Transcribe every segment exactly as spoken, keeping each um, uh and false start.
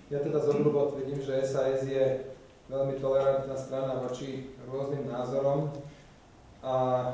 Ja teda z obľúbo tvrdím, že es a es je veľmi tolerantná strana voči rôznym názorom a,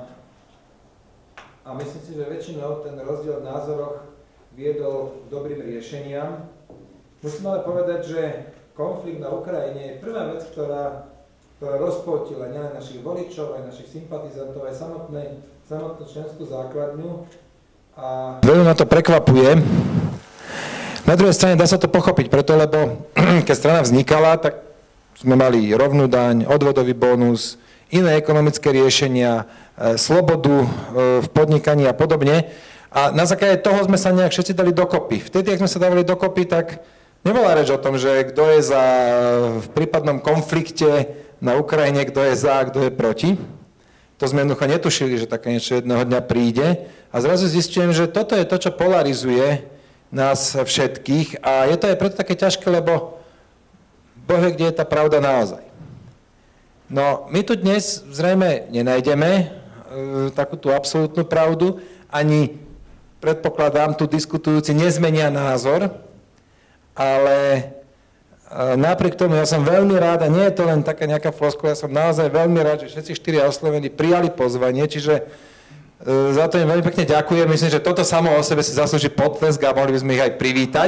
a myslím si, že väčšinou ten rozdiel v názoroch viedol k dobrým riešeniam. Musím ale povedať, že konflikt na Ukrajine je prvá vec, ktorá, ktorá rozpoltila nielen našich voličov, aj našich sympatizantov, aj samotnej, samotnú členskú základňu. A veľmi ma to prekvapuje. Na druhej strane dá sa to pochopiť, preto lebo keď strana vznikala, tak sme mali rovnú daň, odvodový bonus, iné ekonomické riešenia, e, slobodu e, v podnikaní a podobne. A na základe toho sme sa nejak všetci dali dokopy. Vtedy, ak sme sa dali dokopy, tak nebola reč o tom, že kto je za v prípadnom konflikte na Ukrajine, kto je za, kto je proti. To sme jednoducho netušili, že také niečo jedného dňa príde. A zrazu zistujem, že toto je to, čo polarizuje nás všetkých a je to aj preto také ťažké, lebo Boh vie, kde je tá pravda naozaj. No, my tu dnes zrejme nenájdeme e, takú tú absolútnu pravdu, ani predpokladám, tu diskutujúci nezmenia názor, ale e, napriek tomu ja som veľmi rád, a nie je to len taká nejaká floskula, ja som naozaj veľmi rád, že všetci štyria oslovení prijali pozvanie, čiže za to im veľmi pekne ďakujem. Myslím, že toto samo o sebe si zaslúži potlesk a mohli by sme ich aj privítať.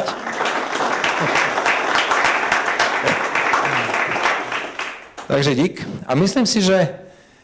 Takže dík. A myslím si, že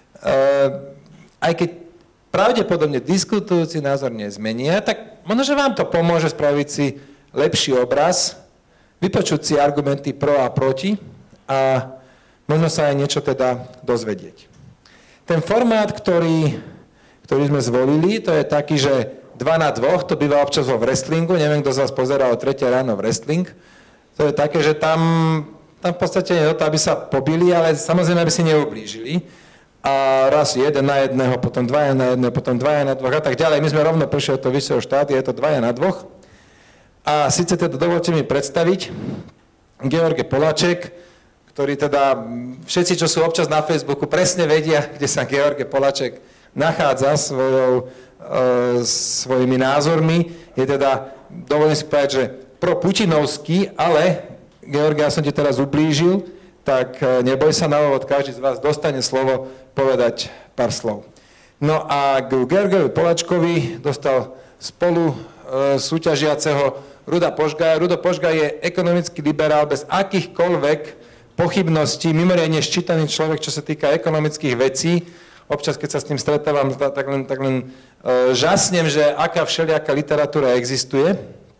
aj keď pravdepodobne diskutujúci názor nezmenia, tak možno, že vám to pomôže spraviť si lepší obraz, vypočuť si argumenty pro a proti a možno sa aj niečo teda dozvedieť. Ten formát, ktorý ktorý sme zvolili, to je taký, že dva na dvoch, to býva občas vo wrestlingu, neviem, kto z vás pozeral o tretie ráno wrestling, to je také, že tam, tam v podstate nie je to, aby sa pobili, ale samozrejme, aby si neublížili. A raz jeden na jedného, potom dvaja na jedného, potom dvaja na dvoch a tak ďalej. My sme rovno prišli od toho vyššieho štátu, je to dvaja na dvoch. A síce teda dovolte mi predstaviť George Poláček, ktorý teda, všetci, čo sú občas na Facebooku, presne vedia, kde sa George Poláček nachádza svojou, e, svojimi názormi, je teda, dovolím si povedať, že pro-putinovský, ale, Georg, ja som ti teraz ublížil, tak e, neboj sa na úvod, každý z vás dostane slovo povedať pár slov. No a k Georgovi Poláčkovi dostal spolu e, súťažiaceho Ruda Požgaja. Rudo Požgaj je ekonomický liberál bez akýchkoľvek pochybností, mimoriadne ščítaný človek, čo sa týka ekonomických vecí. Občas, keď sa s tým stretávam, tak len, tak len uh, žasnem, že aká všelijaká literatúra existuje.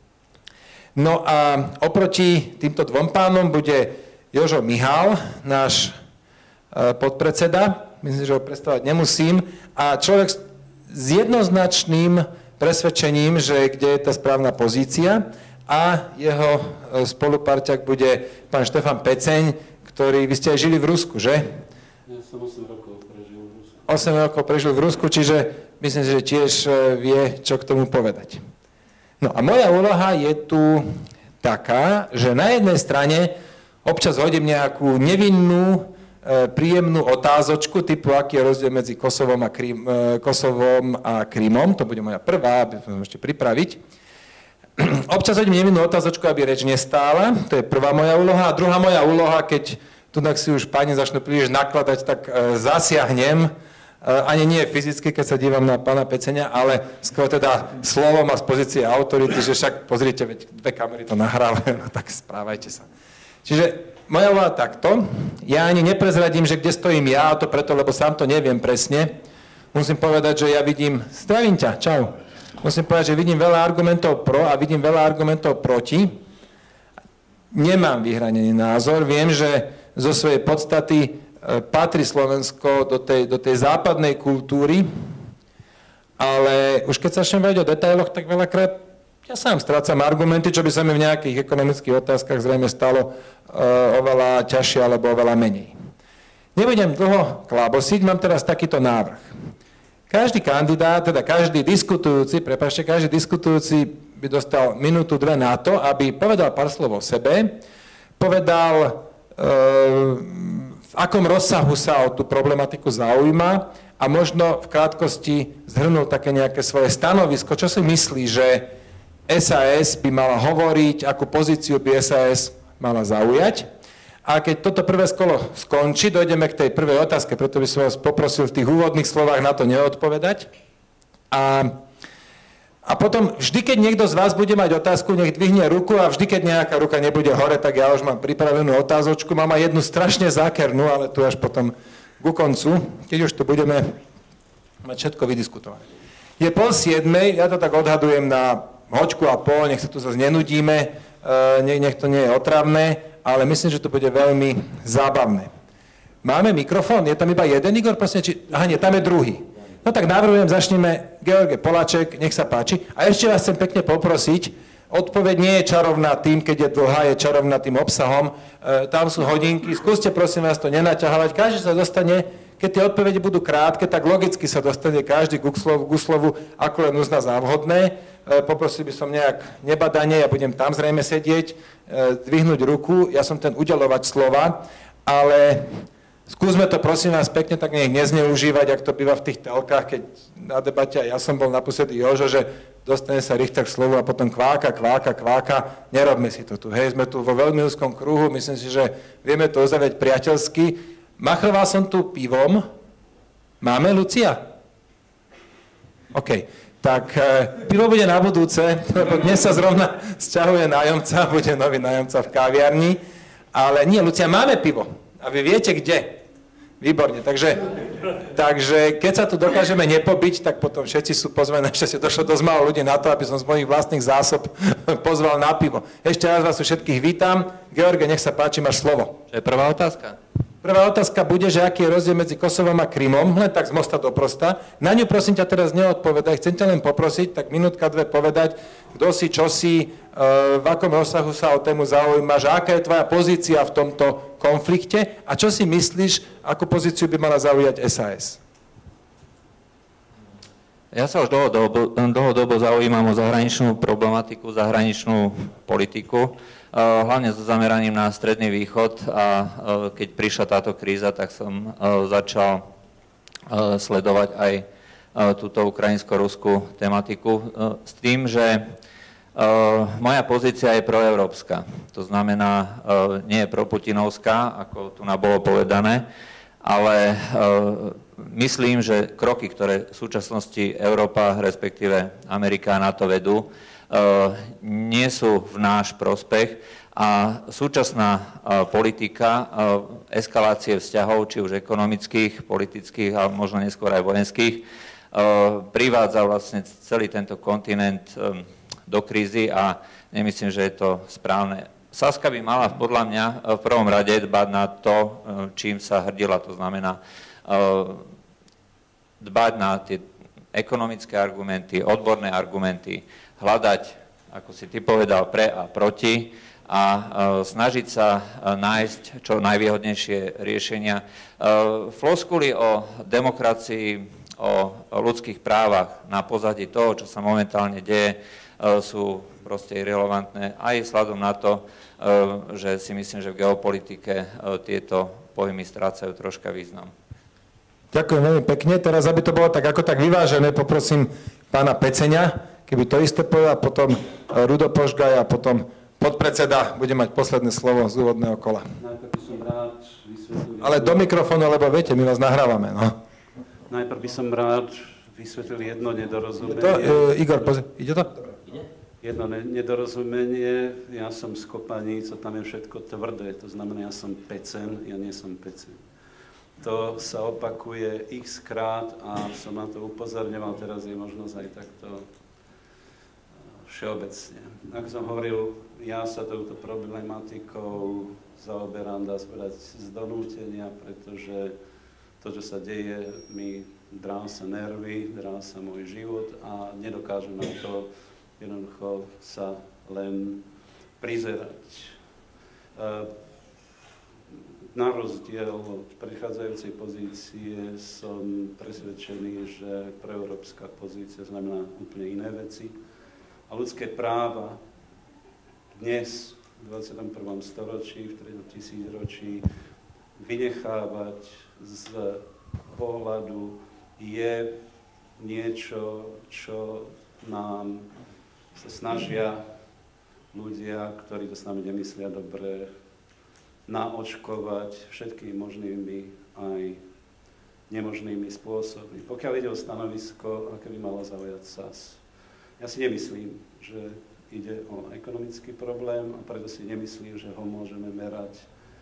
No a oproti týmto dvom pánom bude Jožo Mihál, náš uh, podpredseda, myslím, že ho predstavovať nemusím, a človek s jednoznačným presvedčením, že kde je tá správna pozícia, a jeho uh, spoluparťák bude pán Štefan Peceň, ktorý, vy ste aj žili v Rusku, že? Ja som osem rokov. osem rokov prežil v Rusku, čiže myslím, že tiež vie, čo k tomu povedať. No a moja úloha je tu taká, že na jednej strane občas hodím nejakú nevinnú, príjemnú otázočku, typu aký je rozdiel medzi Kosovom a, Krym, Kosovom a Krymom, to bude moja prvá, aby som ešte pripraviť. Občas hodím nevinnú otázočku, aby reč nestála, to je prvá moja úloha. A druhá moja úloha, keď tu si už páni začnú príliš nakladať, tak zasiahnem, ani nie fyzicky, keď sa dívam na pána Peceňa, ale skôr teda slovom a z pozície autority, že však pozrite, veď dve kamery to nahrávajú, no tak správajte sa. Čiže moja úloha takto, ja ani neprezradím, že kde stojím ja, a to preto, lebo sám to neviem presne. Musím povedať, že ja vidím, zdravím ťa, čau. Musím povedať, že vidím veľa argumentov pro a vidím veľa argumentov proti. Nemám vyhranený názor, viem, že zo svojej podstaty patrí Slovensko do tej, do tej západnej kultúry, ale už keď sa začnem baviť o detailoch, tak veľakrát ja sám strácam argumenty, čo by sa mi v nejakých ekonomických otázkach zrejme stalo uh, oveľa ťažšie alebo oveľa menej. Nebudem dlho klábosiť, mám teraz takýto návrh. Každý kandidát, teda každý diskutujúci, prepáčte, každý diskutujúci by dostal minútu, dve na to, aby povedal pár slov o sebe, povedal uh, v akom rozsahu sa o tú problematiku zaujíma a možno v krátkosti zhrnul také nejaké svoje stanovisko, čo si myslí, že es a es by mala hovoriť, akú pozíciu by es a es mala zaujať. A keď toto prvé kolo skončí, dojdeme k tej prvej otázke, preto by som vás poprosil v tých úvodných slovách na to neodpovedať. A, a potom vždy, keď niekto z vás bude mať otázku, nech dvihne ruku a vždy, keď nejaká ruka nebude hore, tak ja už mám pripravenú otázočku. Mám aj jednu strašne zákernú, ale tu až potom ku koncu, keď už tu budeme mať všetko vydiskutované. Je pol siedmej, ja to tak odhadujem na hoďku a pol, nech sa tu zase nenudíme, nech to nie je otravné, ale myslím, že to bude veľmi zábavné. Máme mikrofón? Je tam iba jeden, Igor? Prosím, či... Aha, nie, tam je druhý. No tak navrhujem, začneme. George Poláček, nech sa páči. A ešte vás chcem pekne poprosiť, odpoveď nie je čarovná tým, keď je dlhá, je čarovná tým obsahom. E, tam sú hodinky, skúste prosím vás to nenaťahovať. Každý sa dostane, keď tie odpovede budú krátke, tak logicky sa dostane každý k slovu, k slovu ako len uzná za vhodné. Poprosil by som nejak nebadanie, ja budem tam zrejme sedieť, dvihnúť ruku, ja som ten udeľovať slova, ale skúsme to prosím vás pekne tak nech nezneužívať, ak to býva v tých telkách, keď na debate, ja som bol naposledy Jožo, že dostane sa Richter k slovu a potom kváka, kváka, kváka, nerobme si to tu, hej, sme tu vo veľmi úzkom kruhu, myslím si, že vieme to uzavrieť priateľsky. Machroval som tu pivom, máme, Lucia? OK. Tak e, pivo bude na budúce, lebo dnes sa zrovna sťahuje nájomca, bude nový nájomca v kaviarni, ale nie, Lucia, máme pivo a vy viete kde. Výborne, takže, takže keď sa tu dokážeme nepobiť, tak potom všetci sú pozvaní, ešte došlo dosť málo ľudí na to, aby som z mojich vlastných zásob pozval na pivo. Ešte raz vás všetkých vítam. George, nech sa páči, máš slovo. To je prvá otázka. Prvá otázka bude, že aký je rozdiel medzi Kosovom a Krymom, len tak z mosta do prosta. Na ňu prosím ťa teraz neodpovedaj, chcem ťa len poprosiť, tak minútka, dve povedať, kto si, čo si, v akom rozsahu sa o tému zaujímaš, aká je tvoja pozícia v tomto konflikte a čo si myslíš, akú pozíciu by mala zaujať es a es? Ja sa už dlhodobo, dlhodobo zaujímam o zahraničnú problematiku, zahraničnú politiku, hlavne so zameraním na Stredný východ a keď prišla táto kríza, tak som začal sledovať aj túto ukrajinsko-ruskú tematiku s tým, že moja pozícia je proeurópska. To znamená, nie je proputinovská, ako tu nám bolo povedané, ale myslím, že kroky, ktoré v súčasnosti Európa, respektíve Amerika a NATO vedú, nie sú v náš prospech a súčasná politika eskalácie vzťahov, či už ekonomických, politických a možno neskôr aj vojenských, privádza vlastne celý tento kontinent do krízy a nemyslím, že je to správne. Saska by mala podľa mňa v prvom rade dbať na to, čím sa hrdila, to znamená dbať na tie ekonomické argumenty, odborné argumenty, hľadať, ako si ty povedal, pre a proti a snažiť sa nájsť čo najvýhodnejšie riešenia. Floskuly o demokracii, o ľudských právach na pozadí toho, čo sa momentálne deje, sú proste irrelevantné aj vzhľadom na to, že si myslím, že v geopolitike tieto pojmy strácajú troška význam. Ďakujem veľmi pekne. Teraz, aby to bolo tak ako tak vyvážené, poprosím pána Peceňa, keby to isté povedal, potom Rudo Požgaj a potom podpredseda bude mať posledné slovo z úvodného kola. Najprv by som rád vysvetlil... Ale do mikrofónu, lebo viete, my vás nahrávame, no. Najprv by som rád vysvetlil jedno nedorozumenie. To, uh, Igor, pozri, ide to? Jedno ne- nedorozumenie, ja som z Kopaníc, a tam je všetko tvrdé, to znamená, ja som pecen, ja nie som pecen. To sa opakuje x krát a som na to upozorňoval, teraz je možnosť aj takto všeobecne. Ako som hovoril, ja sa touto problematikou zaoberám, dá sa povedať, z donútenia, pretože to, čo sa deje, mi drá sa nervy, drá sa môj život a nedokážem na to jednoducho sa len prizerať. Na rozdiel od predchádzajúcej pozície som presvedčený, že proeurópska pozícia znamená úplne iné veci. A ľudské práva dnes, v dvadsiatom prvom storočí, v treťom tisícročí, vynechávať z pohľadu je niečo, čo nám sa snažia ľudia, ktorí to s nami nemyslia dobre, naočkovať všetkými možnými aj nemožnými spôsobmi. Pokiaľ ide o stanovisko, aké by malo zaujať es á es, ja si nemyslím, že ide o ekonomický problém a preto si nemyslím, že ho môžeme merať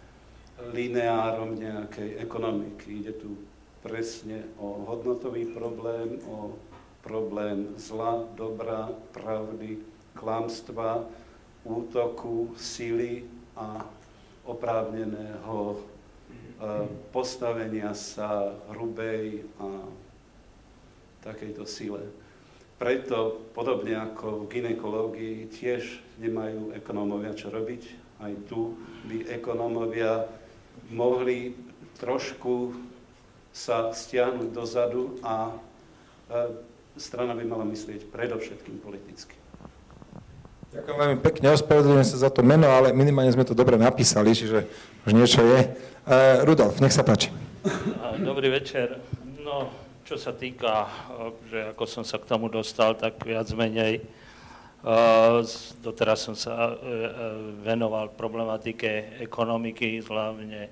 lineárom nejakej ekonomiky. Ide tu presne o hodnotový problém, o problém zla, dobra, pravdy, klamstva, útoku, sily a oprávneného postavenia sa hrubej a takejto sile. Preto, podobne ako v gynekológii, tiež nemajú ekonómovia čo robiť. Aj tu by ekonómovia mohli trošku sa stiahnuť dozadu a strana by mala myslieť predovšetkým politicky. Ďakujem veľmi pekne, ospravedlňujem sa za to meno, ale minimálne sme to dobre napísali, čiže už niečo je. Uh, Rudolf, nech sa páči. Dobrý večer. No, čo sa týka, že ako som sa k tomu dostal, tak viac menej, uh, doteraz som sa uh, venoval problematike ekonomiky, hlavne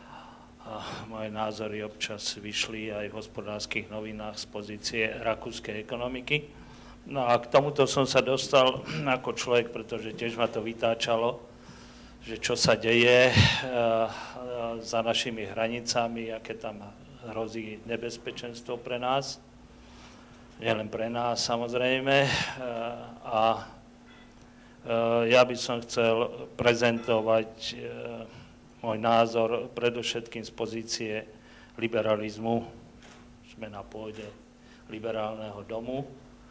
uh, moje názory občas vyšli aj v hospodárskych novinách z pozície rakúskej ekonomiky. No a k tomuto som sa dostal ako človek, pretože tiež ma to vytáčalo, že čo sa deje za našimi hranicami, aké tam hrozí nebezpečenstvo pre nás, nielen pre nás samozrejme. A ja by som chcel prezentovať môj názor predovšetkým z pozície liberalizmu. Sme na pôde liberálneho domu.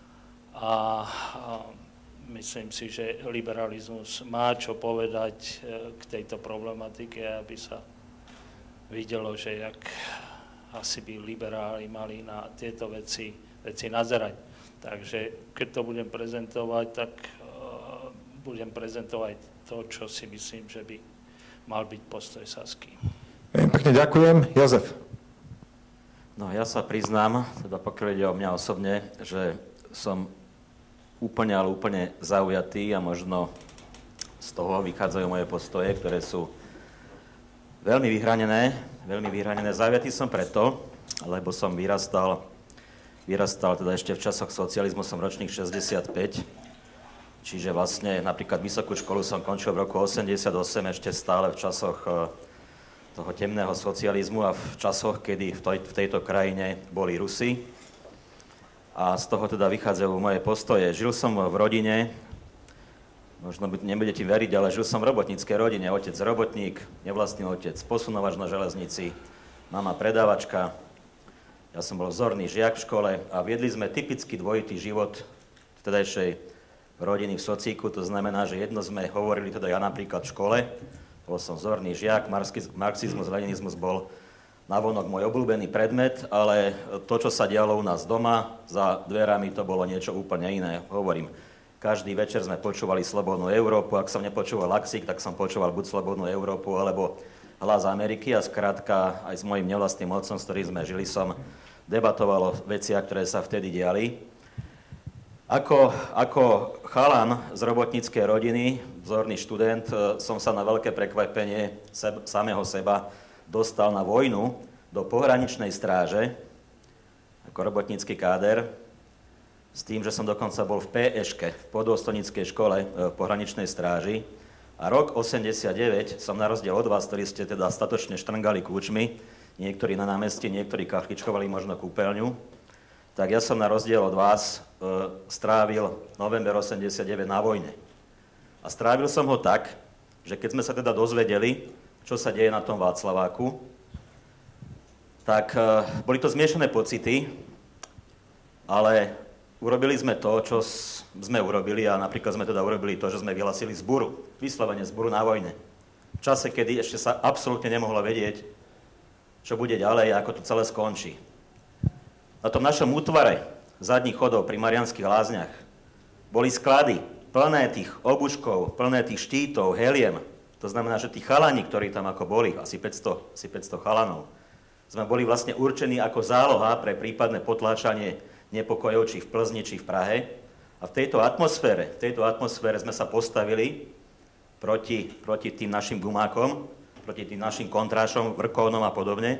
A myslím si, že liberalizmus má čo povedať k tejto problematike, aby sa videlo, že jak asi by liberáli mali na tieto veci, veci nazerať. Takže keď to budem prezentovať, tak uh, budem prezentovať to, čo si myslím, že by mal byť postoj Sasky. Pekne ďakujem. Jozef. No ja sa priznám, teda pokiaľ ide o mňa osobne, že som úplne, ale úplne zaujatý a možno z toho vychádzajú moje postoje, ktoré sú veľmi vyhranené, veľmi vyhranené. Zaujatý som preto, lebo som vyrastal, vyrastal teda ešte v časoch socializmu, som ročník šesťdesiatpäť, čiže vlastne napríklad vysokú školu som končil v roku osemdesiatosem, ešte stále v časoch toho temného socializmu a v časoch, kedy v, toj, v tejto krajine boli Rusi. A z toho teda vychádzajú moje postoje. Žil som v rodine, možno nebudete veriť, ale žil som v robotníckej rodine. Otec robotník, nevlastný otec, posunovač na železnici, mama predávačka. Ja som bol vzorný žiak v škole a viedli sme typický dvojitý život vtedajšej rodiny v socíku. To znamená, že jedno sme hovorili, teda ja napríklad v škole, bol som vzorný žiak, marxizmus, leninizmus bol navonok môj obľúbený predmet, ale to, čo sa dialo u nás doma, za dverami to bolo niečo úplne iné. Hovorím, každý večer sme počúvali Slobodnú Európu, ak som nepočúval Laxík, tak som počúval buď Slobodnú Európu, alebo Hlas Ameriky a skrátka aj s mojím nevlastným otcom, s ktorým sme žili, som debatoval o veciach, ktoré sa vtedy diali. Ako, ako chalan z robotníckej rodiny, vzorný študent, som sa na veľké prekvapenie seb, samého seba dostal na vojnu do pohraničnej stráže ako robotnícky káder s tým, že som dokonca bol v pé eške, v podôstojníckej škole v pohraničnej stráži. A rok osemdesiatdeväť som na rozdiel od vás, ktorí ste teda statočne štrngali kľúčmi, niektorí na námestí, niektorí kachličkovali možno kúpeľňu, tak ja som na rozdiel od vás e, strávil november osemdesiatdeväť na vojne. A strávil som ho tak, že keď sme sa teda dozvedeli, čo sa deje na tom Václaváku, tak uh, boli to zmiešané pocity, ale urobili sme to, čo sme urobili a napríklad sme teda urobili to, že sme vyhlasili zburu, vyslovene zburu na vojne. V čase, kedy ešte sa absolútne nemohlo vedieť, čo bude ďalej a ako to celé skončí. Na tom našom útvare zadných chodov pri Mariánskych Lázniach boli sklady plné tých obuškov, plné tých štítov, heliem. To znamená, že tí chalani, ktorí tam ako boli, asi päťsto, asi päťsto chalanov, sme boli vlastne určení ako záloha pre prípadné potláčanie nepokojov či v Plzni, či v Prahe. A v tejto atmosfére, v tejto atmosfére sme sa postavili proti, proti tým našim gumákom, proti tým našim kontrášom, vrkovnom a podobne.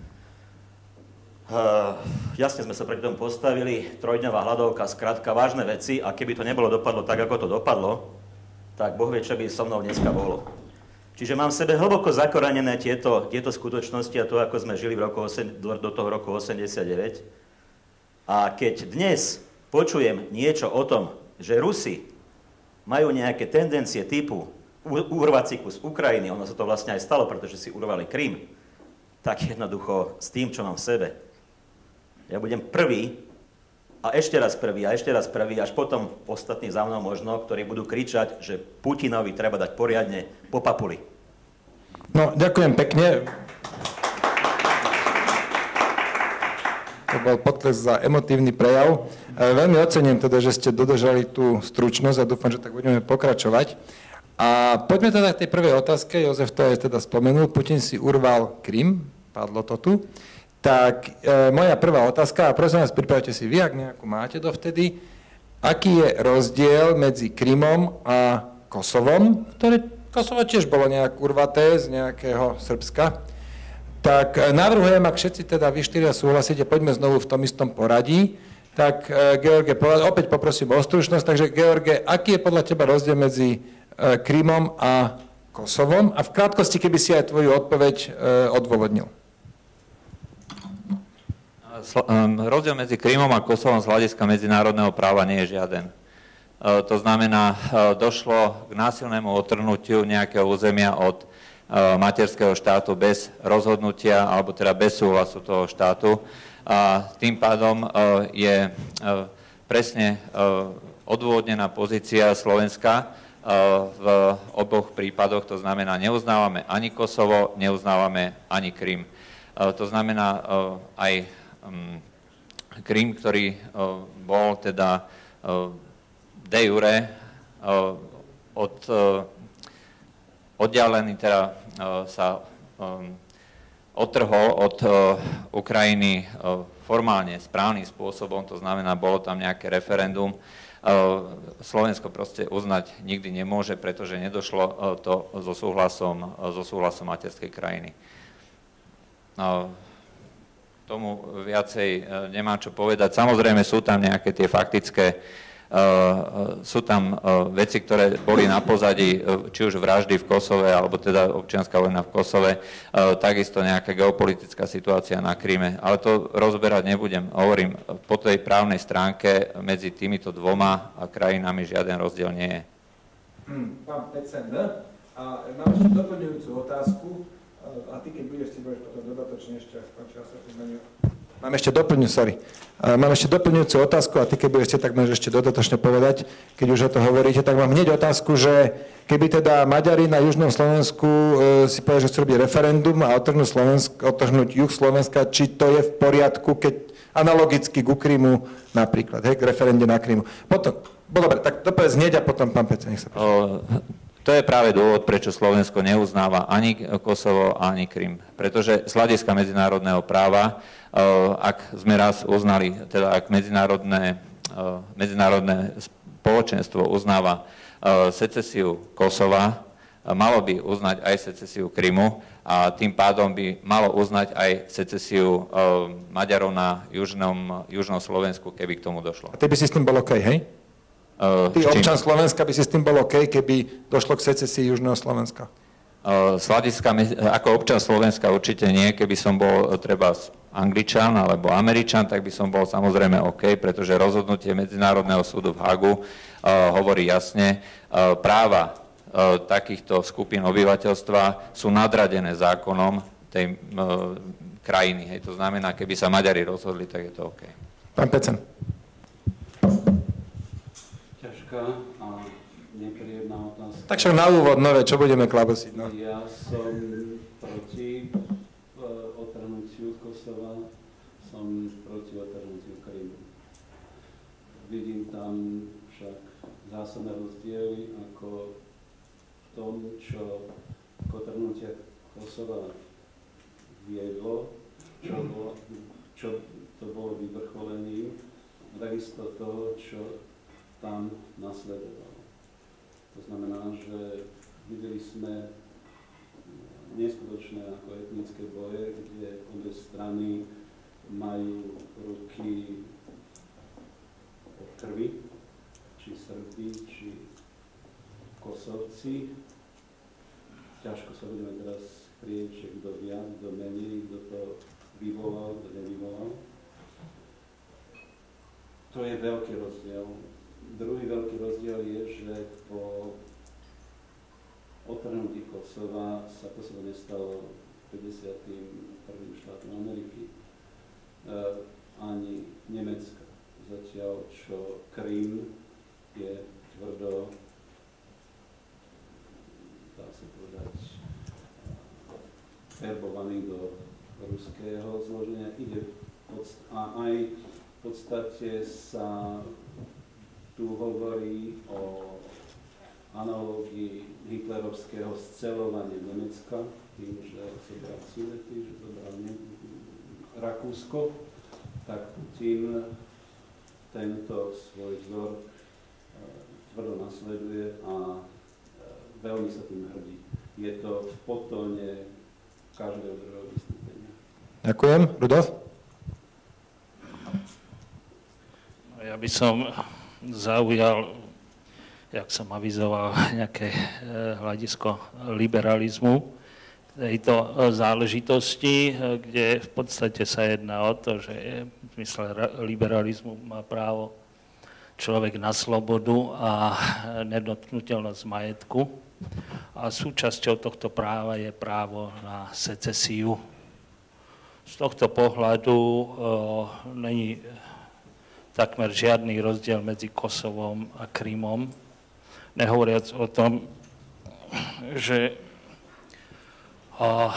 Uh, jasne sme sa proti tomu postavili, trojdňová hladovka, skrátka vážne veci, a keby to nebolo dopadlo tak, ako to dopadlo, tak Boh vie, čo by so mnou dneska bolo. Čiže mám v sebe hlboko zakorenené tieto, tieto skutočnosti a to, ako sme žili v roku, do toho roku osemdesiatdeväť. A keď dnes počujem niečo o tom, že Rusi majú nejaké tendencie typu urvať si kus Ukrajiny, ono sa to vlastne aj stalo, pretože si urvali Krym, tak jednoducho s tým, čo mám v sebe, ja budem prvý a ešte raz prvý a ešte raz prvý, až potom ostatní za mnou možno, ktorí budú kričať, že Putinovi treba dať poriadne po papuli. No, ďakujem pekne. To bol potlesk za emotívny prejav. Veľmi ocením teda, že ste dodržali tú stručnosť a dúfam, že tak budeme pokračovať. A poďme teda k tej prvej otázke. Jozef to aj teda spomenul. Putin si urval Krym, padlo to tu. Tak e, moja prvá otázka, a prosím vás, pripravte si vy, ak nejakú máte dovtedy, aký je rozdiel medzi Krymom a Kosovom, ktoré Kosovo tiež bolo nejak urvaté z nejakého Srbska. Tak e, navrhujem, ak všetci teda vy štyria súhlasíte, poďme znovu v tom istom poradí. Tak e, George, opäť poprosím o stručnosť, takže George, aký je podľa teba rozdiel medzi e, Krymom a Kosovom? A v krátkosti, keby si aj tvoju odpoveď e, odôvodnil. Rozdiel medzi Krymom a Kosovom z hľadiska medzinárodného práva nie je žiaden. To znamená, došlo k násilnému odtrhnutiu nejakého územia od materského štátu bez rozhodnutia, alebo teda bez súhlasu toho štátu. A tým pádom je presne odôvodnená pozícia Slovenska v oboch prípadoch. To znamená, neuznávame ani Kosovo, neuznávame ani Krym. To znamená, aj Krym, ktorý bol teda de jure od, oddialený, teda sa odtrhol od Ukrajiny formálne, správnym spôsobom, to znamená, bolo tam nejaké referendum. Slovensko proste uznať nikdy nemôže, pretože nedošlo to so súhlasom, so súhlasom materskej krajiny. Tomu viacej nemám čo povedať. Samozrejme sú tam nejaké tie faktické, uh, sú tam uh, veci, ktoré boli na pozadí, uh, či už vraždy v Kosove, alebo teda občianska vojna v Kosove, uh, takisto nejaká geopolitická situácia na Kryme. Ale to rozberať nebudem. Hovorím, po tej právnej stránke medzi týmito dvoma krajinami žiaden rozdiel nie je. Hmm, pán Pecen, a mám ešte doplňujúcu otázku. A ty, keď budeš, si budeš potom dodatočne ešte, skončila sa tým menu. Mám ešte doplňujúcu, sorry. Mám ešte doplňujúcu otázku a ty, keď budeš, tak môžeš ešte dodatočne povedať, keď už o to hovoríte, tak mám hneď otázku, že keby teda Maďari na južnom Slovensku e, si povedali, že chcú robiť referendum a odtrhnúť, Slovensk, odtrhnúť juh Slovenska, či to je v poriadku, keď analogicky ku Krymu napríklad, hej, k referende na Krymu. Potom, bo dobre, tak dopovedz hneď a potom pán Pecen, nech sa páči. To je práve dôvod, prečo Slovensko neuznáva ani Kosovo, ani Krym. Pretože z hľadiska medzinárodného práva, ak sme raz uznali, teda ak medzinárodné, medzinárodné spoločenstvo uznáva secesiu Kosova, malo by uznať aj secesiu Krymu a tým pádom by malo uznať aj secesiu Maďarov na južnom, južnom Slovensku, keby k tomu došlo. A ty by si s tým bol OK, hej? Uh, Ty občan Slovenska by si s tým bol OK, keby došlo k secesii južného Slovenska? Uh, z hľadiska, ako občan Slovenska určite nie, keby som bol treba Angličan alebo Američan, tak by som bol samozrejme OK, pretože rozhodnutie Medzinárodného súdu v Hagu uh, hovorí jasne, uh, práva uh, takýchto skupín obyvateľstva sú nadradené zákonom tej uh, krajiny. Hej. To znamená, keby sa Maďari rozhodli, tak je to OK. Pán Pecen. A nepríjemná otázka. Tak však na úvod, nové, čo budeme klabosiť? No. Ja som proti uh, odtrhnutiu Kosova, som proti odtrhnutiu Krymu. Vidím tam však zásadné rozdiely ako v tom, čo k odtrhnutiu Kosova viedlo, čo, bolo, čo to bolo vyvrcholením, takisto toho, čo tam nasledovalo. To znamená, že videli sme neskutočné ako etnické boje, kde obe strany majú ruky po krvi, či Srbi, či Kosovci. Ťažko sa budeme teraz prieť, že kto viac, kto menej, kto to vyvolal, kto nevyvolal. To je veľký rozdiel. Druhý veľký rozdiel je, že po odtrhnutí Kosova sa Kosovo nestalo päťdesiatym prvým štátom Ameriky, e, ani Nemecka. Zatiaľ, čo Krym je tvrdo, dá sa povedať, verbovaný do ruského zloženia. Ide a aj v podstate sa tu hovorí o analógii hitlerovského scelovania Nemecka, tým, že zobral Sudety, že zobral Rakúsko, tak Putin tento svoj vzor e, tvrdo nasleduje a e, veľmi sa tým hrdí. Je to v podtóne každého druhého vystúpenia. Ďakujem. Rudolf? Ja by som zaujal, jak som avizoval, nejaké hľadisko liberalizmu tejto záležitosti, kde v podstate sa jedná o to, že v zmysle liberalizmu má právo človek na slobodu a nedotknuteľnosť majetku. A súčasťou tohto práva je právo na secesiu. Z tohto pohľadu e, není takmer žiadny rozdiel medzi Kosovom a Krymom. Nehovoriac o tom, že a, a,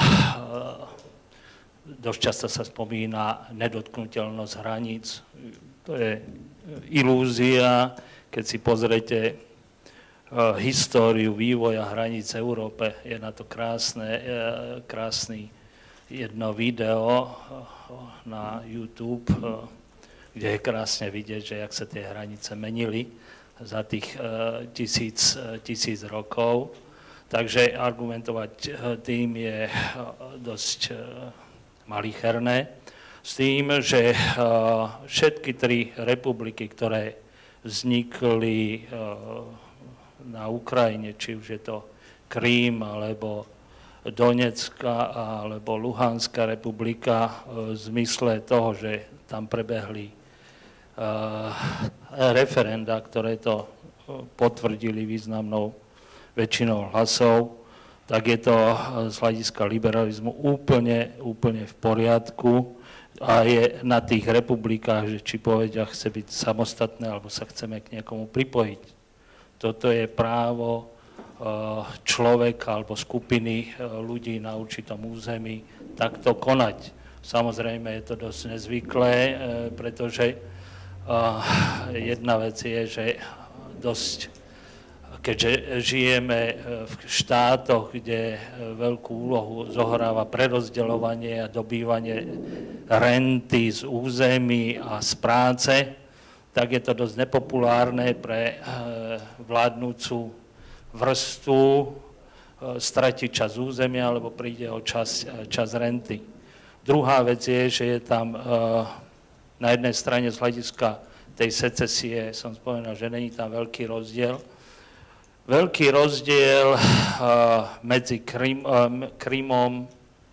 dosť často sa spomína nedotknuteľnosť hraníc. To je ilúzia, keď si pozrete a, históriu vývoja hraníc v Európe. Je na to krásne, a, krásny jedno video a, na YouTube, a, kde je krásne vidieť, že jak sa tie hranice menili za tých uh, tisíc, uh, tisíc rokov. Takže argumentovať uh, tým je uh, dosť uh, malicherné. S tým, že uh, všetky tri republiky, ktoré vznikli uh, na Ukrajine, či už je to Krím, alebo Donecká, alebo Luhanská republika, uh, v zmysle toho, že tam prebehli Uh, referenda, ktoré to potvrdili významnou väčšinou hlasov, tak je to z hľadiska liberalizmu úplne, úplne v poriadku a je na tých republikách, že či povedia, chce byť samostatné, alebo sa chceme k niekomu pripojiť. Toto je právo uh, človeka alebo skupiny uh, ľudí na určitom území takto konať. Samozrejme je to dosť nezvyklé, uh, pretože Uh, jedna vec je, že dosť, keďže žijeme v štátoch, kde veľkú úlohu zohráva prerozdeľovanie a dobývanie renty z území a z práce, tak je to dosť nepopulárne pre uh, vládnúcu vrstvu uh, stratiť čas územia, alebo príde o čas, čas renty. Druhá vec je, že je tam uh, na jednej strane z hľadiska tej secesie, som spomenul, že není tam veľký rozdiel. Veľký rozdiel uh, medzi Krym, uh, Krymom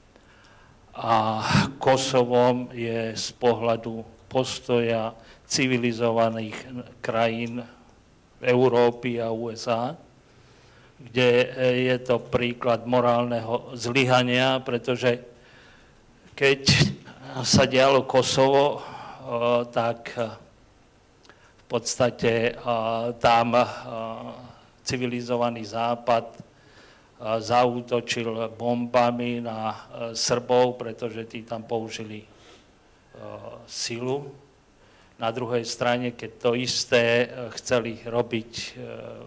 a Kosovom je z pohľadu postoja civilizovaných krajín Európy a ú es á, kde je to príklad morálneho zlyhania, pretože keď sa dialo Kosovo, tak v podstate tam civilizovaný Západ zaútočil bombami na Srbov, pretože tí tam použili silu. Na druhej strane, keď to isté chceli robiť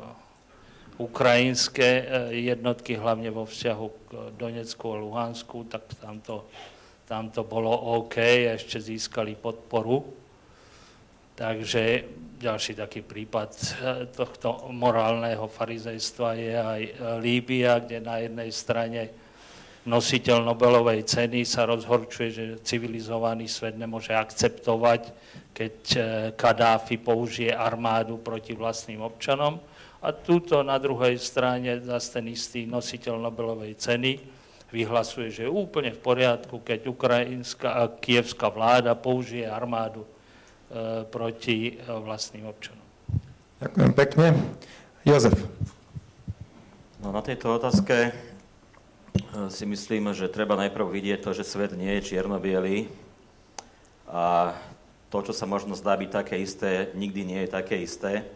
ukrajinské jednotky, hlavne vo vzťahu k Donecku a Luhansku, tak tamto Tam to bolo OK, ešte získali podporu. Takže ďalší taký prípad tohto morálneho farizejstva je aj Líbia, kde na jednej strane nositeľ Nobelovej ceny sa rozhorčuje, že civilizovaný svet nemôže akceptovať, keď Kadáfi použije armádu proti vlastným občanom. A túto na druhej strane zase ten istý nositeľ Nobelovej ceny vyhlasuje, že je úplne v poriadku, keď ukrajinská a kievská vláda použije armádu e, proti e, vlastným občanom. Ďakujem pekne. Jozef. No, na tejto otázke si myslím, že treba najprv vidieť to, že svet nie je čierno-bielý a to, čo sa možno zdá byť také isté, nikdy nie je také isté.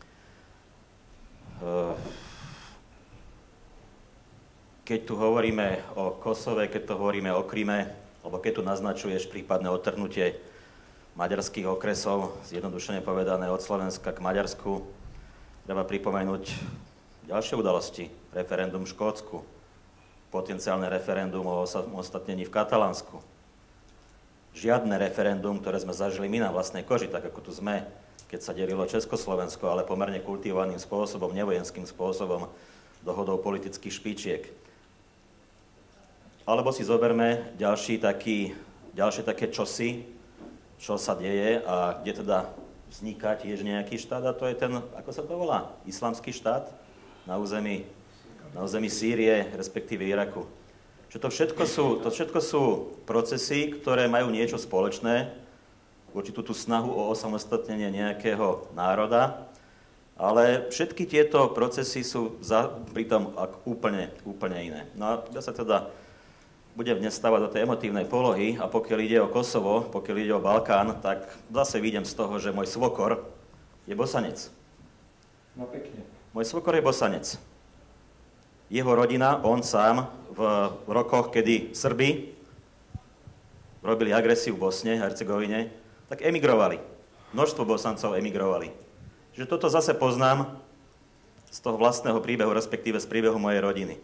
Keď tu hovoríme o Kosove, keď tu hovoríme o Kryme, alebo keď tu naznačuješ prípadné odtrhnutie maďarských okresov, zjednodušene povedané od Slovenska k Maďarsku, treba pripomenúť ďalšie udalosti. Referendum v Škótsku, potenciálne referendum o osamostatnení v Katalánsku. Žiadne referendum, ktoré sme zažili my na vlastnej koži, tak ako tu sme, keď sa delilo Československo, ale pomerne kultivovaným spôsobom, nevojenským spôsobom, dohodou politických špičiek. Alebo si zoberme ďalší taký, ďalšie také čosi, čo sa deje a kde teda vzniká tiež nejaký štát, a to je ten, ako sa to volá, islamský štát na území, na území Sýrie, respektíve Iraku. Čo to všetko sú, to všetko sú procesy, ktoré majú niečo spoločné, určitú tú snahu o osamostatnenie nejakého národa, ale všetky tieto procesy sú za, pritom úplne, úplne iné. No a ja sa teda budem dnes stavať do tej emotívnej polohy a pokiaľ ide o Kosovo, pokiaľ ide o Balkán, tak zase vidím z toho, že môj svokor je Bosanec. No pekne. Môj svokor je Bosanec. Jeho rodina, on sám, v rokoch, kedy Srbi robili agresiu v Bosne a Hercegovine, tak emigrovali. Množstvo Bosancov emigrovali. Čiže toto zase poznám z toho vlastného príbehu, respektíve z príbehu mojej rodiny.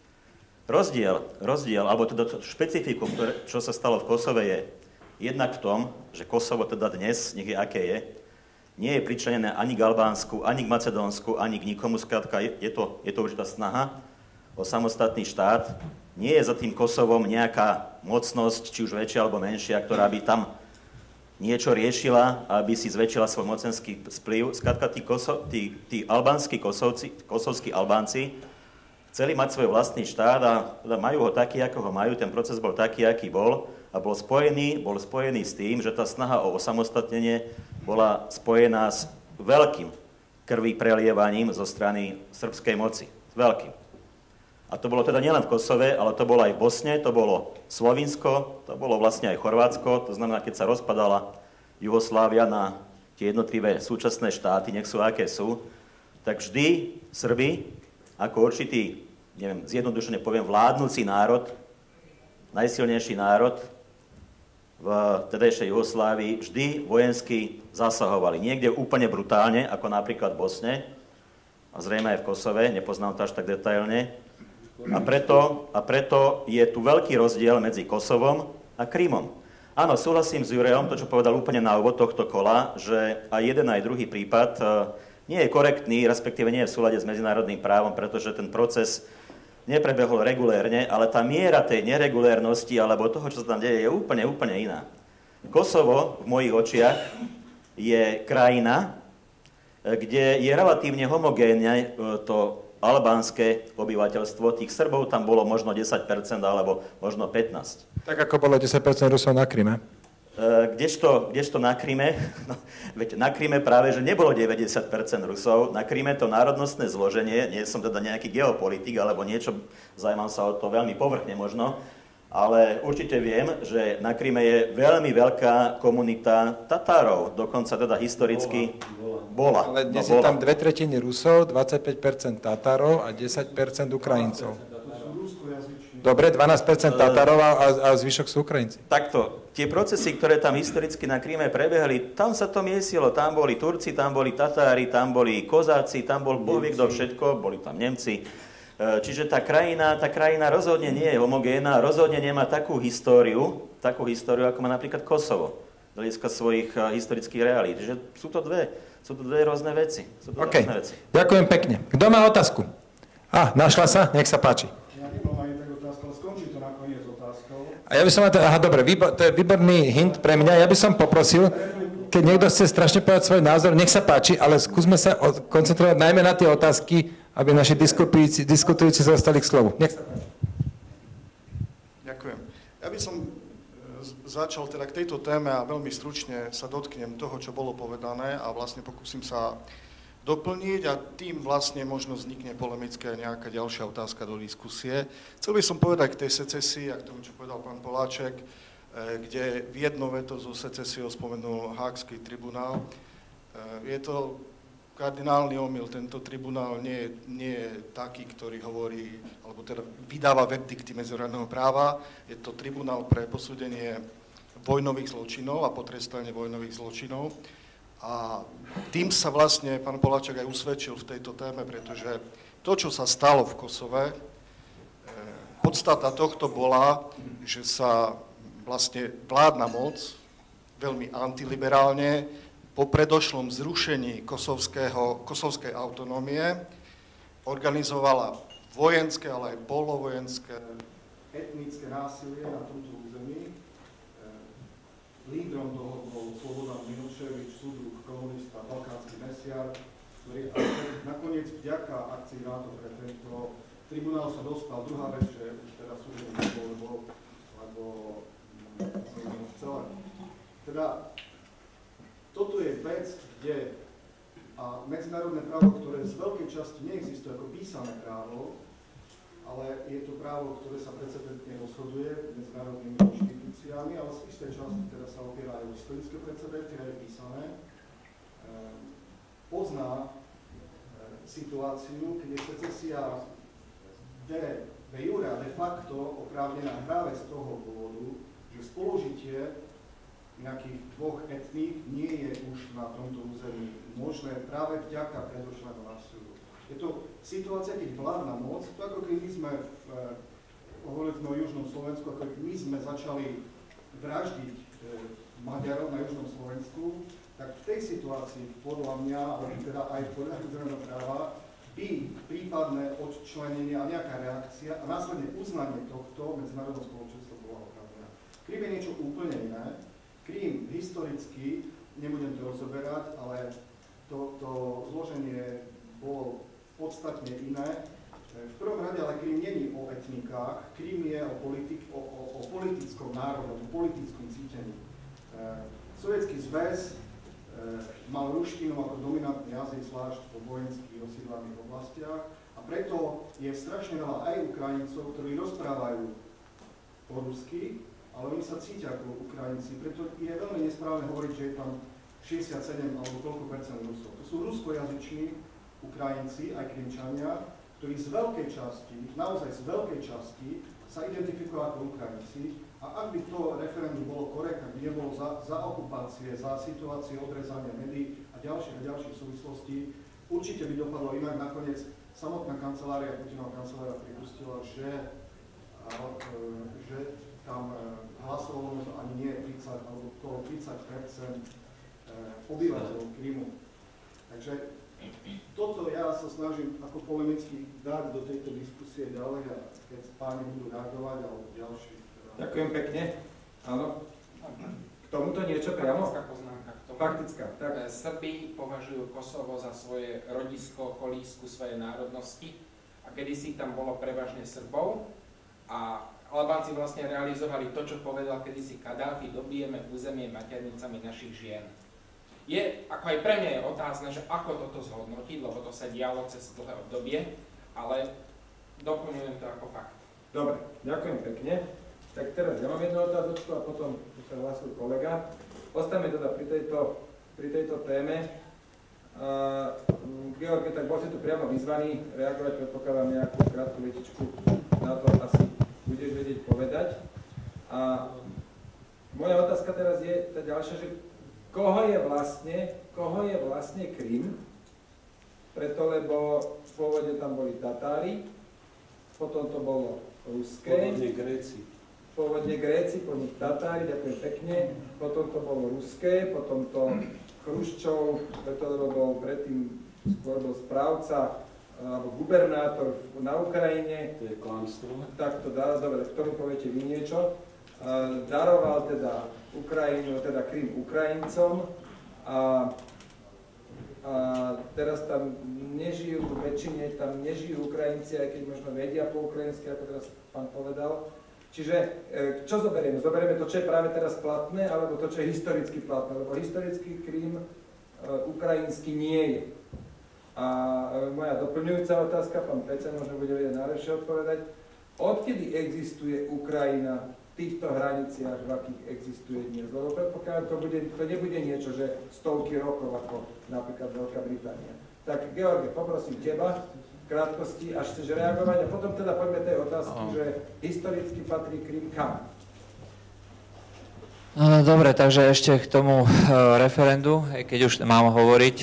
Rozdiel, rozdiel, alebo teda to špecifikum, ktoré, čo sa stalo v Kosove, je jednak v tom, že Kosovo teda dnes, nech je aké je, nie je pričlenené ani k Albánsku, ani k Macedónsku, ani k nikomu. Skrátka, je, je, to, je to určitá snaha o samostatný štát. Nie je za tým Kosovom nejaká mocnosť, či už väčšia alebo menšia, ktorá by tam niečo riešila, aby si zväčšila svoj mocenský vplyv. Skrátka, tí, koso, tí, tí albánsky kosovci, kosovskí Albánci chceli mať svoj vlastný štát a majú ho taký, ako ho majú. Ten proces bol taký, aký bol a bol spojený, bol spojený s tým, že tá snaha o osamostatnenie bola spojená s veľkým krví prelievaním zo strany srbskej moci. S veľkým. A to bolo teda nielen v Kosove, ale to bolo aj v Bosne, to bolo Slovinsko, to bolo vlastne aj Chorvátsko. To znamená, keď sa rozpadala Juhoslávia na tie jednotlivé súčasné štáty, nech sú aké sú, tak vždy Srbi, ako určitý, neviem, zjednodušene poviem, vládnúci národ, najsilnejší národ v tedajšej Juhoslávii, vždy vojensky zasahovali. Niekde úplne brutálne, ako napríklad v Bosne, a zrejme aj v Kosove, nepoznám to až tak detailne. A preto, a preto je tu veľký rozdiel medzi Kosovom a Krymom. Áno, súhlasím s Jurejom, to, čo povedal úplne na úvod tohto kola, že aj jeden, aj druhý prípad nie je korektný, respektíve nie je v súlade s medzinárodným právom, pretože ten proces neprebehol regulérne, ale tá miera tej neregulérnosti alebo toho, čo sa tam deje, je úplne, úplne iná. Kosovo v mojich očiach je krajina, kde je relatívne homogénne to albánske obyvateľstvo. Tých Srbov tam bolo možno desať percent alebo možno pätnásť percent. Tak ako bolo desať percent Rusov na Kryme. Kdežto, kdežto na Kryme, no, veď na Kryme práve, že nebolo deväťdesiat percent Rusov, na Kryme to národnostné zloženie, nie som teda nejaký geopolitik alebo niečo, zaujímam sa o to veľmi povrchne možno, ale určite viem, že na Kryme je veľmi veľká komunita Tatárov, dokonca teda historicky bola. Ale dnes no, je tam dve tretiny Rusov, dvadsaťpäť percent Tatárov a desať percent Ukrajincov. Dobre, dvanásť percent Tatárov a, a zvyšok sú Ukrajinci. Takto, tie procesy, ktoré tam historicky na Kryme prebehli, tam sa to miesilo, tam boli Turci, tam boli Tatári, tam boli Kozáci, tam bol bohvie kto všetko, boli tam Nemci. Čiže tá krajina, tá krajina rozhodne nie je homogénna, rozhodne nemá takú históriu, takú históriu, ako má napríklad Kosovo. z hľadiska svojich uh, historických realít. Že sú to dve, sú to dve rôzne veci. Sú to OK, rôzne veci. Ďakujem pekne. Kto má otázku? Á, našla sa? Nech sa páči. Ja nemám ani tak otázku, ale skončí to nakoniec otázkou. A ja by som... Aha, dobre, výbo, to je výborný hint pre mňa. Ja by som poprosil, keď niekto chce strašne povedať svoj názor, nech sa páči, ale skúsme sa koncentrovať najmä na tie otázky, aby naši diskutujúci, diskutujúci sa dostali k slovu. Nech sa páči. Ďakujem. Ja by som začal teda k tejto téme a veľmi stručne sa dotknem toho, čo bolo povedané a vlastne pokúsim sa doplniť a tým vlastne možno vznikne polemické nejaká ďalšia otázka do diskusie. Chcel by som povedať k tej secesii a k tomu, čo povedal pán Poláček, kde v jedno veto zo secesiou spomenul Háksky tribunál. Je to kardinálny omyl, tento tribunál nie je, nie je taký, ktorý hovorí, alebo teda vydáva verdikty medzinárodného práva. Je to tribunál pre posúdenie vojnových zločinov a potrestanie vojnových zločinov. A tým sa vlastne pán Poláček aj usvedčil v tejto téme, pretože to, čo sa stalo v Kosove, podstata tohto bola, že sa vlastne vládna moc veľmi antiliberálne po predošlom zrušení kosovského, kosovskej autonómie organizovala vojenské, ale aj polovojenské etnické násilie na tomto území. Lídrom toho bol Slobodan Miloševič, súdruh, komunista, balkánsky mesiar, ktorý nakoniec vďaka akcii NATO pre tento tribunál sa dostal. Druhá vec, že už teda súdruh nebol, lebo, lebo celé. Teda toto je vec, kde a medzinárodné právo, ktoré z veľkej časti neexistuje ako písané právo, ale je to právo, ktoré sa precedentne rozhoduje medzinárodnými inštitúciami, ale z istej časti teda sa opiera aj o historické precedenty, aj písané, e, pozná e, situáciu, keď je secesia de, de jure a de facto oprávnená práve z toho dôvodu, že spolužitie nejakých dvoch etník nie je už na tomto území možné práve vďaka predošlému násiliu. Je to situácia, keď vládna moc, to ako keď my sme, v, hovorili sme o Južnom Slovensku, ako keď my sme začali vraždiť e, Maďarov na Južnom Slovensku, tak v tej situácii podľa mňa, ale teda aj podľa medzinárodného práva, by prípadné odčlenenie a nejaká reakcia a následne uznanie tohto medzinárodného spoločenstva bola oprávnená. Krím je niečo úplne iné. Krím historicky, nebudem to rozoberať, ale to, to zloženie bolo podstatne iné. V prvom rade ale Krím není o etnikách, Krím je o, politik, o, o, o politickom národe, o politickom cítení. E, Sovietský zväz e, mal ruštinu ako dominantný jazyk, zvlášť vo vojenských osídlených oblastiach a preto je strašne veľa aj Ukrajincov, ktorí rozprávajú po rusky, ale oni sa cítia ako Ukrajinci, preto je veľmi nesprávne hovoriť, že je tam šesťdesiatsedem alebo koľko percent Rusov. To sú ruskojazyční Ukrajinci, aj Krymčania, ktorí z veľkej časti, naozaj z veľkej časti, sa identifikujú ako Ukrajinci a ak by to referendum bolo korektné, by nebolo za, za okupácie, za situácie odrezania médií a ďalších a ďalších súvislostí, určite by dopadlo inak. Nakoniec samotná kancelária, Putinova kancelária pripustila, že, a, že tam hlasovalo možno ani nie tridsať alebo okolo tridsať percent obyvateľov Krymu. Takže toto ja sa snažím ako polemicky dať do tejto diskusie ďalej a keď páni budú reagovať alebo ďalší. Teda... Ďakujem pekne. Áno. K tomuto niečo priamo? Faktická poznámka k tomu. Faktická, tak. Srbi považujú Kosovo za svoje rodisko, kolísku svojej národnosti a kedysi tam bolo prevažne Srbov a Albánci vlastne realizovali to, čo povedal kedysi Kadáfi, dobijeme územie maternicami našich žien. Je, ako aj pre mňa je otázne, že ako toto zhodnotiť, lebo to sa dialo cez dlhé obdobie, ale doplňujem to ako fakt. Dobre, ďakujem pekne. Tak teraz ja mám jednu otázočku a potom sa hlásil kolega. Ostaňme teda pri tejto, pri tejto téme. Uh, George, tak bol si tu priamo vyzvaný reagovať, predpokladám nejakú krátku vetičku na to asi budeš vedieť povedať. A moja otázka teraz je tá ďalšia, že koho je vlastne, koho je vlastne Krym? Preto, lebo v pôvode tam boli Tatári, potom to bolo ruské. Pôvodne Gréci. pôvodne Gréci, po nich Tatári, ďakujem pekne, potom to bolo ruské, potom to Chruščov, preto lebo bol predtým skôr bol správca alebo gubernátor na Ukrajine. To je klamstvo. Tak to dá, dobre, k tomu poviete vy niečo. Daroval teda Ukrajinu, teda Krym Ukrajincom a, a teraz tam nežijú, väčšine tam nežijú Ukrajinci, aj keď možno vedia po ukrajinsky, ako teraz pán povedal. Čiže čo zoberieme? Zoberieme to, čo je práve teraz platné, alebo to, čo je historicky platné, lebo historický Krym ukrajinský nie je. A moja doplňujúca otázka, pán Pece možno bude vedieť najlepšie odpovedať, odkedy existuje Ukrajina v týchto hraniciach, v akých existuje dnes? Lebo predpokladám, to, bude, to nebude niečo, že stovky rokov, ako napríklad Veľká Británia. Tak George, poprosím teba v krátkosti, až chceš reagovať a potom teda poďme tej otázky, že historicky patrí Krym kam? Dobre, takže ešte k tomu referendu, keď už mám hovoriť.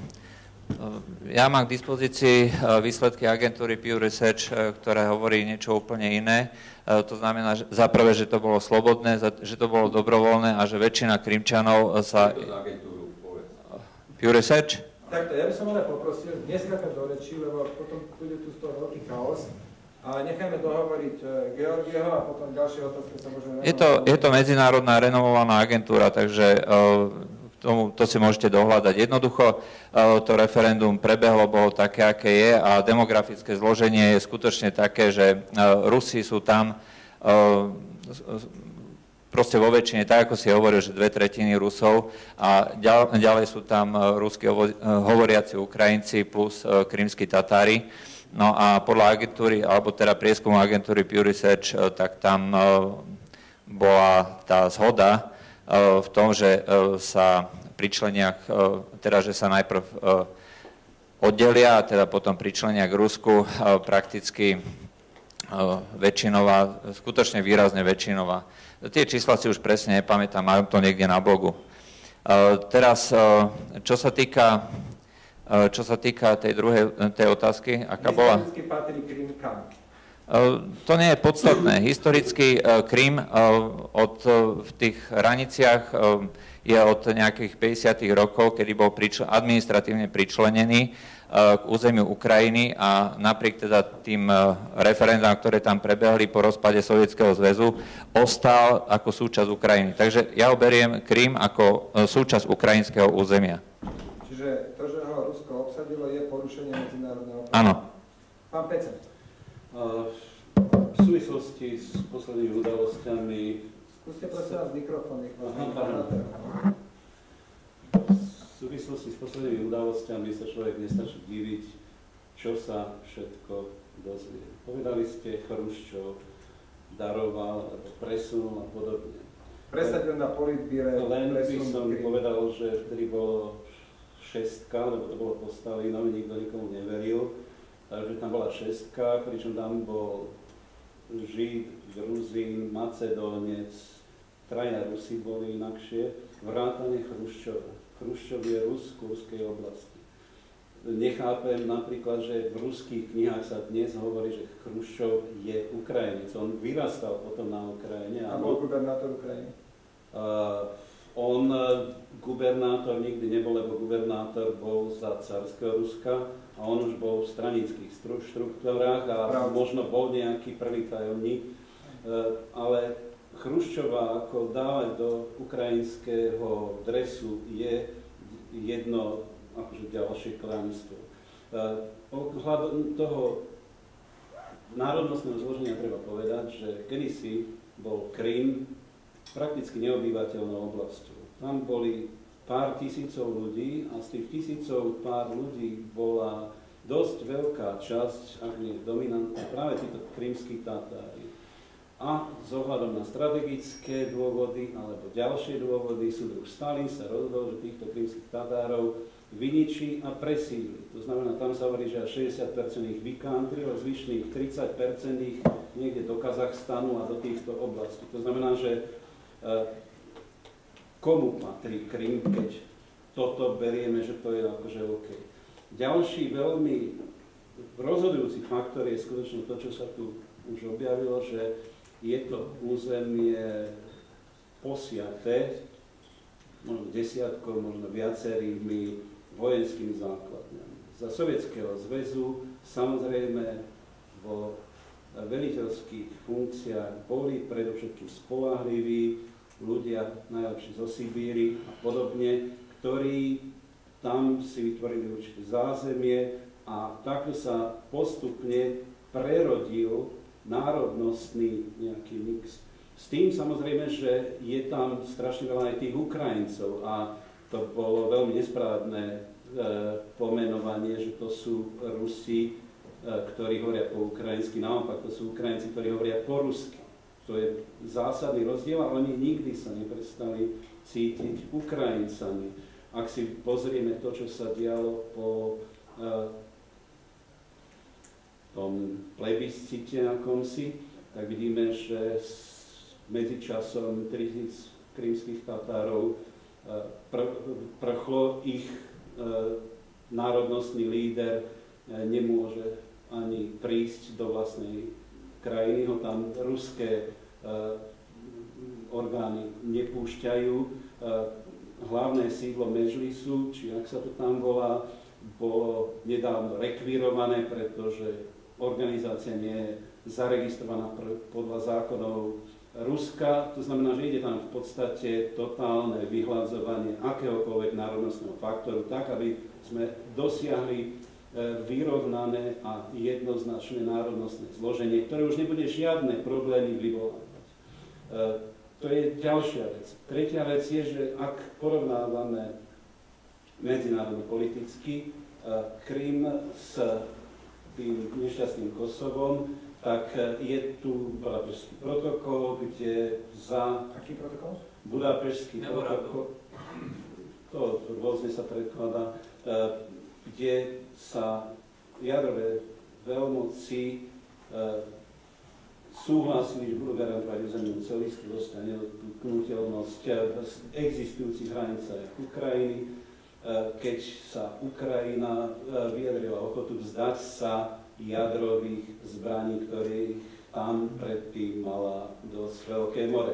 Ja mám k dispozícii výsledky agentúry Pew Research, ktoré hovorí niečo úplne iné. To znamená, že za prvé, že to bolo slobodné, že to bolo dobrovoľné a že väčšina Krymčanov sa... Pew Research? Takto, ja by som ale poprosil, neskákať do rečí, lebo potom bude tu z toho veľký chaos. A nechajme dohovoriť Georgieho a potom ďalšie otázky sa môžeme... Je to, je to medzinárodná renomovaná agentúra, takže tomu, to si môžete dohľadať. Jednoducho to referendum prebehlo, bolo také, aké je a demografické zloženie je skutočne také, že Rusi sú tam proste vo väčšine, tak ako si hovoril, že dve tretiny Rusov a ďalej sú tam rusky hovoriaci Ukrajinci plus krymskí Tatári. No a podľa agentúry, alebo teda prieskumu agentúry Pew Research, tak tam bola tá zhoda v tom, že sa pričlenia, teda že sa najprv oddelia a teda potom pričlenia k Rusku prakticky väčšinová, skutočne výrazne väčšinová. Tie čísla si už presne nepamätám, mám to niekde na blogu. Teraz, čo sa týka, čo sa týka tej druhej tej otázky, aká bola? Historicky patrí Krym kam? To nie je podstatné. Historický Krym od, v tých hraniciach je od nejakých päťdesiatych rokov, kedy bol pričl- administratívne pričlenený k územiu Ukrajiny a napriek teda tým referendám, ktoré tam prebehli po rozpade Sovietskeho zväzu, ostal ako súčasť Ukrajiny. Takže ja ho beriem Krym ako súčasť ukrajinského územia. Čiže to, že ho Rusko obsadilo, je porušenie medzinárodného práva? Áno. Pán Pece. V súvislosti s poslednými udalosťami... Skúste prosím vás mikrofón, nech vás V súvislosti s poslednými udalosťami sa človek nestačí diviť, čo sa všetko dozvie. Povedali ste, Chruščov daroval, alebo presunul a podobne. Presadil na politbíre. Len by som povedal, že vtedy bolo šestka, lebo to bolo postavené, nikto nikomu neveril. Takže tam bola šestka, pričom tam bol Žid, Gruzín, Macedónec, traja Rusi boli inakšie, vrátane Chruščova. Chruščov je Rus v Kurskej oblasti. Nechápem napríklad, že v ruských knihách sa dnes hovorí, že Chruščov je Ukrajinec. On vyrastal potom na Ukrajine. A bol gubernátor Ukrajiny? Uh, on gubernátor nikdy nebol, lebo gubernátor bol za carského Ruska a on už bol v stranických štruktúrách a Pravda. Možno bol nejaký prvý tajomník, ale Chruščova ako dávať do ukrajinského dresu je jedno akože ďalšie klamstvo. Ohľadom toho národnostného zloženia treba povedať, že kedysi bol Krym prakticky neobývateľnou oblasťou. Tam boli pár tisícov ľudí a z tých tisícov pár ľudí bola dosť veľká časť, ak nie dominantná, práve títo krymskí Tatári. A s ohľadom na strategické dôvody alebo ďalšie dôvody súdruh Stalin sa rozhodol, že týchto krymských Tatárov vyničí a presídli. To znamená, tam sa hovorí, že až šesťdesiat percent ich vykantril, zvyšných tridsať percent ich niekde do Kazachstanu a do týchto oblastí. To znamená, že komu patrí Krym, keď toto berieme, že to je akože OK. Ďalší veľmi rozhodujúci faktor je skutočne to, čo sa tu už objavilo, že je to územie posiaté, možno desiatkou, možno viacerými vojenskými základňami. Za Sovietskeho zväzu samozrejme vo veliteľských funkciách boli predovšetkým spoľahliví ľudia, najlepší zo Sibíry a podobne, ktorí tam si vytvorili určité zázemie a takto sa postupne prerodil národnostný nejaký mix. S tým samozrejme, že je tam strašne veľa aj tých Ukrajincov a to bolo veľmi nesprávne e, pomenovanie, že to sú Rusi, e, ktorí hovoria po ukrajinsky, naopak to sú Ukrajinci, ktorí hovoria po rusky. To je zásadný rozdiel a oni nikdy sa neprestali cítiť Ukrajincami. Ak si pozrieme to, čo sa dialo po uh, tom plebiscite na konci, tak vidíme, že medzičasom tritisíc krymských Tatárov uh, pr prchlo, ich uh, národnostný líder uh, nemôže ani prísť do vlastnej krajiny, ho tam ruské uh, orgány nepúšťajú. Uh, hlavné sídlo Medžlisu, či ak sa to tam volá, bolo nedávno rekvírované, pretože organizácia nie je zaregistrovaná podľa zákonov Ruska. To znamená, že ide tam v podstate totálne vyhľadzovanie akéhokoľvek národnostného faktoru, tak aby sme dosiahli vyrovnané a jednoznačné národnostné zloženie, ktoré už nebude žiadne problémy vyvolávať. To je ďalšia vec. Tretia vec je, že ak porovnávame medzinárodne politicky Krym s tým nešťastným Kosovom, tak je tu Budapešský protokol, kde za... Aký protokol? Budapešský protokol, to rôzne sa prekladá, kde sa jadrové veľmoci súhlasili, že budú garantovať územnú celistvosť a nedotknuteľnosť existujúcich hranicách Ukrajiny, keď sa Ukrajina vyjadrila ochotu vzdať sa jadrových zbraní, ktorých tam predtým mala dosť veľké more.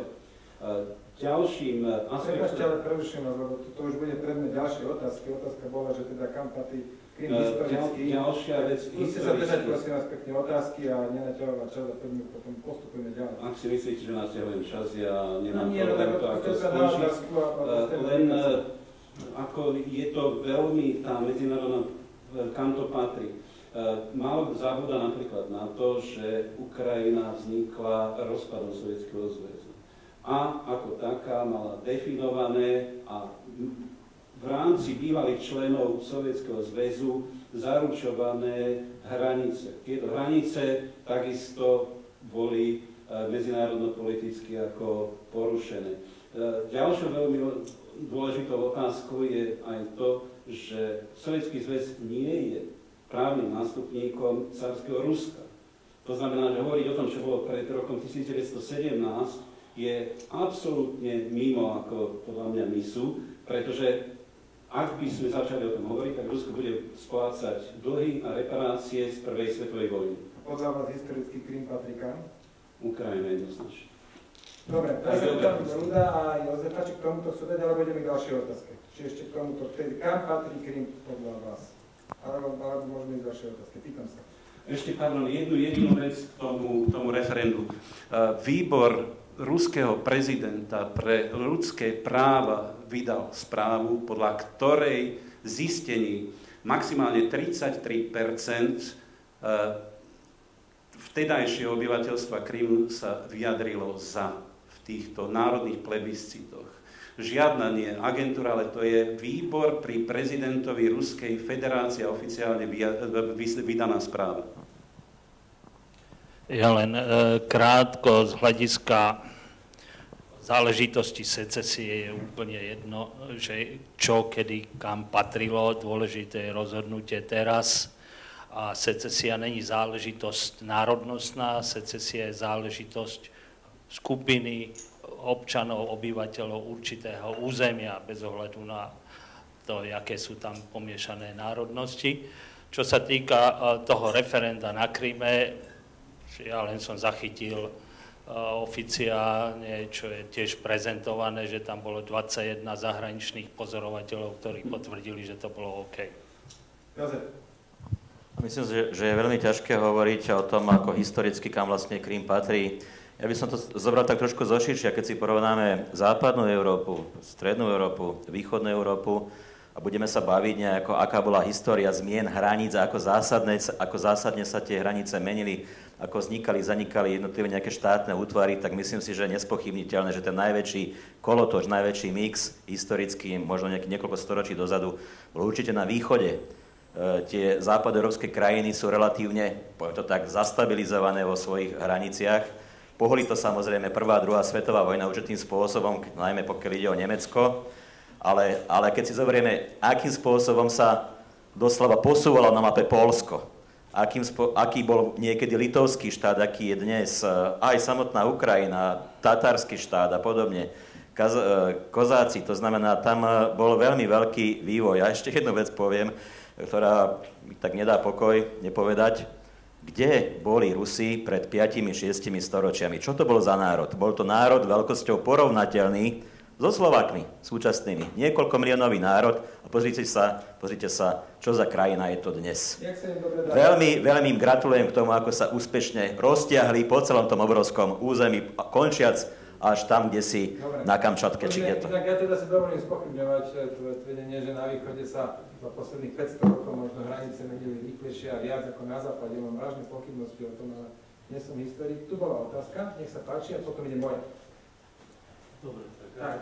Ďalším aspektom... Prepačte, ale preruším vás, lebo to, to už bude predmet ďalšej otázky. Otázka bola, že teda kam patrí Krym historický. Ďalšia vec, Skúste sa držať, prosím vás, pekne otázky a nenaťahovať čas a potom postupujeme ďalej. Ak si myslíte, že naťahujem čas, ja nemám no, nie, problém no, to ako skončiť. Len ako je to veľmi, tá medzinárodná, kam to patrí. Málo zabúda napríklad na to, že Ukrajina vznikla rozpadom Sovietskeho zväzu. A ako taká mala definované a v rámci bývalých členov Sovietskeho zväzu zaručované hranice. Tieto hranice takisto boli medzinárodno-politicky ako porušené. Ďalšou veľmi dôležitou otázkou je aj to, že Sovietsky zväz nie je právnym nástupníkom carského Ruska. To znamená, že hovoriť o tom, čo bolo pred rokom tisícdeväťstosedemnásť, je absolútne mimo, ako podľa mňa my sú, pretože ak by sme začali o tom hovoriť, tak Rusko bude splácať dlhy a reparácie z prvej svetovej vojny. Podľa vás historický Krym patrí kam? Ukrajina jednoznačne. Dobre, teraz sa pýtam Ruda a Jozefa, či k tomuto chcú dať, alebo ideme k ďalšej otázke. Či ešte k tomuto, tedy kam patrí Krym podľa vás? Alebo, alebo môžeme ísť ďalšej otázke, pýtam sa. Ešte, pardon, jednu, jednu vec k tomu, tomu referendu. Výbor ruského prezidenta pre ľudské práva vydal správu, podľa ktorej zistení maximálne tridsaťtri percent vtedajšieho obyvateľstva Krymu sa vyjadrilo za v týchto národných plebiscitoch. Žiadna nie agentúra, ale to je výbor pri prezidentovi Ruskej federácie oficiálne vydaná správa. Ja len e, krátko z hľadiska záležitosti secesie je úplne jedno, že čo, kedy, kam patrilo. Dôležité je rozhodnutie teraz. A secesia není záležitosť národnostná, secesia je záležitosť skupiny občanov, obyvateľov určitého územia, bez ohľadu na to, aké sú tam pomiešané národnosti. Čo sa týka toho referenda na Kryme, ja len som zachytil oficiálne, čo je tiež prezentované, že tam bolo dvadsaťjeden zahraničných pozorovateľov, ktorí potvrdili, že to bolo OK. Myslím, že, že je veľmi ťažké hovoriť o tom, ako historicky kam vlastne Krím patrí. Ja by som to zobral tak trošku zoširšia, keď si porovnáme západnú Európu, strednú Európu, východnú Európu a budeme sa baviť nejako, aká bola história zmien hraníc a ako zásadne, ako zásadne sa tie hranice menili, ako vznikali, zanikali jednotlivé nejaké štátne útvary, tak myslím si, že je nespochybniteľné, že ten najväčší kolotoč, najväčší mix historický, možno nejaký niekoľko storočí dozadu, bol určite na východe. E, tie západoeurópske krajiny sú relatívne, poviem to tak, zastabilizované vo svojich hraniciach. Pohli to samozrejme prvá, druhá svetová vojna určitým spôsobom, najmä pokiaľ ide o Nemecko, ale, ale keď si zoberieme, akým spôsobom sa doslova posúvalo na mape Poľsko, akým spo, aký bol niekedy litovský štát, aký je dnes, aj samotná Ukrajina, tatársky štát a podobne, Kaz, kozáci, to znamená, tam bol veľmi veľký vývoj. A ešte jednu vec poviem, ktorá mi tak nedá pokoj nepovedať. Kde boli Rusi pred piatimi šiestimi storočiami? Čo to bol za národ? Bol to národ veľkosťou porovnateľný so Slovákmi súčasnými. Niekoľko miliónový národ a pozrite sa, pozrite sa, čo za krajina je to dnes. Veľmi, veľmi im gratulujem k tomu, ako sa úspešne roztiahli po celom tom obrovskom území, končiac až tam, kde si dobre. Na Kamčatke, či kde to. Tak ja teda si dovolím spochybňovať tvoje tvrdenie, že na východe sa za posledných päťsto rokov možno hranice menili rýchlejšie a viac ako na západe. Mám vážne pochybnosti o tom, ale nie som historik. Tu bola otázka, nech sa páči, a potom ide moja. Dobre, tak. Tak.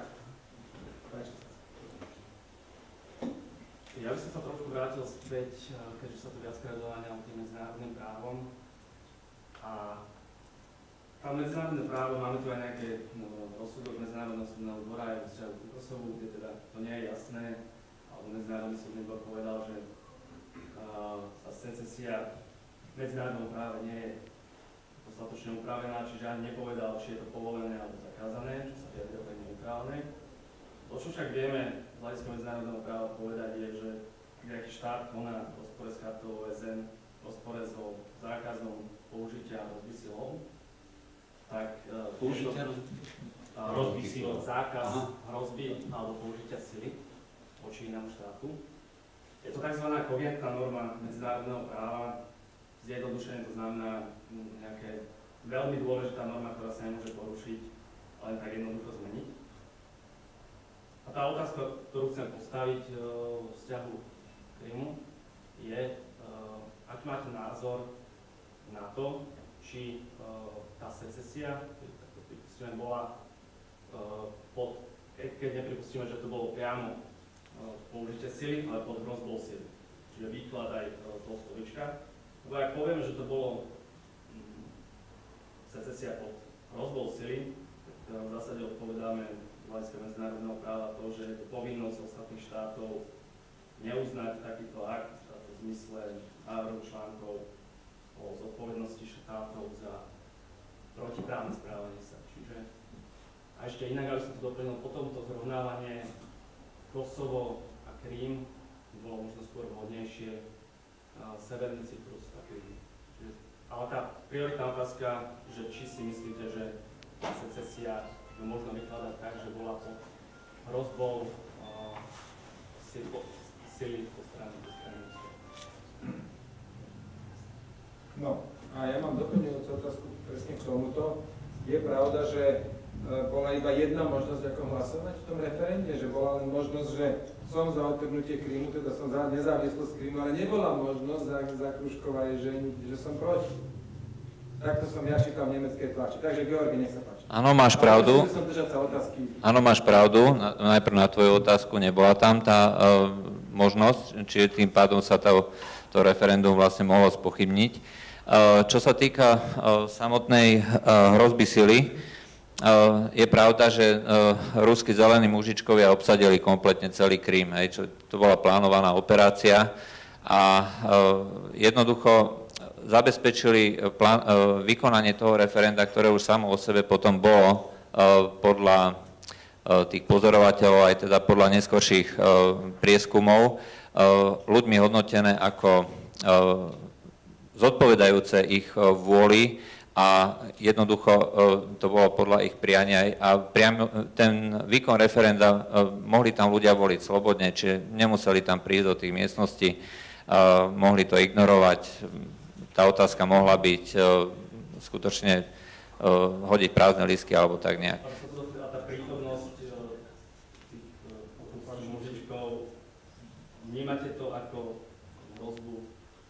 Ja by som sa trošku vrátil späť, keďže sa to viackrát doháňalo tým medzinárodným právom. A tam medzinárodné právo, máme tu aj nejaké no, rozsudok Medzinárodného súdneho dvora aj vo vzťahu k Kosovu, kde teda to nie je jasné, alebo Medzinárodný súdny dvor povedal, že uh, tá secesia v medzinárodnom práve nie je dostatočne upravená, čiže ani nepovedal, či je to povolené alebo zakázané, čo sa vyjadrilo tak neutrálne. To, čo však vieme z hľadiska medzinárodného práva povedať, je, že nejaký štát koná v rozpore s chartou O S N, v rozpore so zákazom použitia hrozby silou, tak uh, použitia hrozby silou, zákaz hrozby alebo použitia sily voči inému štátu. Je to tzv. Kogentná norma medzinárodného práva. Zjednodušene to znamená nejaké veľmi dôležitá norma, ktorá sa nemôže porušiť, len tak jednoducho zmeniť. A tá otázka, ktorú chcem postaviť uh, v vzťahu k Krymu, je, uh, aký máte názor na to, či uh, tá secesia, keď bola uh, pod, keď, keď nepripustíme, že to bolo priamo uh, použitie sily, ale pod hrozbou sily. Čiže výklad aj uh, toho slovička. Lebo ak povieme, že to bolo um, secesia pod hrozbou sily, tak uh, v zásade odpovedáme z hľadiska medzinárodného práva to, že je to povinnosť ostatných štátov neuznať takýto akt v zmysle návrhu článkov o zodpovednosti štátov za protiprávne správanie sa. Čiže a ešte inak, aby som to doplnil, potom to zrovnávanie Kosovo a Krím bolo možno skôr vhodnejšie, a Severný Cyprus a Krím. Čiže, ale tá prioritná otázka, že či si myslíte, že secesia ju možno vykladať tak, že bola pod hrozbou uh, sily po strany po strany. No, a ja mám doplňujúcu otázku presne k tomuto. Je pravda, že e, bola iba jedna možnosť, ako hlasovať v tom referende, že bola len možnosť, že som za odtrhnutie Krymu, teda som za nezávislosť Krymu, ale nebola možnosť za, za Kruškova, že, že som proti. Takto som ja čítal v nemeckej tlači. Takže Georgi, nech sa páči. Áno, máš pravdu. Áno, máš pravdu. Najprv na tvoju otázku nebola tam tá uh, možnosť, čiže tým pádom sa to, to referendum vlastne mohlo spochybniť. Uh, čo sa týka uh, samotnej uh, hrozby sily, uh, je pravda, že uh, ruskí zelení mužičkovia obsadili kompletne celý Krím. Hej, čo, to bola plánovaná operácia a uh, jednoducho zabezpečili plán, vykonanie toho referenda, ktoré už samo o sebe potom bolo podľa tých pozorovateľov, aj teda podľa neskorších prieskumov, ľuďmi hodnotené ako zodpovedajúce ich vôli a jednoducho to bolo podľa ich priania a priamo ten výkon referenda mohli tam ľudia voliť slobodne, čiže nemuseli tam prísť do tých miestností, mohli to ignorovať. Tá otázka mohla byť skutočne hodiť prázdne lístky alebo tak nejak. A tá prítomnosť tých mužičkov, vnímate to ako hrozbu?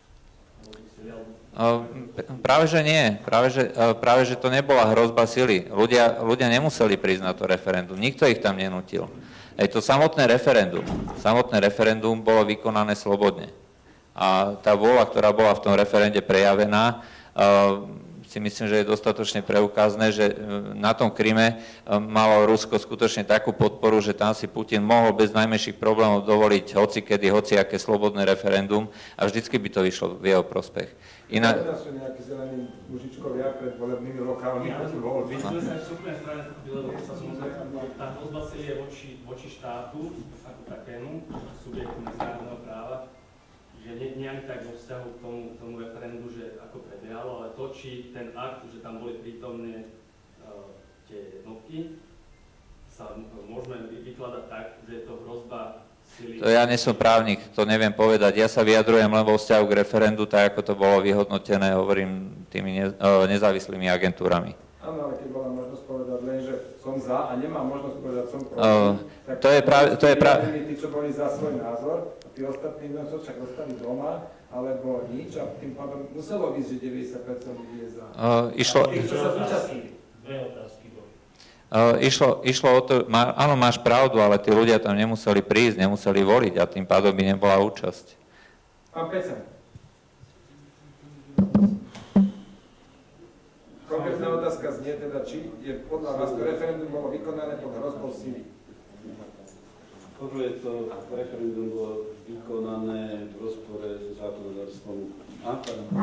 Práve že nie. Práve že, práve, že to nebola hrozba sily. Ľudia, ľudia nemuseli prísť na to referendum. Nikto ich tam nenútil. Aj to samotné referendum. Samotné referendum bolo vykonané slobodne. A tá vôľa, ktorá bola v tom referende prejavená, si myslím, že je dostatočne preukázne, že na tom Kryme malo Rusko skutočne takú podporu, že tam si Putin mohol bez najmenších problémov dovoliť hocikedy, hociaké slobodné referendum a vždycky by to vyšlo v jeho prospech. Iná... sú nejakí zelení mužičkovia pred volebnými lokálnymi voľby. My sme sa ešte úplne správne pochopili, lebo sa samozrejme tá hrozba sily je voči, voči štátu ako takému, subjektu medzinárodného práva, že nie, nie ani tak vo vzťahu k tomu, tomu referendu, že ako prebiehalo, ale to, či ten akt, že tam boli prítomné uh, tie jednotky, sa môžeme vykladať tak, že je to hrozba sily. To ja nie som právnik, to neviem povedať. Ja sa vyjadrujem len vo vzťahu k referendu, tak ako to bolo vyhodnotené, hovorím, tými ne, uh, nezávislými agentúrami. Áno, ale keď bola možnosť povedať len, že som za a nemám možnosť povedať, som proti, uh, tak to je práve, to je práve... tí, čo boli za svoj názor, a tí ostatní jednoducho však ostali doma, alebo nič, a tým pádom muselo byť, že deväťdesiat percent ľudí je za. Uh, išlo... Tých, čo sa zúčastnili. Dve otázky boli. Uh, išlo, išlo o to, má, áno, máš pravdu, ale tí ľudia tam nemuseli prísť, nemuseli voliť a tým pádom by nebola účasť. Pán Peca. Konkrétna otázka znie teda, či je podľa vás to referendum bolo vykonané pod hrozbou sily. Poprvé to referendum bolo vykonané v rozpore so zákonodárstvom. A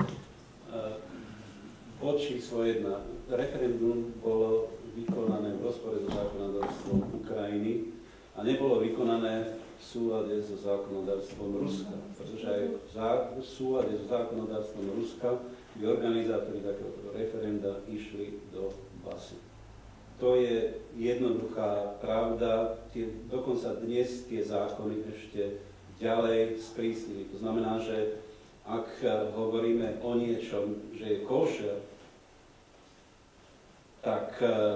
bod číslo jedna. Referendum bolo vykonané v rozpore so zákonodárstvom Ukrajiny a nebolo vykonané v súlade so zákonodárstvom Ruska, pretože aj v súlade so zákonodárstvom Ruska by organizátori takéhoto referenda išli do basy. To je jednoduchá pravda, tie, dokonca dnes tie zákony ešte ďalej sprísnili. To znamená, že ak hovoríme o niečom, že je košer, tak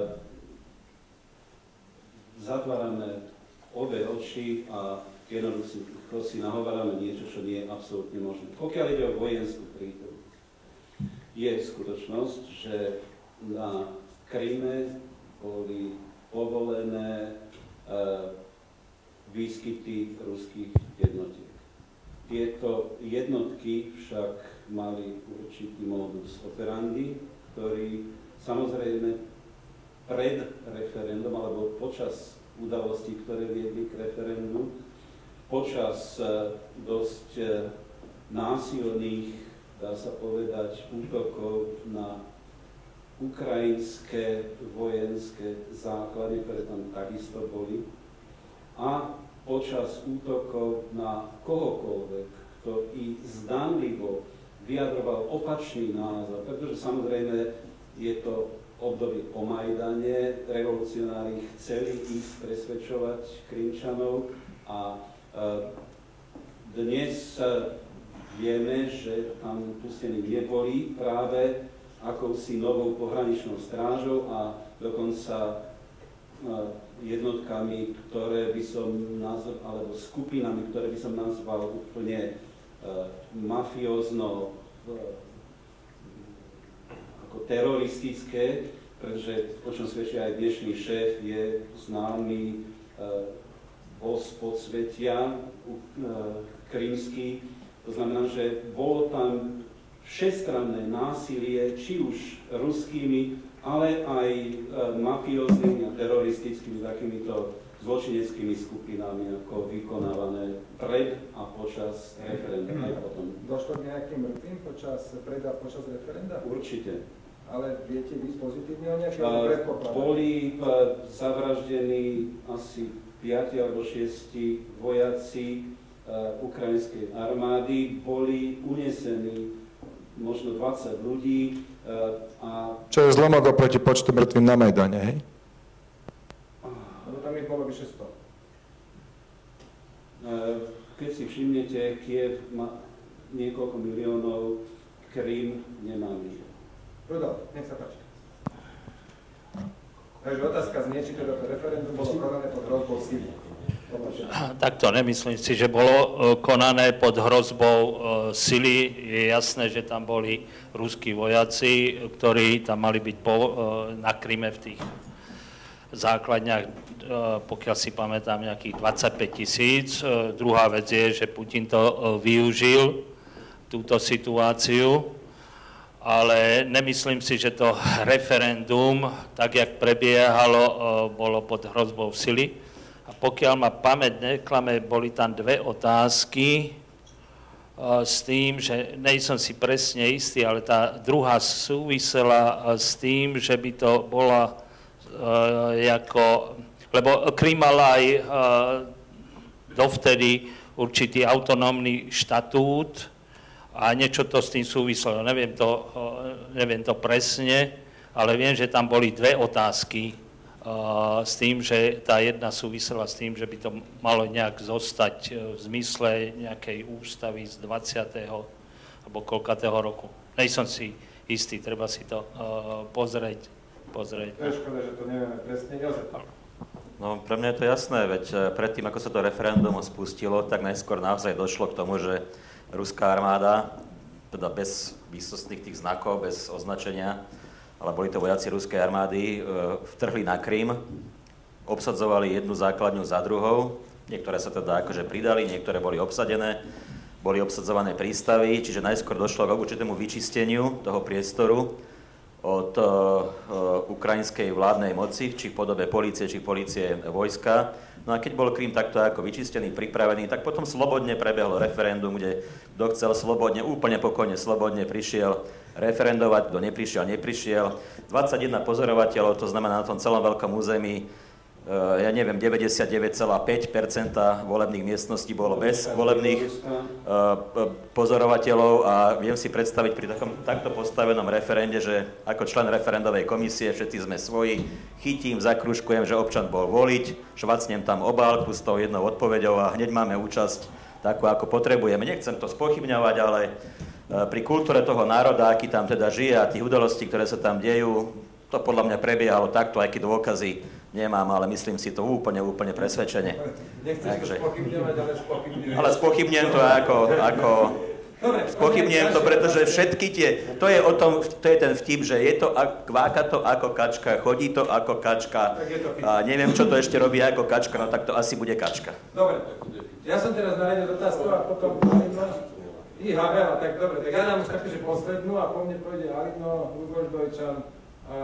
zatvárame obe oči a jednoducho si nahovárame niečo, čo nie je absolútne možné. Pokiaľ ide o vojenskú prítomnosť, je skutočnosť, že na Kryme boli povolené uh, výskyty ruských jednotiek. Tieto jednotky však mali určitý modus operandi, ktorý samozrejme pred referendum alebo počas udalostí, ktoré viedli k referendu, počas uh, dosť uh, násilných, dá sa povedať, útokov na ukrajinské vojenské základy, ktoré tam takisto boli, a počas útokov na kohokoľvek, kto i zdanlivo vyjadroval opačný názor, pretože samozrejme je to obdobie po Majdane, revolucionári chceli ísť presvedčovať Krymčanov a e, dnes e, vieme, že tam pustení neboli práve akousi novou pohraničnou strážou a dokonca jednotkami, ktoré by som nazval, alebo skupinami, ktoré by som nazval úplne mafiózno, ako teroristické, pretože o čom svedčí aj dnešný šéf je známy boss podsvetia krymský. To znamená, že bolo tam všestranné násilie, či už ruskými, ale aj e, mafióznymi a teroristickými takýmito zločineckými skupinami, ako vykonávané pred a počas referenda. Aj potom. Došlo k nejakým mŕtvým počas pred a počas referenda? Určite. Ale viete vy pozitívne o nejaké uh, predpoklady? Boli uh, zavraždení asi piati alebo šiesti vojaci uh, ukrajinskej armády, boli unesení možno dvadsať ľudí. A... Čo je zlomok oproti počtu mŕtvým na Majdane, hej? Lebo tam ich bolo vyše sto. Keď si všimnete, Kiev má niekoľko miliónov, Krym nemá nič. Rudolf, nech sa páči. Takže otázka znie, či teda to referendum bolo konané pod hrozbou síly. Takto nemyslím si, že bolo konané pod hrozbou sily. Je jasné, že tam boli ruskí vojaci, ktorí tam mali byť po, na Kryme v tých základniach, pokiaľ si pamätám, nejakých dvadsaťpäť tisíc. Druhá vec je, že Putin to využil, túto situáciu, ale nemyslím si, že to referendum, tak jak prebiehalo, bolo pod hrozbou sily. A pokiaľ ma pamäť neklame, boli tam dve otázky s tým, že nejsem si presne istý, ale tá druhá súvisela s tým, že by to bola ako, lebo Krym mal aj dovtedy určitý autonómny štatút a niečo to s tým súviselo. Neviem to, neviem to presne, ale viem, že tam boli dve otázky s tým, že tá jedna súvisela s tým, že by to malo nejak zostať v zmysle nejakej ústavy z dvadsiateho alebo koľkatého roku. Nejsom si istý, treba si to pozrieť. pozrieť. To je škoda, že to nevieme presne. Jozef. No, pre mňa je to jasné, veď predtým, ako sa to referendum spustilo, tak najskôr naozaj došlo k tomu, že ruská armáda, teda bez výsostných tých znakov, bez označenia, ale boli to vojaci ruskej armády, vtrhli na Krym, obsadzovali jednu základňu za druhou, niektoré sa teda akože pridali, niektoré boli obsadené, boli obsadzované prístavy, čiže najskôr došlo k určitému vyčisteniu toho priestoru od uh, uh, ukrajinskej vládnej moci, či v podobe polície, či polície vojska. No a keď bol Krym takto ako vyčistený, pripravený, tak potom slobodne prebehlo referendum, kde kto chcel slobodne, úplne pokojne slobodne prišiel referendovať, kto neprišiel, neprišiel. dvadsaťjeden pozorovateľov, to znamená na tom celom veľkom území, ja neviem, deväťdesiatdeväť celá päť percenta volebných miestností bolo bez volebných pozorovateľov a viem si predstaviť pri takom, takto postavenom referende, že ako člen referendovej komisie všetci sme svoji, chytím, zakružkujem, že občan bol voliť, švacnem tam obálku s tou jednou odpoveďou a hneď máme účasť takú, ako potrebujeme. Nechcem to spochybňovať, ale pri kultúre toho národa, aký tam teda žije a tých udalostí, ktoré sa tam dejú, to podľa mňa prebiehalo takto, aj keď dôkazy nemám, ale myslím si to úplne, úplne presvedčene. Nechceš Takže... to spochybňovať, ale spochybňuješ. Ale spochybňujem to ako... ako spochybňujem to, pretože všetky tie... To je o tom, to je ten vtip, že je to, kváka to ako kačka, chodí to ako kačka a neviem, čo to ešte robí ako kačka, no tak to asi bude kačka. Dobre, ja som teraz na jednu otázku a potom... Iha, veľa, tak dobre, tak ja dám už takú, že poslednú a po mne pôjde Alino, Luboš Dojčan a...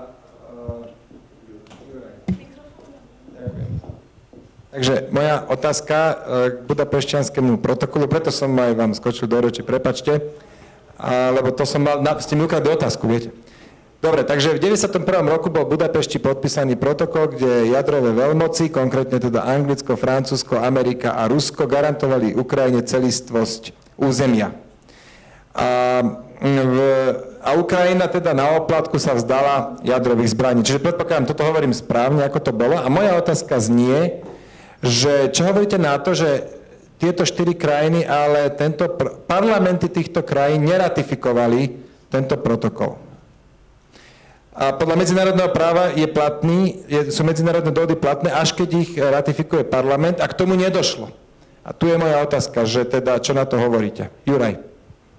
Takže moja otázka k Budapešťanskému protokolu, preto som aj vám skočil do reči, prepačte, a, lebo to som mal, na, ste mi ukradli otázku, viete. Dobre, takže v deväťdesiatom prvom roku bol v Budapešti podpísaný protokol, kde jadrové veľmoci, konkrétne teda Anglicko, Francúzsko, Amerika a Rusko, garantovali Ukrajine celistvosť územia. A, v, a Ukrajina teda na oplatku sa vzdala jadrových zbraní. Čiže predpokladám, toto hovorím správne, ako to bolo. A moja otázka znie, že čo hovoríte na to, že tieto štyri krajiny, ale tento pr- parlamenty týchto krajín neratifikovali tento protokol. A podľa medzinárodného práva je platný, je, sú medzinárodné dohody platné, až keď ich ratifikuje parlament a k tomu nedošlo. A tu je moja otázka, že teda, čo na to hovoríte? Juraj.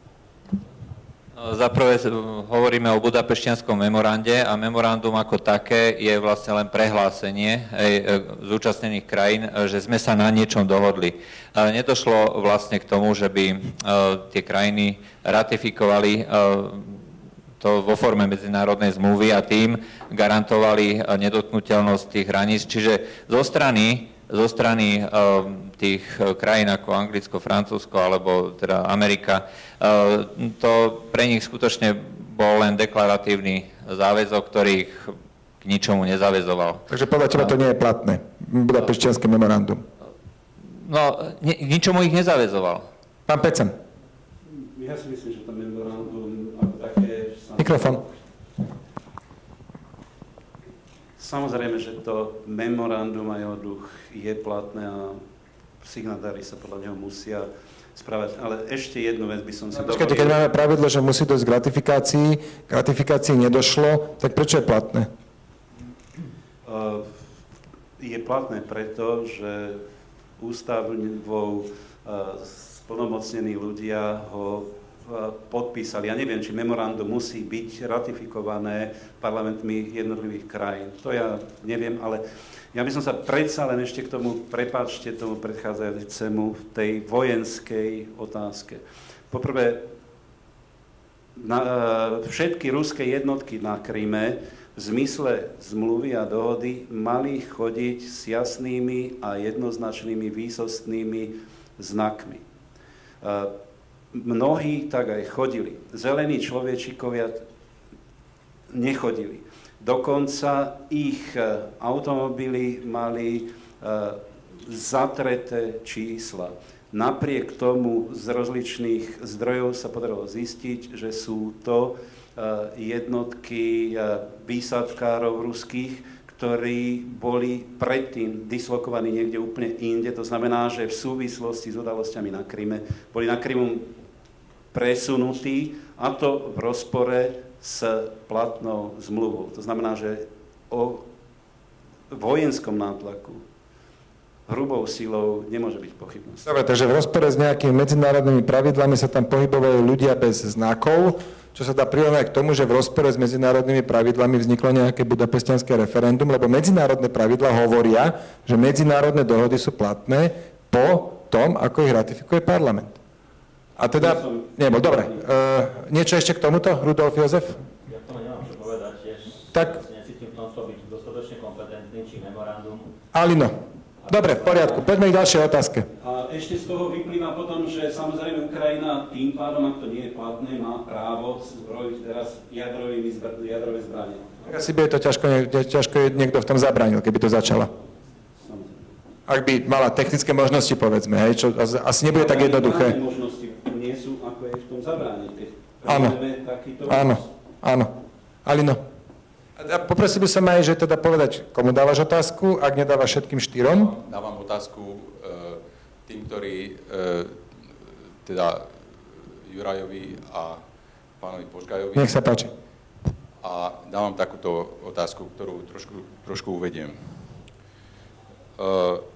Zaprvé hovoríme o Budapešťanskom memorande a memorandum ako také je vlastne len prehlásenie zúčastnených krajín, že sme sa na niečom dohodli. Nedošlo vlastne k tomu, že by tie krajiny ratifikovali to vo forme medzinárodnej zmluvy a tým garantovali nedotknuteľnosť tých hraníc. Čiže zo strany zo strany uh, tých krajín ako Anglicko, Francúzsko alebo teda Amerika, uh, to pre nich skutočne bol len deklaratívny záväzok, ktorý ich k ničomu nezaväzoval. Takže podľa teba to nie je platné, Budapešťanské memorandum? No, ni- ničomu ich nezaväzoval. Pán Pecen. Ja si myslím, že to memorandum Mikrofón. Samozrejme, že to memorandum a jeho duch je platné a signatári sa podľa neho musia správať. Ale ešte jednu vec by som si dovolil. Počkajte, keď máme pravidlo, že musí dojsť k ratifikácii, k ratifikácii nedošlo, tak prečo je platné? Uh, je platné preto, že ústavou uh, splnomocnení ľudia ho uh, podpísali. Ja neviem, či memorandum musí byť ratifikované parlamentmi jednotlivých krajín. To ja neviem, ale ja by som sa predsa len ešte k tomu, prepáčte tomu predchádzajúcemu, v tej vojenskej otázke. Poprvé, na, všetky ruské jednotky na Kryme v zmysle zmluvy a dohody mali chodiť s jasnými a jednoznačnými výsostnými znakmi. Mnohí tak aj chodili. Zelení človečíkovia nechodili. Dokonca ich automobily mali zatreté čísla. Napriek tomu z rozličných zdrojov sa podarilo zistiť, že sú to jednotky výsadkárov ruských, ktorí boli predtým dislokovaní niekde úplne inde. To znamená, že v súvislosti s udalosťami na Kryme boli na Krymu presunutí, a to v rozpore s platnou zmluvou. To znamená, že o vojenskom nátlaku hrubou silou nemôže byť pochybnosť. Dobre, takže v rozpore s nejakými medzinárodnými pravidlami sa tam pohybovali ľudia bez znakov, čo sa dá prirovnať k tomu, že v rozpore s medzinárodnými pravidlami vzniklo nejaké budapešťanské referendum, lebo medzinárodné pravidlá hovoria, že medzinárodné dohody sú platné po tom, ako ich ratifikuje parlament. A teda, nebol, dobre. Uh, niečo ešte k tomuto, Rudolf Jozef? Ja to nemám čo povedať, tiež tak necítim v tomto byť dostatočne kompetentný, či memorandum. Alino. Dobre, v poriadku. Poďme k ďalšej otázke. A ešte z toho vyplýva potom, že samozrejme Ukrajina tým pádom, ak to nie je platné, má právo zbrojiť teraz jadrovými zbr- jadrové zbranie. Asi by je to ťažko, ťažko je niekto v tom zabránil, keby to začala. Ak by mala technické možnosti, povedzme, hej, čo asi nebude tak jednoduché. Možnosti nie sú, ako je v tom zabrániť. Áno, áno, áno. Alino. A poprosil by som aj, že teda povedať, komu dávaš otázku, ak nedávaš všetkým štyrom. Dávam otázku e, tým, ktorí, e, teda Jurajovi a pánovi Požgajovi. Nech sa páči. A dávam takúto otázku, ktorú trošku, trošku uvediem. E,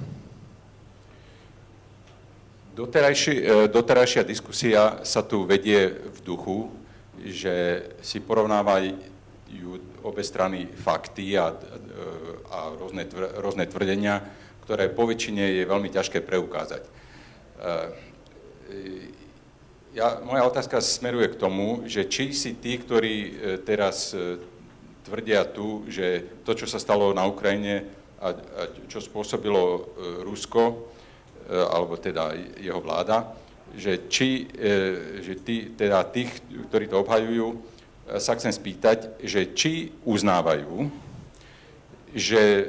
doterajší, e, doterajšia diskusia sa tu vedie v duchu, že si porovnávajú obe strany fakty a, a rôzne, tvr, rôzne tvrdenia, ktoré po väčšine je veľmi ťažké preukázať. Ja, moja otázka smeruje k tomu, že či si tí, ktorí teraz tvrdia tu, že to, čo sa stalo na Ukrajine a, a čo spôsobilo Rusko, alebo teda jeho vláda, že či že tí, teda tých, ktorí to obhajujú, sa chcem spýtať, že či uznávajú, že e,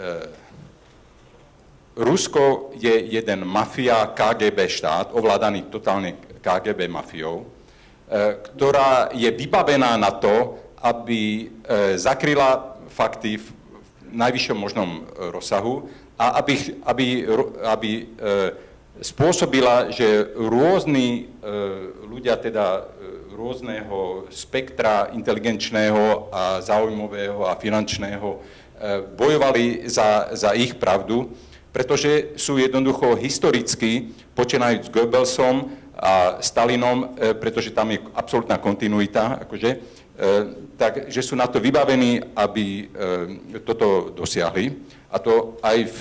Rusko je jeden mafia ká gé bé štát, ovládaný totálne ká gé bé mafiou, e, ktorá je vybavená na to, aby e, zakryla fakty v, v najvyššom možnom rozsahu a aby, aby, aby e, spôsobila, že rôzni e, ľudia teda rôzneho spektra inteligenčného a záujmového a finančného bojovali za, za ich pravdu, pretože sú jednoducho historicky, počínajúc s Goebbelsom a Stalinom, pretože tam je absolútna kontinuita, akože, takže sú na to vybavení, aby toto dosiahli. A to aj v,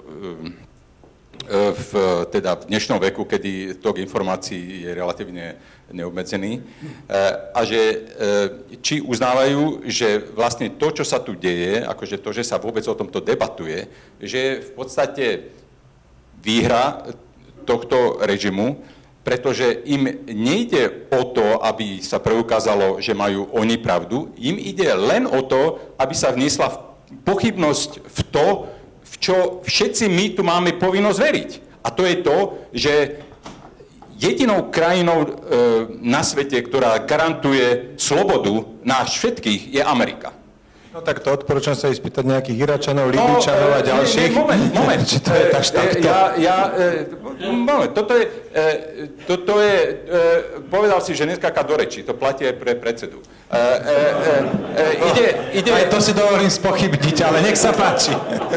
v, teda v dnešnom veku, kedy tok informácií je relatívne neobmedzený, a že či uznávajú, že vlastne to, čo sa tu deje, akože to, že sa vôbec o tomto debatuje, že je v podstate výhra tohto režimu, pretože im nejde o to, aby sa preukázalo, že majú oni pravdu, im ide len o to, aby sa vniesla pochybnosť v to, v čo všetci my tu máme povinnosť veriť. A to je to, že jedinou krajinou e, na svete, ktorá garantuje slobodu nás všetkých, je Amerika. No tak to odporúčam sa ísť spýtať nejakých Iračanov, Libyčanov a ďalších. No, moment, moment. Či to je tak takto? Ja, ja, moment, toto je, toto je, povedal si, že neskáka do reči, to platí aj pre predsedu. Ide, ide... Aj to si dovolím spochybniť, ale nech sa páči.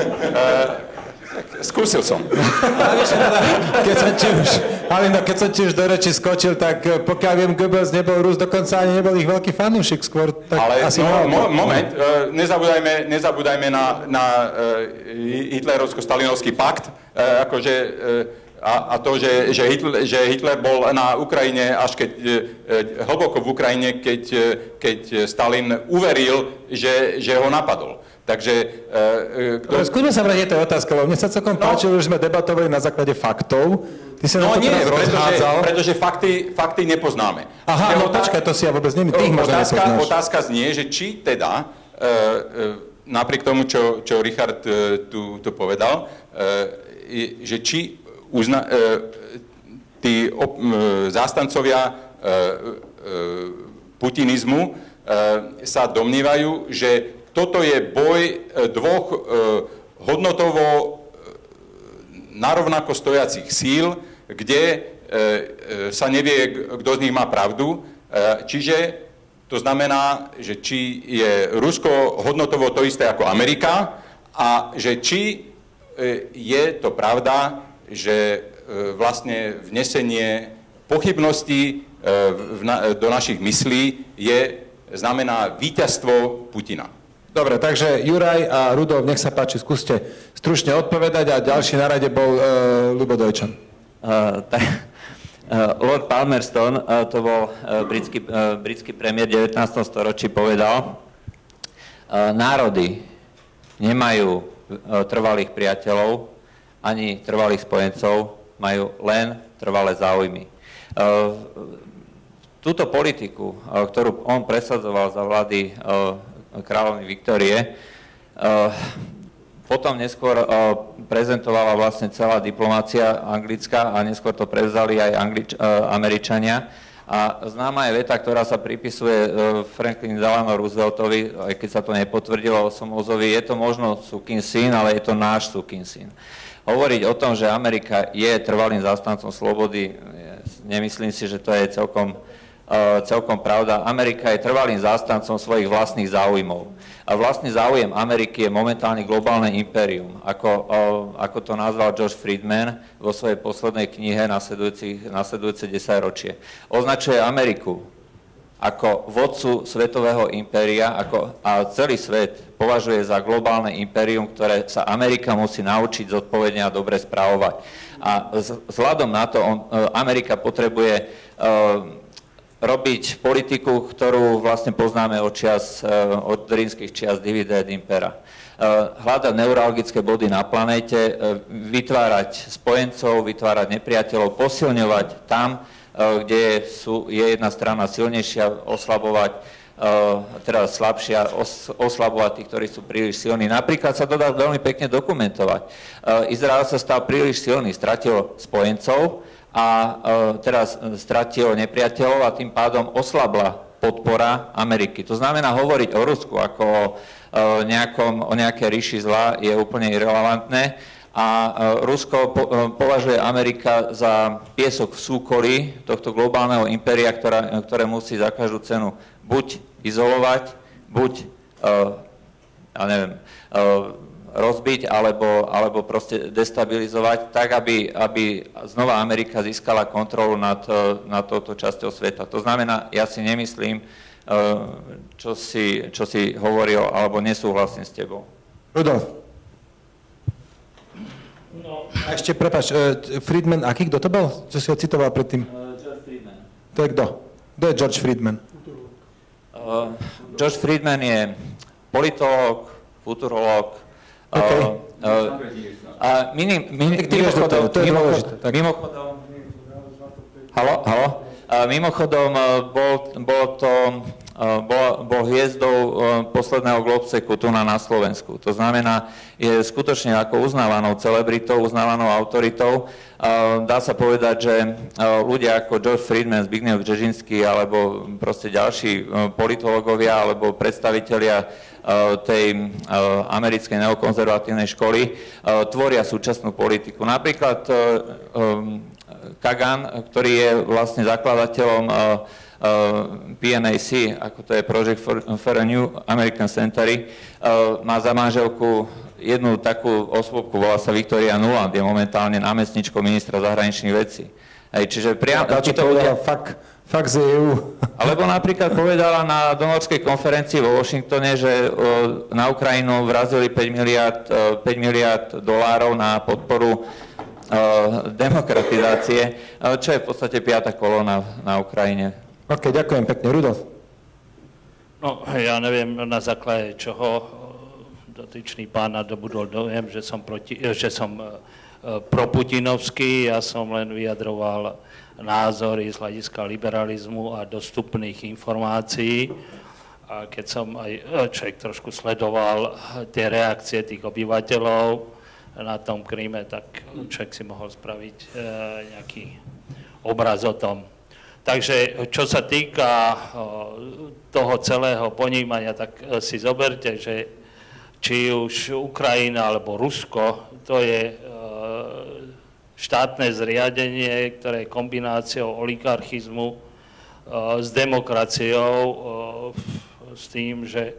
Skúsil som. Keď som ti už, Halino, keď som ti už do reči skočil, tak pokiaľ viem, Goebbels nebol Rus, dokonca ani nebol ich veľký fanúšik skôr. Tak ale asi no, mo, mal... moment, nezabúdajme, nezabúdajme na, na hitlerovsko-stalinovský pakt, akože, a, a to, že, že, Hitler, že Hitler bol na Ukrajine, až keď, hlboko v Ukrajine, keď, keď Stalin uveril, že, že ho napadol. Takže... Uh, kto... Skúsme sa vrátiť tej otázke, lebo mne sa celkom no, páčilo, že sme debatovali na základe faktov. Ty sa no na to nie, teraz pretože, pretože fakty, fakty nepoznáme. Aha, no počkaj, to si ja vôbec neviem, tých možno nepoznáš. Otázka znie, že či teda, uh, uh, napriek tomu, čo, čo Richard uh, tu, tu povedal, uh, že či uzna, uh, tí op, uh, zástancovia uh, uh, putinizmu uh, sa domnievajú, že toto je boj dvoch e, hodnotovo narovnako stojacích síl, kde e, e, sa nevie, kto z nich má pravdu. E, čiže to znamená, že či je Rusko hodnotovo to isté ako Amerika a že či e, je to pravda, že e, vlastne vnesenie pochybností e, v, na, do našich myslí je, znamená víťazstvo Putina. Dobre, takže Juraj a Rudolf, nech sa páči, skúste stručne odpovedať a ďalší na rade bol uh, Ľubo Dojčan. Uh, tak, uh, Lord Palmerston, uh, to bol uh, britský, uh, britský premiér v devätnástom storočí, povedal, uh, národy nemajú uh, trvalých priateľov ani trvalých spojencov, majú len trvalé záujmy. Uh, túto politiku, uh, ktorú on presadzoval za vlády uh, kráľovny Viktórie. Potom neskôr prezentovala vlastne celá diplomácia anglická a neskôr to prevzali aj Anglič- Američania. A známa je veta, ktorá sa pripisuje Franklin Delano Rooseveltovi, aj keď sa to nepotvrdilo o Somozovi, je to možno sukin syn, ale je to náš sukin syn. Hovoriť o tom, že Amerika je trvalým zástancom slobody, nemyslím si, že to je celkom celkom pravda. Amerika je trvalým zástancom svojich vlastných záujmov. A vlastný záujem Ameriky je momentálne globálne impérium, ako, ako to nazval George Friedman vo svojej poslednej knihe nasledujúce desaťročie. Označuje Ameriku ako vodcu svetového impéria ako, a celý svet považuje za globálne impérium, ktoré sa Amerika musí naučiť zodpovedne a dobre správovať. A vzhľadom na to on, Amerika potrebuje uh, robiť politiku, ktorú vlastne poznáme od, čias, od rímskych čias dividend impera. Hľadať neurologické body na planéte, vytvárať spojencov, vytvárať nepriateľov, posilňovať tam, kde sú, je jedna strana silnejšia, oslabovať, teda slabšia, os, oslabovať tých, ktorí sú príliš silní. Napríklad sa to dá veľmi pekne dokumentovať. Izrael sa stal príliš silný, stratil spojencov, a e, teraz stratil nepriateľov a tým pádom oslabla podpora Ameriky. To znamená, hovoriť o Rusku ako o, e, nejakom, o nejaké ríši zla je úplne irelevantné a e, Rusko po, e, považuje Amerika za piesok v súkolí tohto globálneho impéria, ktorá, ktoré musí za každú cenu buď izolovať, buď, e, ja neviem, e, rozbiť alebo, alebo proste destabilizovať, tak aby, aby znova Amerika získala kontrolu nad, nad touto časťou sveta. To znamená, ja si nemyslím, čo si, čo si hovoril, alebo nesúhlasím s tebou. Rudolf. No. A ešte, prepáč, Friedman, aký, kto to bol? Čo si ho citoval predtým? Uh, George Friedman. To je kto? Kto je George Friedman? Uh, George Friedman je politológ, futurológ, Okay. Uh, uh, a minim, minim, mimochodom, to je dôležité. Mimochodom, halo, halo, uh, mimochodom uh, bol, bol to bol, bol hviezdou posledného Globseku tu na, na Slovensku. To znamená, je skutočne ako uznávanou celebritou, uznávanou autoritou. Dá sa povedať, že ľudia ako George Friedman, Zbigniew Bžežinský alebo proste ďalší politológovia alebo predstavitelia tej americkej neokonzervatívnej školy tvoria súčasnú politiku. Napríklad Kagan, ktorý je vlastne zakladateľom P N A C, ako to je Project for, for a New American Century, má za manželku jednu takú osôbku, volá sa Victoria Nuland, je momentálne námestničkou ministra zahraničných vecí. Hej, čiže priam, ja, či to ľudia... Fakt, fakt z E U. Alebo napríklad povedala na donorskej konferencii vo Washingtone, že na Ukrajinu vrazili päť miliárd dolárov na podporu demokratizácie, čo je v podstate piata kolóna na Ukrajine. OK, ďakujem pekne. Rudolf. No, ja neviem, na základe čoho dotyčný pán nadobudol dojem, že som, proti, že som proputinovský, ja som len vyjadroval názory z hľadiska liberalizmu a dostupných informácií. A keď som aj človek trošku sledoval tie reakcie tých obyvateľov na tom Kríme, tak človek si mohol spraviť nejaký obraz o tom. Takže čo sa týka toho celého ponímania, tak si zoberte, že či už Ukrajina alebo Rusko, to je štátne zriadenie, ktoré je kombináciou oligarchizmu s demokraciou, s tým, že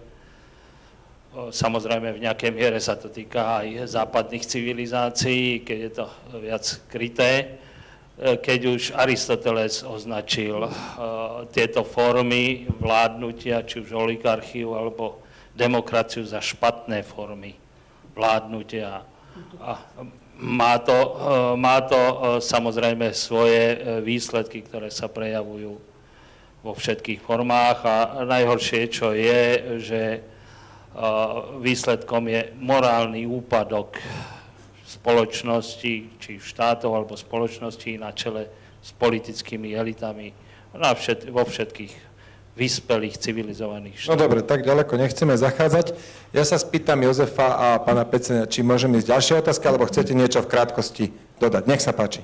samozrejme v nejakej miere sa to týka aj západných civilizácií, keď je to viac kryté. Keď už Aristoteles označil tieto formy vládnutia, či už oligarchiu alebo demokraciu, za špatné formy vládnutia. A má to, má to samozrejme svoje výsledky, ktoré sa prejavujú vo všetkých formách, a najhoršie, čo je, že výsledkom je morálny úpadok spoločnosti, či štátov alebo spoločnosti na čele s politickými elitami na všet, vo všetkých vyspelých, civilizovaných štátoch. No dobre, tak ďaleko nechceme zachádzať. Ja sa spýtam Jozefa a pána Pecenia, či môžeme ísť ďalšie otázky, alebo chcete niečo v krátkosti dodať. Nech sa páči.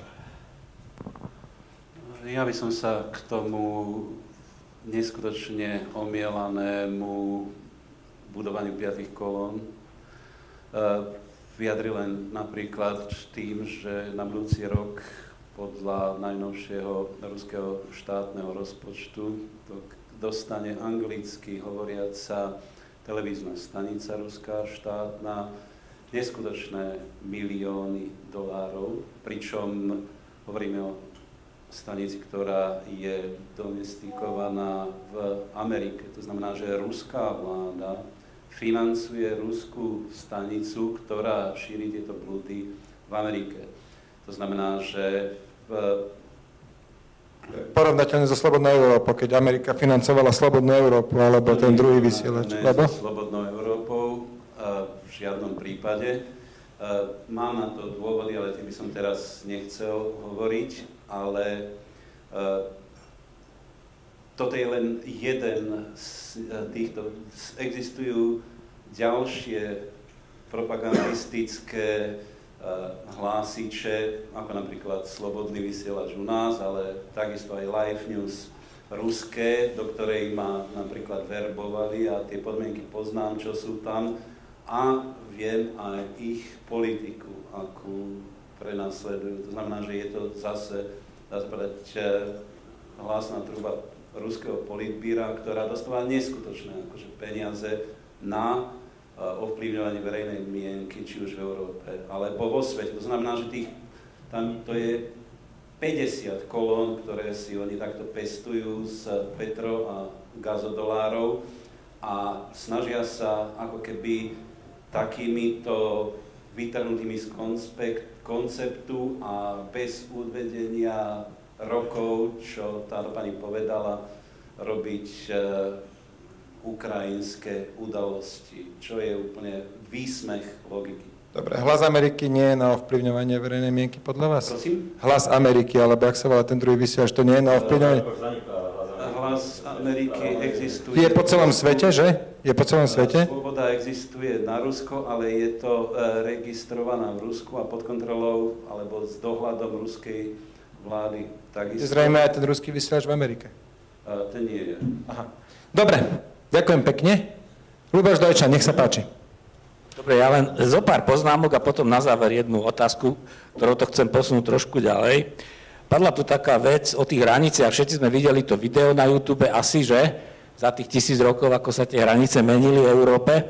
Ja by som sa k tomu neskutočne omielanému budovaniu piatých kolón vyjadril len napríklad tým, že na budúci rok podľa najnovšieho ruského štátneho rozpočtu dostane anglicky hovoriaca televízna stanica ruská štátna neskutočné milióny dolárov, pričom hovoríme o stanici, ktorá je domestikovaná v Amerike. To znamená, že ruská vláda financuje ruskú stanicu, ktorá šíri tieto blúdy v Amerike. To znamená, že v... Porovnateľne so Slobodnou Európou, keď Amerika financovala Slobodnú Európu, alebo ten druhý vysielač. Ne, so Slobodnou Európou v žiadnom prípade. Mám na to dôvody, ale tie by som teraz nechcel hovoriť, ale toto je len jeden z týchto. Existujú ďalšie propagandistické hlásiče, ako napríklad Slobodný vysielač u nás, ale takisto aj Live News ruské, do ktorej ma napríklad verbovali a tie podmienky poznám, čo sú tam, a viem aj ich politiku, akú prenasledujú. To znamená, že je to zase, dá sa povedať, hlasná truba ruského politbíra, ktorá dostáva neskutočné akože peniaze na ovplyvňovanie verejnej mienky, či už v Európe, alebo vo svete. To znamená, že tých, tam to je päťdesiat kolón, ktoré si oni takto pestujú z petro a gazodolárov a snažia sa ako keby takýmito vytrhnutými z konceptu a bez uvedenia rokov, čo táto pani povedala, robiť uh, ukrajinské udalosti, čo je úplne výsmech logiky. Dobre, Hlas Ameriky nie je na ovplyvňovanie verejnej mienky podľa vás? Prosím? Hlas Ameriky, alebo jak sa volá ten druhý vysielač, to nie je na ovplyvňovanie? Hlas hlas Ameriky existuje... Je po celom svete, že? Je po celom svete? Sloboda existuje na Rusko, ale je to registrovaná v Rusku a pod kontrolou alebo s dohľadom ruskej vlády. Takisto... Zrejme aj ten ruský vysielač v Amerike. Uh, ten nie je. Aha. Dobre, ďakujem pekne. Ľuboš Dojčan, nech sa páči. Dobre, ja len zo pár poznámok a potom na záver jednu otázku, ktorou to chcem posunúť trošku ďalej. Padla tu taká vec o tých hraniciach, všetci sme videli to video na YouTube, asi, že za tých tisíc rokov, ako sa tie hranice menili v Európe.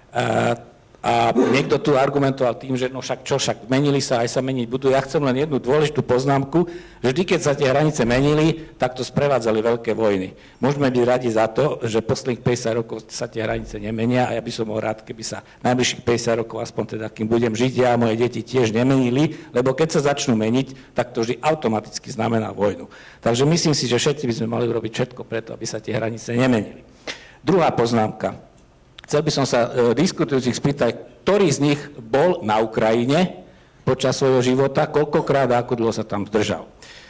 A, a niekto tu argumentoval tým, že no však čo, však menili sa, aj sa meniť budú. Ja chcem len jednu dôležitú poznámku, že vždy, keď sa tie hranice menili, tak to sprevádzali veľké vojny. Môžeme byť radi za to, že posledných päťdesiat rokov sa tie hranice nemenia a ja by som bol rád, keby sa najbližších päťdesiat rokov, aspoň teda, kým budem žiť ja a moje deti tiež nemenili, lebo keď sa začnú meniť, tak to vždy automaticky znamená vojnu. Takže myslím si, že všetci by sme mali urobiť všetko preto, aby sa tie hranice nemenili. Druhá poznámka. Chcel by som sa e, diskutujúcich spýtať, ktorý z nich bol na Ukrajine počas svojho života, koľkokrát a ako dlho sa tam zdržal.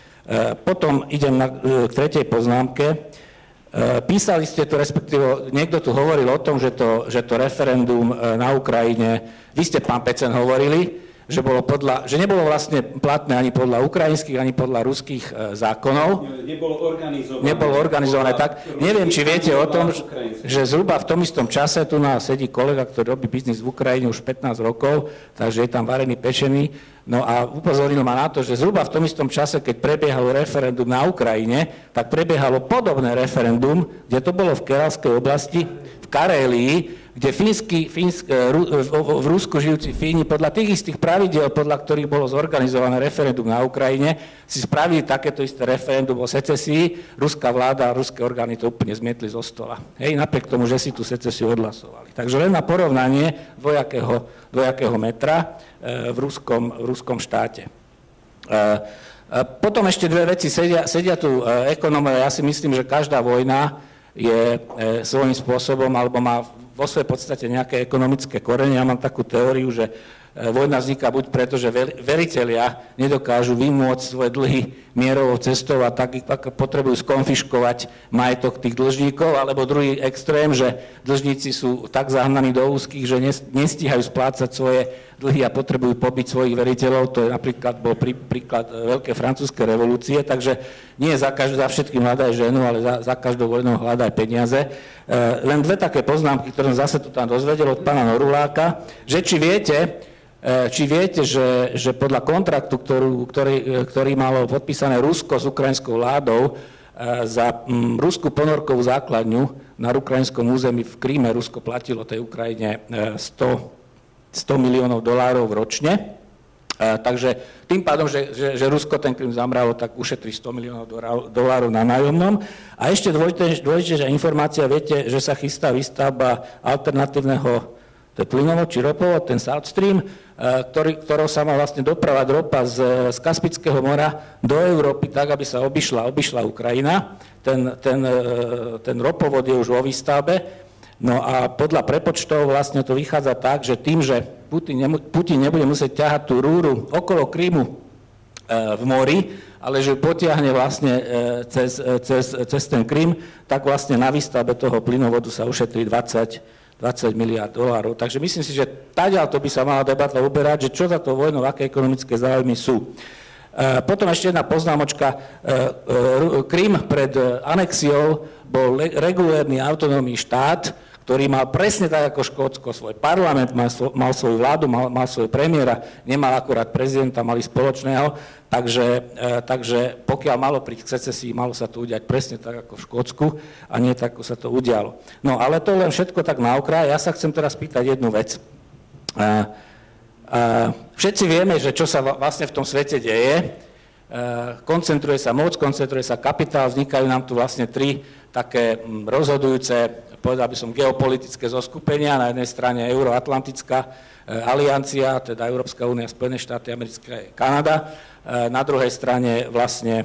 E, potom idem na, e, k tretej poznámke. E, písali ste tu, respektíve niekto tu hovoril o tom, že to, že to referendum e, na Ukrajine, vy ste, pán Pecen, hovorili, že, bolo podľa, že nebolo vlastne platné ani podľa ukrajinských, ani podľa ruských e, zákonov. Nebolo organizované. Nebolo organizované tak. Neviem, či viete o tom, že zhruba v tom istom čase tu nás sedí kolega, ktorý robí biznis v Ukrajine už pätnásť rokov, takže je tam varený, pečený. No a upozornil ma na to, že zhruba v tom istom čase, keď prebiehalo referendum na Ukrajine, tak prebiehalo podobné referendum, kde to bolo v Keralskej oblasti, v Karélii, kde fínsky, fínsk, v Rusku žijúci Fíni podľa tých istých pravidiel, podľa ktorých bolo zorganizované referendum na Ukrajine, si spravili takéto isté referendum o secesii. Ruská vláda a ruské orgány to úplne zmietli zo stola. Hej, napriek tomu, že si tú secesiu odhlasovali. Takže len na porovnanie dvojakého, dvojakého metra v ruskom, v ruskom štáte. Potom ešte dve veci. Sedia, sedia tu ekonómovia. Ja si myslím, že každá vojna je svojím spôsobom, alebo má vo svojej podstate nejaké ekonomické korene. Ja mám takú teóriu, že vojna vzniká buď preto, že veritelia nedokážu vymôcť svoje dlhy mierovou cestou a tak, tak potrebujú skonfiškovať majetok tých dlžníkov, alebo druhý extrém, že dlžníci sú tak zahnaní do úzkých, že nestíhajú splácať svoje dlhy a potrebujú pobiť svojich veriteľov. To je napríklad bol prí, príklad veľkej francúzskej revolúcie, takže nie za, každý, za všetkým hľadaj ženu, ale za, za každou vojnou hľadaj peniaze. E, len dve také poznámky, ktoré som zase tu tam dozvedel od pána Noruláka, že či viete, Či viete, že, že podľa kontraktu, ktorú, ktorý, ktorý malo podpísané Rusko s ukrajinskou vládou za m, ruskú ponorkovú základňu na ukrajinskom území v Kríme, Rusko platilo tej Ukrajine sto miliónov dolárov ročne. Takže tým pádom, že, že, že Rusko ten Krím zamralo, tak ušetrí sto miliónov dolárov na nájomnom. A ešte dôležitejšia informácia, viete, že sa chystá výstavba alternatívneho, to je plynovod či ropovod, ten South Stream, ktorý, ktorou sa má vlastne dopravať ropa z, z Kaspického mora do Európy tak, aby sa obišla, obišla Ukrajina. Ten, ten, ten ropovod je už vo výstavbe. No a podľa prepočtov vlastne to vychádza tak, že tým, že Putin, Putin nebude musieť ťahať tú rúru okolo Krymu v mori, ale že potiahne vlastne cez, cez, cez ten Krym, tak vlastne na výstavbe toho plynovodu sa ušetrí dvadsať miliárd dolárov. Takže myslím si, že tadiaľ to by sa mala debata uberať, že čo za to vojnou, aké ekonomické záujmy sú. E, potom ešte jedna poznámočka. E, e, Krym pred anexiou bol regulérny autonómny štát, ktorý mal presne tak ako Škótsko svoj parlament, mal, svo, mal svoju vládu, mal, mal svoj premiéra, nemal akurát prezidenta, mali spoločného, takže, e, takže pokiaľ malo prísť k secesii, malo sa to udiať presne tak ako v Škótsku a nie tak, ako sa to udialo. No ale to len všetko tak na okraj. Ja sa chcem teraz pýtať jednu vec. E, e, všetci vieme, že čo sa vlastne v tom svete deje. E, koncentruje sa moc, koncentruje sa kapitál, vznikajú nám tu vlastne tri také rozhodujúce, povedal by som, geopolitické zoskupenia. Na jednej strane Euroatlantická aliancia, teda Európska únia, Spojené štáty americké, Kanada. Na druhej strane vlastne,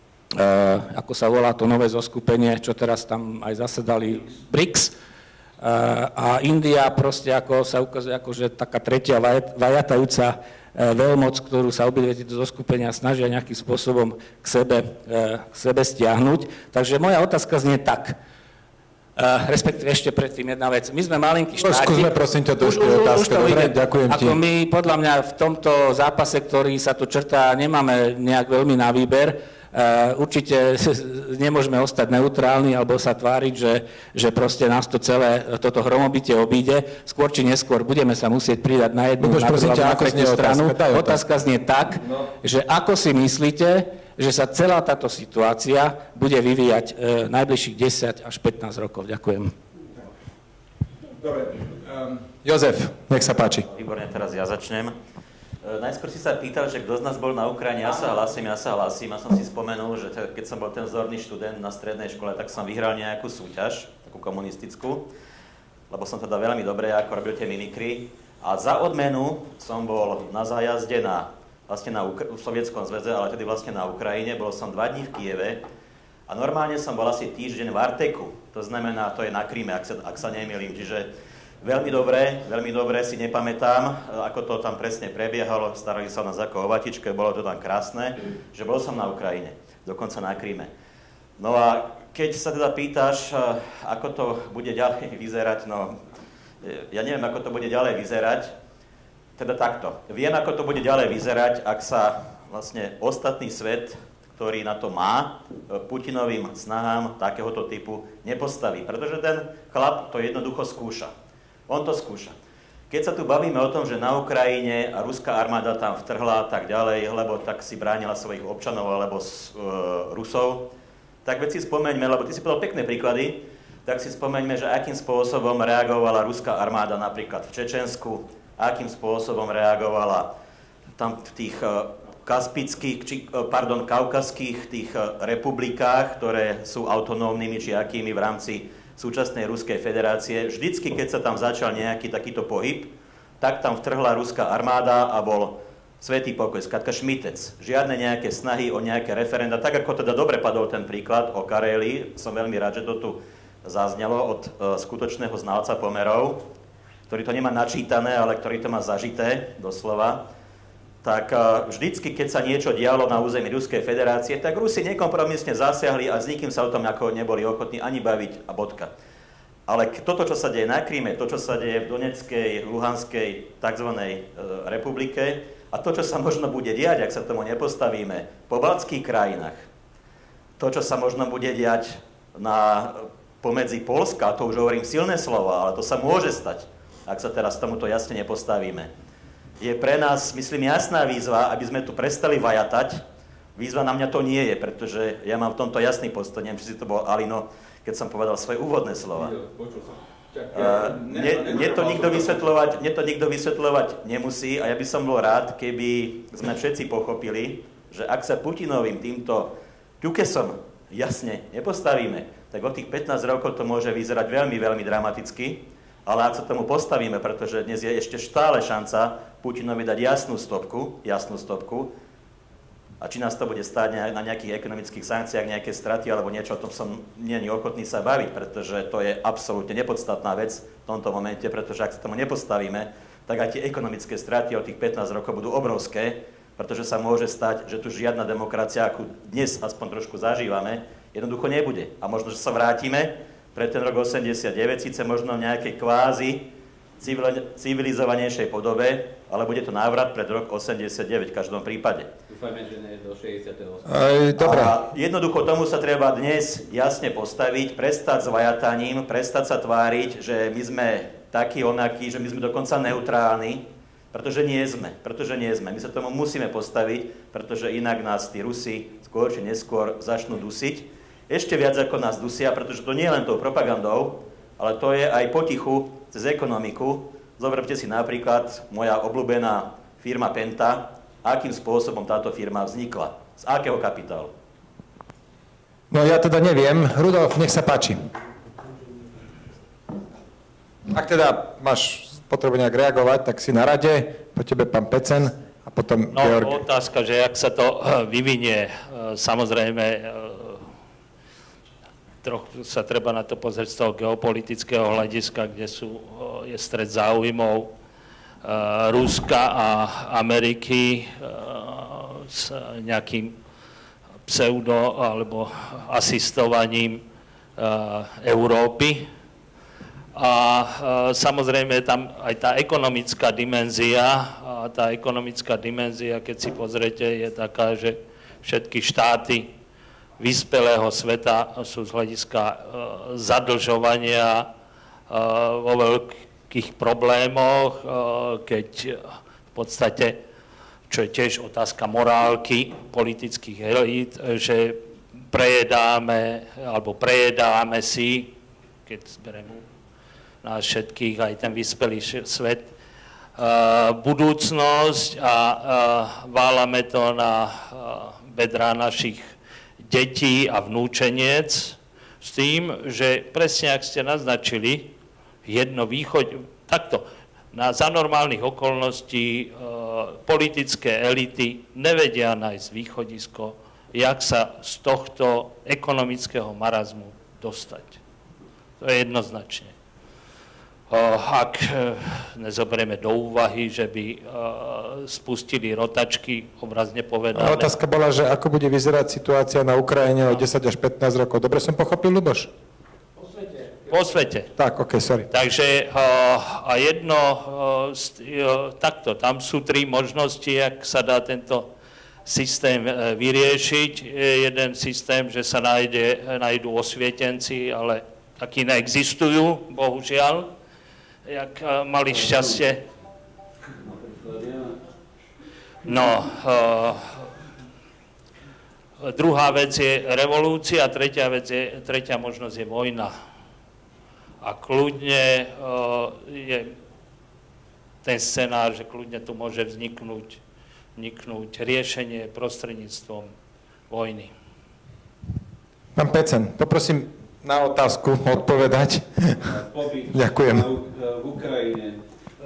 ako sa volá to nové zoskupenie, čo teraz tam aj zasedali, BRICS. A India proste, ako sa ukazuje, akože taká tretia vajatajúca veľmoc, ktorú sa obidve tieto zoskupenia snažia nejakým spôsobom k sebe, k sebe stiahnuť. Takže moja otázka znie tak, respektíve ešte predtým jedna vec. My sme malinký štátik. Skúsme prosím ťa trošku otázku. Dobre, ďakujem ti. Ako my, podľa mňa, v tomto zápase, ktorý sa tu črtá, nemáme nejak veľmi na výber. Uh, určite nemôžeme ostať neutrálni alebo sa tváriť, že, že proste nás to celé, toto hromobitie obíde. Skôr či neskôr budeme sa musieť pridať na jednu, na druhú, na tretiu stranu. Otázka, otázka znie tak, no. že ako si myslíte, že sa celá táto situácia bude vyvíjať uh, najbližších desať až pätnásť rokov. Ďakujem. Dobre. Um... Jozef, nech sa páči. Výborne, teraz ja začnem. Najskôr si sa pýtal, že kto z nás bol na Ukrajine, ja sa hlasím, ja sa hlasím a som si spomenul, že keď som bol ten vzorný študent na strednej škole, tak som vyhral nejakú súťaž, takú komunistickú, lebo som teda veľmi dobre ako robil tie mimikry a za odmenu som bol na zájazde na, vlastne na Ukra- v Sovietskom zväze, ale tedy vlastne na Ukrajine, bol som dva dní v Kieve a normálne som bol asi týždeň v Arteku, to znamená, to je na Kríme, ak sa, ak sa nemýlim, čiže veľmi dobre, veľmi dobre si nepamätám, ako to tam presne prebiehalo, starali sa nás ako o vatičke, bolo to tam krásne, že bol som na Ukrajine, dokonca na Kríme. No a keď sa teda pýtaš, ako to bude ďalej vyzerať, no ja neviem, ako to bude ďalej vyzerať, teda takto. Viem, ako to bude ďalej vyzerať, ak sa vlastne ostatný svet, ktorý na to má, Putinovým snahám takéhoto typu nepostaví, pretože ten chlap to jednoducho skúša. On to skúša. Keď sa tu bavíme o tom, že na Ukrajine a ruská armáda tam vtrhla a tak ďalej, lebo tak si bránila svojich občanov alebo s, e, Rusov, tak veď si spomeňme, lebo ty si povedal pekné príklady, tak si spomeňme, že akým spôsobom reagovala ruská armáda napríklad v Čečensku, akým spôsobom reagovala tam v tých e, kaspických, či, pardon, kaukazských tých republikách, ktoré sú autonómnymi či akými v rámci súčasnej Ruskej federácie. Vždycky, keď sa tam začal nejaký takýto pohyb, tak tam vtrhla ruská armáda a bol svätý pokoj, skrátka šmitec. Žiadne nejaké snahy o nejaké referenda. Tak ako teda dobre padol ten príklad o Karélii, som veľmi rád, že to tu zaznelo od uh, skutočného znalca pomerov, ktorý to nemá načítané, ale ktorý to má zažité, doslova. Tak vždycky, keď sa niečo dialo na území Ruskej federácie, tak Rusi nekompromisne zasiahli a s nikým sa o tom ako neboli ochotní ani baviť a bodka. Ale toto, čo sa deje na Kríme, to, čo sa deje v Donetskej, Luhanskej tzv. Republike a to, čo sa možno bude diať, ak sa tomu nepostavíme, po baltských krajinách, to, čo sa možno bude diať na, pomedzi Poľska, to už hovorím silné slova, ale to sa môže stať, ak sa teraz tomuto jasne nepostavíme. Je pre nás, myslím, jasná výzva, aby sme tu prestali vajatať. Výzva na mňa to nie je, pretože ja mám v tomto jasný postoj. Neviem, či si to bol Alino, keď som povedal svoje úvodné slova. Uh, mne, mne, to nikto vysvetľovať, mne to nikto vysvetľovať nemusí a ja by som bol rád, keby sme všetci pochopili, že ak sa Putinovým týmto ťukesom jasne nepostavíme, tak od tých pätnásť rokov to môže vyzerať veľmi, veľmi dramaticky. Ale ak sa tomu postavíme, pretože dnes je ešte stále šanca Putinovi dať jasnú stopku, jasnú stopku, a či nás to bude stáť na nejakých ekonomických sankciách, nejaké straty alebo niečo, o tom som nie je ochotný sa baviť, pretože to je absolútne nepodstatná vec v tomto momente, pretože ak sa tomu nepostavíme, tak aj tie ekonomické straty od tých pätnásť rokov budú obrovské, pretože sa môže stať, že tu žiadna demokracia, akú dnes aspoň trošku zažívame, jednoducho nebude. A možno, že sa vrátime pre ten rok osemdesiatdeväť, síce možno v nejakej kvázi civilizovanejšej podobe, ale bude to návrat pred rok osemdesiatdeväť v každom prípade. Dúfajme, že nie do šesťdesiateho Dobre. A jednoducho tomu sa treba dnes jasne postaviť, prestať s vajataním, prestať sa tváriť, že my sme takí onakí, že my sme dokonca neutrálni, pretože nie sme, pretože nie sme. My sa tomu musíme postaviť, pretože inak nás tí Rusi skôr či neskôr začnú dusiť. Ešte viac ako nás dusia, pretože to nie je len tou propagandou, ale to je aj potichu cez ekonomiku. Zoberte si napríklad moja obľúbená firma Penta, akým spôsobom táto firma vznikla, z akého kapitálu. No ja teda neviem. Rudolf, nech sa páči. Ak teda máš potrebu nejak reagovať, tak si na rade, po tebe pán Pecen a potom no, Georg. No otázka, že jak sa to vyvinie, samozrejme trochu sa treba na to pozrieť z toho geopolitického hľadiska, kde sú, je stret záujmov Ruska a Ameriky s nejakým pseudo alebo asistovaním Európy. A samozrejme tam aj tá ekonomická dimenzia, a tá ekonomická dimenzia, keď si pozrete, je taká, že všetky štáty vyspelého sveta sú z hľadiska zadlžovania vo veľkých problémoch, keď v podstate, čo je tiež otázka morálky politických elít, že prejedáme, alebo prejedáme si, keď zbereme nás všetkých, aj ten vyspelý svet, budúcnosť a válame to na bedrá našich detí a vnúčeniec s tým, že presne, ak ste naznačili, jedno východ, takto, na, za normálnych okolností politické elity nevedia nájsť východisko, jak sa z tohto ekonomického marazmu dostať. To je jednoznačne. Ak nezoberieme do úvahy, že by spustili rotačky, obrazne povedané. A otázka bola, že ako bude vyzerať situácia na Ukrajine o desať až pätnásť rokov. Dobre som pochopil, Ľuboš? Po svete. Po svete. Tak, ok, sorry. Takže a jedno, takto, tam sú tri možnosti, jak sa dá tento systém vyriešiť. Jeden systém, že sa nájde, nájdú osvietenci, ale takí neexistujú, bohužiaľ. Jak mali šťastie. No, uh, druhá vec je revolúcia, tretia vec je, tretia možnosť je vojna. A kľudne uh, je ten scenár, že kľudne tu môže vzniknúť, vzniknúť riešenie prostredníctvom vojny. Pán Pecen, poprosím na otázku odpovedať. Pobyt Ďakujem. v Ukrajine.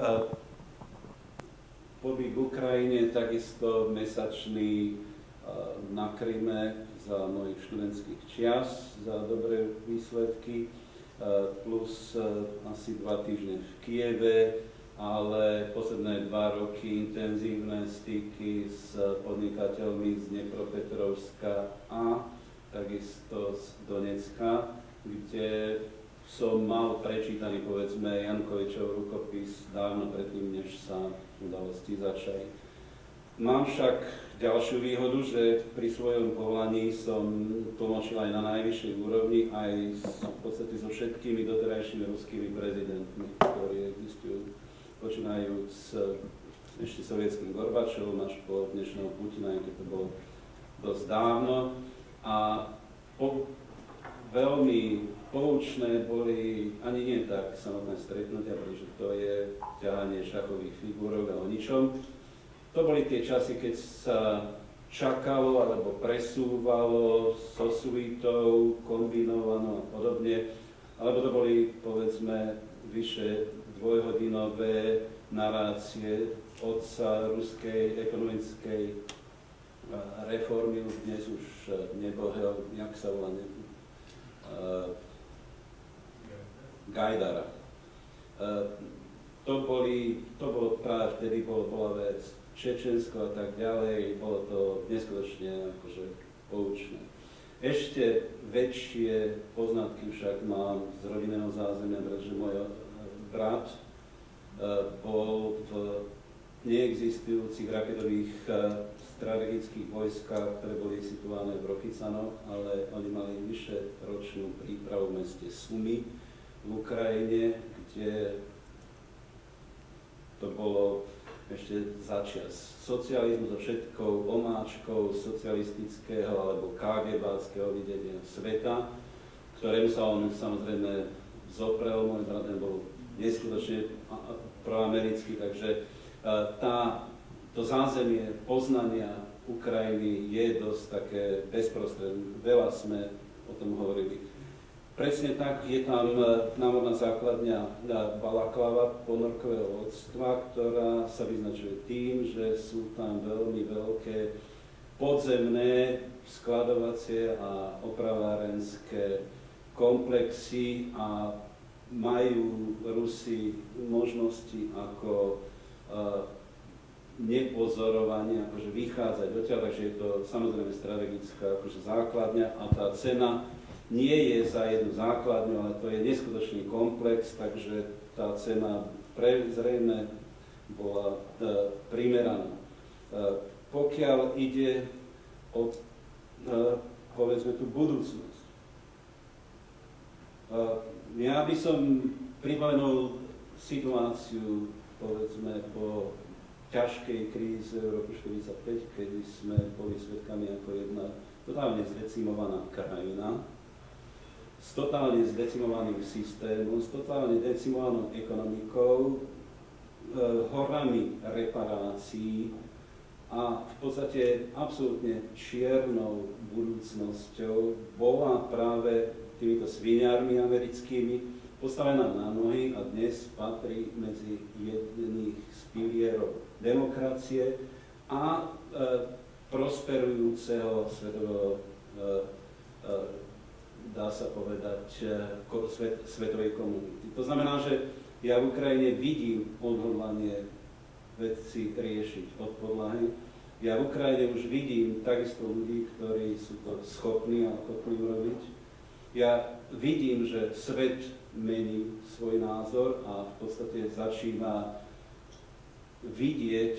Pobyt v Ukrajine, takisto mesačný na Kryme za mojich študentských čias, za dobré výsledky, plus asi dva týždne v Kieve, ale posledné dva roky intenzívne styky s podnikateľmi z Dnepropetrovska a takisto z Donecka, kde som mal prečítaný, povedzme, Jankovičov rukopis dávno predtým, než sa udalosti začali. Mám však ďalšiu výhodu, že pri svojom povolaní som tlmočil aj na najvyššej úrovni, aj v podstate so všetkými doterajšími ruskými prezidentmi, ktorí existujú, počínajúc s ešte sovietským Gorbačovom až po dnešného Putina, keď to bolo dosť dávno. A po, veľmi poučné boli ani nie tak samotné stretnutia, pretože to je ťahanie šachových figúrok a o ničom. To boli tie časy, keď sa čakalo alebo presúvalo so suitou, kombinovano a podobne, alebo to boli, povedzme, vyše dvojhodinové narácie otca ruskej ekonomickej reformy, už dnes už nebohel, jak sa volá, ne, uh, Gajdara. Uh, to, boli, to bolo práve vtedy, bolo, bola vec Čečensko a tak ďalej, bolo to neskutočne akože poučné. Ešte väčšie poznatky však mám z rodinného zázemia, pretože môj brat uh, bol v neexistujúcich raketových uh, strategických vojskách, ktoré boli situované v Rokycanoch, ale oni mali vyše ročnú prípravu v meste Sumy v Ukrajine, kde to bolo ešte začias socializmu so všetkou omáčkou socialistického alebo kágebáckého videnia sveta, ktorému sa on samozrejme zoprel. Môj brat bol neskutočne proamerický, takže tá to zázemie poznania Ukrajiny je dosť také bezprostredné. Veľa sme o tom hovorili. Presne tak, je tam námorná základňa Balaklava ponorkového lodstva, ktorá sa vyznačuje tým, že sú tam veľmi veľké podzemné skladovacie a opravárenské komplexy a majú Rusi možnosti, ako nepozorovanie, akože vychádzať odtiaľ, takže je to samozrejme strategická akože základňa a tá cena nie je za jednu základňu, ale to je neskutočný komplex, takže tá cena pre, zrejme bola e, primeraná. E, pokiaľ ide o, e, povedzme, tú budúcnosť, e, ja by som pripomenul situáciu, povedzme, po ťažkej kríze v roku štyridsaťpäť, kedy sme boli svedkami ako jedna totálne zdecimovaná krajina, s totálne zdecimovaným systémom, s totálne decimovanou ekonomikou, e, horami reparácií a v podstate absolútne čiernou budúcnosťou bola práve týmito sviniarmi americkými postavená na nohy a dnes patrí medzi jedných z pilierov demokracie a e, prosperujúceho svetového, e, e, dá sa povedať, e, svet, svetovej komunity. To znamená, že ja v Ukrajine vidím odhodlanie veci riešiť od podlahy. Ja v Ukrajine už vidím takisto ľudí, ktorí sú to schopní a ochotní urobiť. Ja vidím, že svet mení svoj názor a v podstate začína vidieť,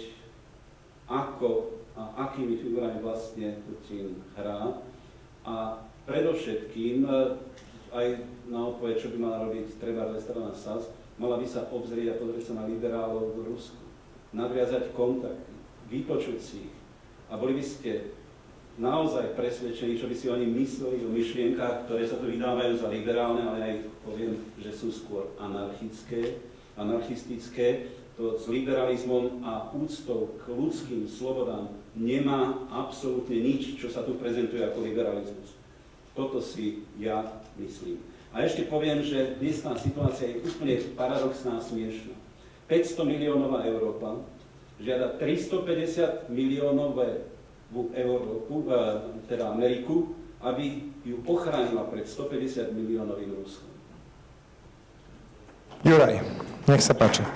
ako a akými figurami vlastne Putin hrá. A predovšetkým, aj na odpoveď, čo by mala robiť treba strana es a es, mala by sa obzrieť a pozrieť sa na liberálov v Rusku, nadviazať kontakty, vypočuť si ich. A boli by ste naozaj presvedčení, čo by si oni mysleli o myšlienkach, ktoré sa tu vydávajú za liberálne, ale aj poviem, že sú skôr anarchické, anarchistické. To s liberalizmom a úctou k ľudským slobodám nemá absolútne nič, čo sa tu prezentuje ako liberalizmus. Toto si ja myslím. A ešte poviem, že dnesná situácia je úplne paradoxná a smiešná. päťsto miliónová Európa žiada tristopäťdesiat miliónové Európu, teda Ameriku, aby ju ochránila pred stopäťdesiat miliónovým Ruskom. Juraj, nech sa páči.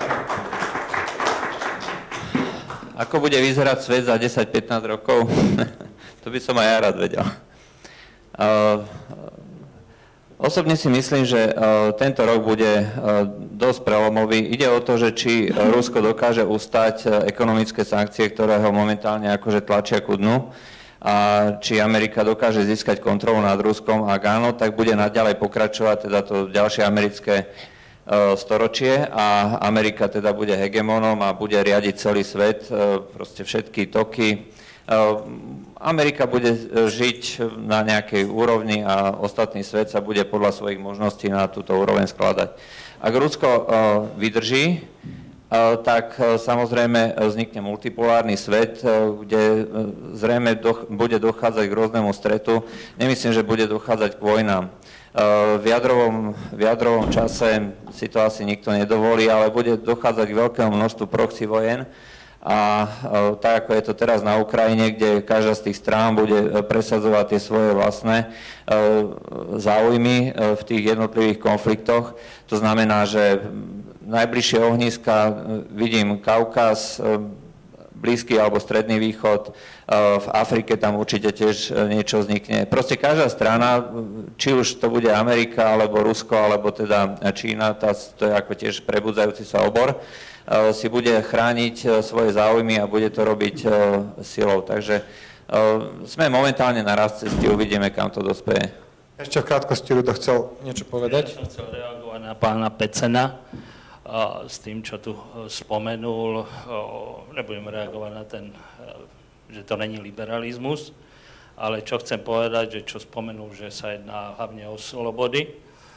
Ako bude vyzerať svet za desať pätnásť rokov? To by som aj ja rád vedel. Uh, osobne si myslím, že uh, tento rok bude uh, dosť prelomový. Ide o to, že či Rusko dokáže ustať uh, ekonomické sankcie, ktoré ho momentálne akože tlačia ku dnu, a či Amerika dokáže získať kontrolu nad Ruskom. Ak áno, tak bude naďalej pokračovať teda to ďalšie americké storočie a Amerika teda bude hegemónom a bude riadiť celý svet, proste všetky toky. Amerika bude žiť na nejakej úrovni a ostatný svet sa bude podľa svojich možností na túto úroveň skladať. Ak Rusko vydrží, tak samozrejme vznikne multipolárny svet, kde zrejme bude dochádzať k rôznemu stretu. Nemyslím, že bude dochádzať k vojnám. V jadrovom, v jadrovom čase si to asi nikto nedovolí, ale bude dochádzať k veľkému množstvu proxy vojen. A tak, ako je to teraz na Ukrajine, kde každá z tých strán bude presadzovať tie svoje vlastné záujmy v tých jednotlivých konfliktoch. To znamená, že najbližšie ohniska vidím Kaukaz, Blízky alebo Stredný východ, v Afrike tam určite tiež niečo vznikne. Proste každá strana, či už to bude Amerika, alebo Rusko, alebo teda Čína, tá, to je ako tiež prebudzajúci sa obor, si bude chrániť svoje záujmy a bude to robiť silou. Takže sme momentálne na rast cesty, uvidíme, kam to dospeje. Ešte v krátkosti Rudo chcel niečo povedať? Ja som chcel reagovať na pána Pecena. A s tým, čo tu spomenul, nebudem reagovať na ten, že to není liberalizmus, ale čo chcem povedať, že čo spomenul, že sa jedná hlavne o slobody,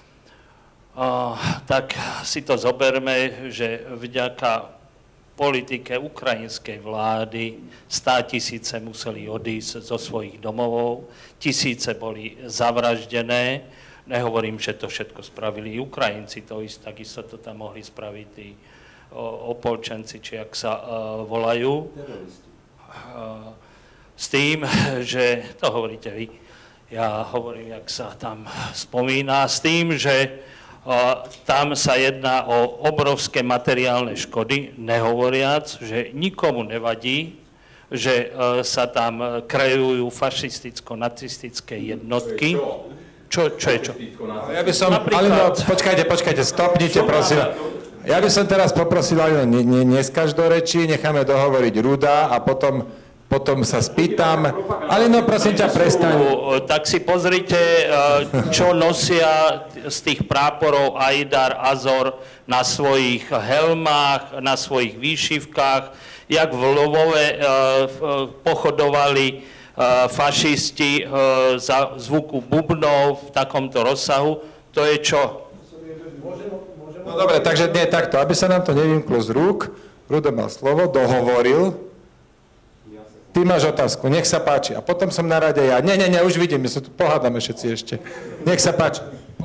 tak si to zoberme, že vďaka politike ukrajinskej vlády státisíce museli odísť zo svojich domovov, tisíce boli zavraždené. Nehovorím, že to všetko spravili Ukrajinci, to ist, takisto to tam mohli spraviť tí opolčenci, či jak sa uh, volajú. Uh, s tým, že, to hovoríte vy, ja hovorím, jak sa tam spomína, s tým, že Tam sa jedná o obrovské materiálne škody, nehovoriac, že nikomu nevadí, že sa tam kreujú fašisticko-nacistické jednotky. Čo, čo je čo? Ja by som, Alino, počkajte, počkajte, stopnite, prosím. Ja by som teraz poprosil, Alino, ne, ne, neskaž do reči, necháme dohovoriť Ruda a potom, potom sa spýtam. Alino, prosím ťa, prestaň. Tak si pozrite, čo nosia z tých práporov Aidar, Azor na svojich helmách, na svojich výšivkách, jak v Lvove pochodovali fašisti za zvuku bubnov v takomto rozsahu. To je čo? No dobre, takže nie takto, aby sa nám to nevymklo z rúk. Rudo mal slovo, dohovoril. Ty máš otázku, nech sa páči. A potom som na rade ja. Nie, nie, nie, už vidím, my sa tu pohádame všetci ešte. Nech sa páči.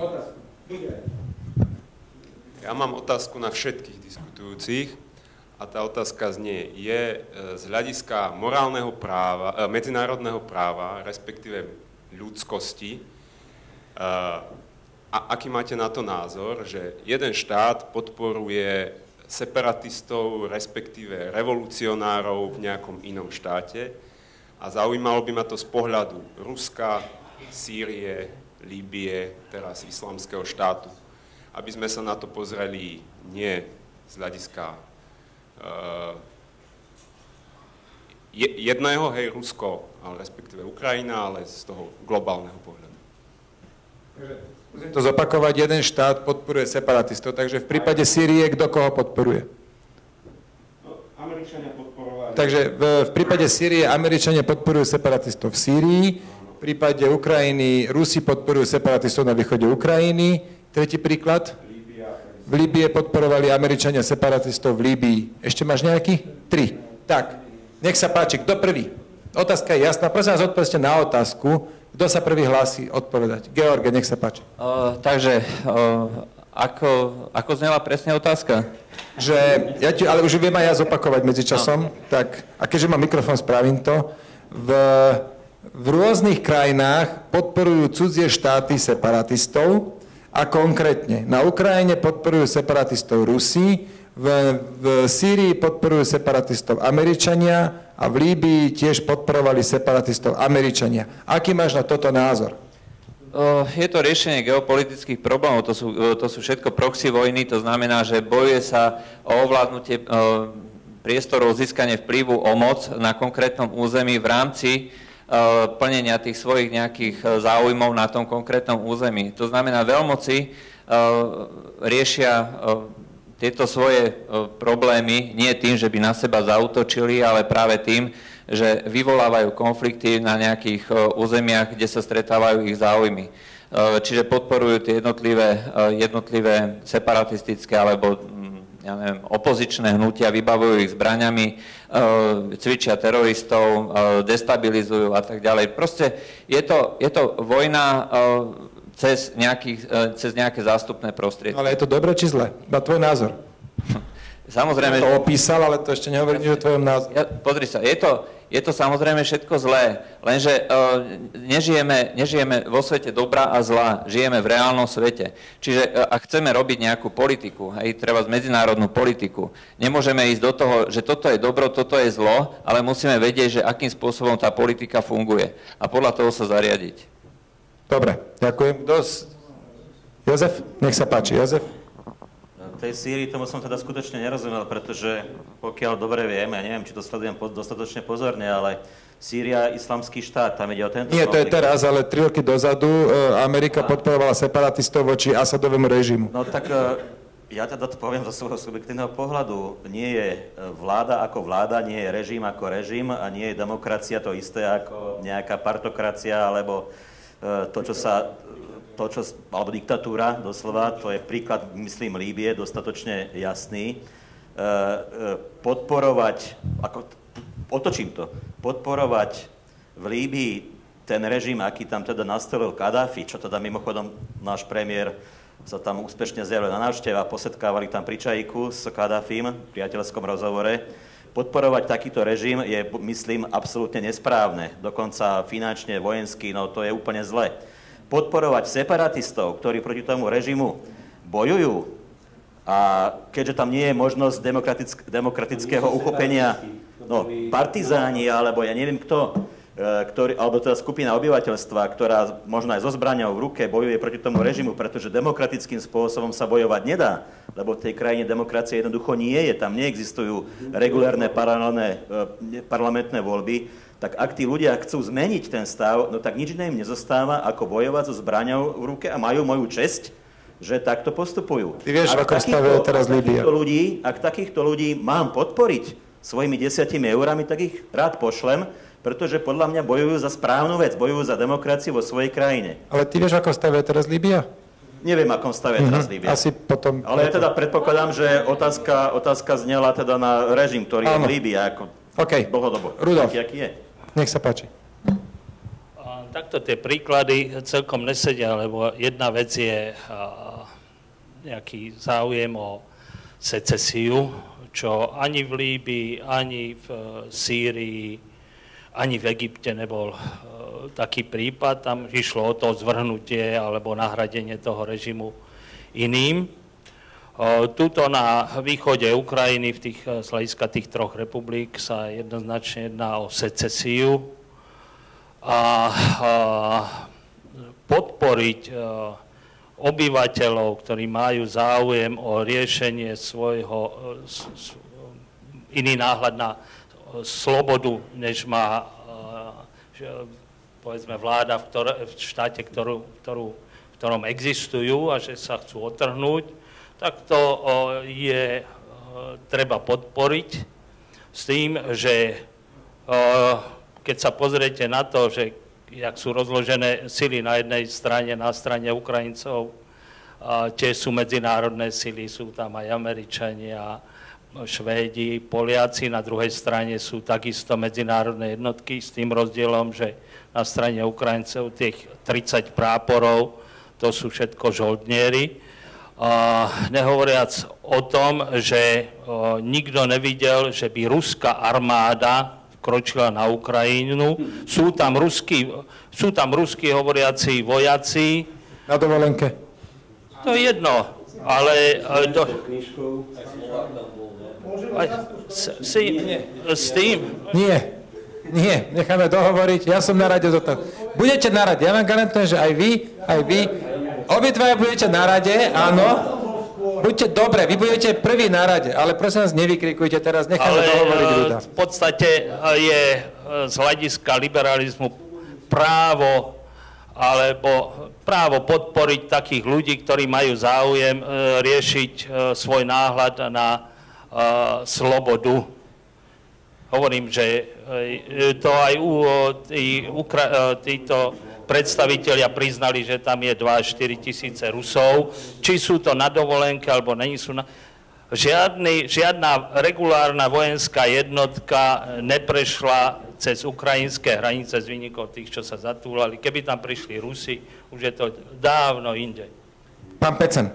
Ja mám otázku na všetkých diskutujúcich a tá otázka znie, je z hľadiska morálneho práva, medzinárodného práva, respektíve ľudskosti, a aký máte na to názor, že jeden štát podporuje separatistov, respektíve revolucionárov v nejakom inom štáte a zaujímalo by ma to z pohľadu Ruska, Sýrie, Líbie, teraz Islamského štátu. Aby sme sa na to pozreli nie z hľadiska uh, jedného, hej, Rusko, ale respektíve Ukrajina, ale z toho globálneho pohľadu. Musím to zopakovať, jeden štát podporuje separatistov, takže v prípade Sýrie kto koho podporuje? No, Američania podporovali. Takže v, v prípade Sýrie Američania podporujú separatistov v Sýrii, v prípade Ukrajiny Rusi podporujú separatistov na východe Ukrajiny. Tretí príklad? V Líbie podporovali Američania separatistov v Líbii. Ešte máš nejaký? Tri. Tak, nech sa páči, kto prvý? Otázka je jasná, prosím vás, odpovedzte na otázku. Kto sa prvý hlási odpovedať? George, nech sa páči. Uh, takže, uh, ako, ako znela presne otázka? Že, ja ti, ale už viem aj ja zopakovať medzičasom, no. Tak, a keďže mám mikrofón, spravím to. V, v rôznych krajinách podporujú cudzie štáty separatistov a konkrétne na Ukrajine podporujú separatistov Rusi, v, v Sýrii podporujú separatistov Američania a v Líbii tiež podporovali separatistov Američania. Aký máš na toto názor? Je to riešenie geopolitických problémov, to sú, to sú všetko proxy vojny, to znamená, že bojuje sa o ovládnutie priestorov, získanie vplyvu, o moc na konkrétnom území v rámci plnenia tých svojich nejakých záujmov na tom konkrétnom území. To znamená, veľmoci riešia tieto svoje problémy nie tým, že by na seba zaútočili, ale práve tým, že vyvolávajú konflikty na nejakých územiach, kde sa stretávajú ich záujmy. Čiže podporujú tie jednotlivé, jednotlivé separatistické alebo ja neviem, opozičné hnutia, vybavujú ich zbraňami, cvičia teroristov, destabilizujú a tak ďalej. Proste je to, je to vojna Cez, nejakých, cez nejaké zástupné prostriedky. Ale je to dobre či zle? Na tvoj názor. Samozrejme... Ja to opísal, ale to ešte nehovorí nič o tvojom názoru. Ja, pozri sa, je to, je to samozrejme všetko zlé, lenže uh, nežijeme, nežijeme vo svete dobra a zla, žijeme v reálnom svete. Čiže uh, ak chceme robiť nejakú politiku, hej, treba z medzinárodnú politiku, nemôžeme ísť do toho, že toto je dobro, toto je zlo, ale musíme vedieť, že akým spôsobom tá politika funguje a podľa toho sa zariadiť. Dobre, ďakujem. Dos... Jozef, nech sa páči. Jozef? V tej Sýrii tomu som teda skutočne nerozumel, pretože pokiaľ dobre viem, ja neviem, či to sledujem dostatočne pozorne, ale Sýria, islamský štát, tam ide o tento Nie, to je teraz, ale tri roky dozadu Amerika podporovala separatistov voči Asadovému režimu. No tak ja teda to poviem zo svojho subjektívneho pohľadu. Nie je vláda ako vláda, nie je režim ako režim a nie je demokracia to isté ako nejaká partokracia alebo to, čo sa, to, čo, alebo diktatúra, doslova, to je príklad, myslím, Líbie, dostatočne jasný. Podporovať, ako, otočím to, podporovať v Líbii ten režim, aký tam teda nastolil Kadáfi, čo teda mimochodom náš premiér sa tam úspešne zjavil na návšteve a posetkávali tam pri čajíku s Kadáfim v priateľskom rozhovore. Podporovať takýto režim je, myslím, absolútne nesprávne. Dokonca finančne, vojensky, no to je úplne zle. Podporovať separatistov, ktorí proti tomu režimu bojujú. A keďže tam nie je možnosť demokratick- demokratického uchopenia, no, partizáni, alebo ja neviem kto, ktorý, alebo teda skupina obyvateľstva, ktorá možno aj so zbraňou v ruke bojuje proti tomu režimu, pretože demokratickým spôsobom sa bojovať nedá, lebo v tej krajine demokracie jednoducho nie je, tam neexistujú regulárne paralelné parlamentné voľby, tak ak tí ľudia chcú zmeniť ten stav, no tak nič iné im nezostáva, ako bojovať so zbraňou v ruke a majú moju česť, že takto postupujú. Ty vieš, v akom stave je teraz Líbia. Ľudí, ak takýchto ľudí mám podporiť svojimi desiatimi eurami, tak ich rád pošlem, pretože podľa mňa bojujú za správnu vec, bojujú za demokraciu vo svojej krajine. Ale ty vieš, v akom stave je teraz Líbia? Neviem, akom stave je mm-hmm. teraz Líbia. Asi potom... Ale ja teda predpokladám, že otázka, otázka znela teda na režim, ktorý Áno. je v Líbii, ako okay. dlhodobo. Rudolf, taký, aký je. Nech sa páči. Takto tie príklady celkom nesedia, lebo jedna vec je a, nejaký záujem o secesiu, čo ani v Líbii, ani v Sýrii, ani v Egypte nebol a, taký prípad. Tam išlo o to zvrhnutie alebo nahradenie toho režimu iným. A, tuto na východe Ukrajiny, v tých, z hľadiska tých troch republik, sa jednoznačne jedná o secesiu. A, a podporiť a, obyvateľov, ktorí majú záujem o riešenie svojho, s, s, iný náhľad na slobodu, než má a, povedzme vláda v, ktoré, v štáte, ktorú, ktorú, v ktorom existujú a že sa chcú otrhnúť, tak to a, je a, treba podporiť s tým, že a, keď sa pozriete na to, že jak sú rozložené sily na jednej strane, na strane Ukrajincov, a tiež sú medzinárodné sily, sú tam aj Američania, Švédi, Poliaci, na druhej strane sú takisto medzinárodné jednotky s tým rozdielom, že na strane Ukrajincov tých tridsať práporov, to sú všetko žoldnieri. A nehovoriac o tom, že o, nikto nevidel, že by ruská armáda kročila na Ukrajinu. Sú tam ruskí, sú tam ruskí hovoriaci vojaci. Na dovolenke. To je jedno, ale... Do... S, s, s tým... Nie, nie, necháme dohovoriť. Ja som na rade do toho. Budete na rade, ja vám garantujem, že aj vy, aj vy, obidvaja budete na rade, áno. Buďte dobre, vy budete prvý na rade, ale prosím vás, nevykrikujte teraz, necháme dohovoriť ľudia. V podstate je z hľadiska liberalizmu právo, alebo právo podporiť takých ľudí, ktorí majú záujem riešiť svoj náhľad na slobodu. Hovorím, že to aj u títo predstavitelia priznali, že tam je dva až štyri tisíce Rusov. Či sú to na dovolenke, alebo není sú na... Žiadny, žiadna regulárna vojenská jednotka neprešla cez ukrajinské hranice s výnikom tých, čo sa zatúlali. Keby tam prišli Rusi, už je to dávno inde. Pán Pecen.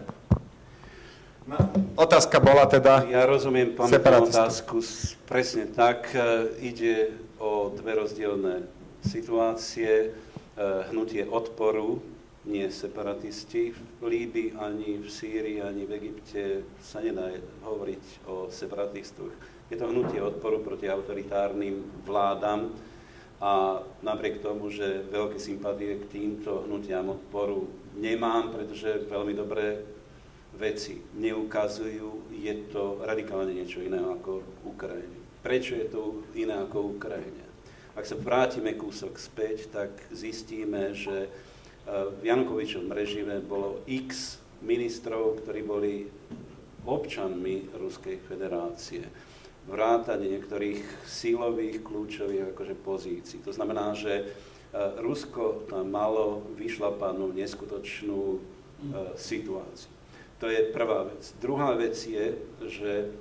Otázka bola teda... Ja rozumiem, pán otázku presne tak. Ide o dve rozdielne situácie. Hnutie odporu, nie separatisti. V Líbii, ani v Sýrii, ani v Egypte sa nedá hovoriť o separatistoch. Je to hnutie odporu proti autoritárnym vládam a napriek tomu, že veľké sympatie k týmto hnutiam odporu nemám, pretože veľmi dobré veci neukazujú, je to radikálne niečo iné ako v Ukrajine. Prečo je to iné ako v Ukrajine? Ak sa vrátime kúsok späť, tak zistíme, že v Janukovičovom režime bolo x ministrov, ktorí boli občanmi Ruskej federácie. Vrátane niektorých sílových, kľúčových akože pozícií. To znamená, že Rusko tam malo vyšlapanú neskutočnú situáciu. To je prvá vec. Druhá vec je, že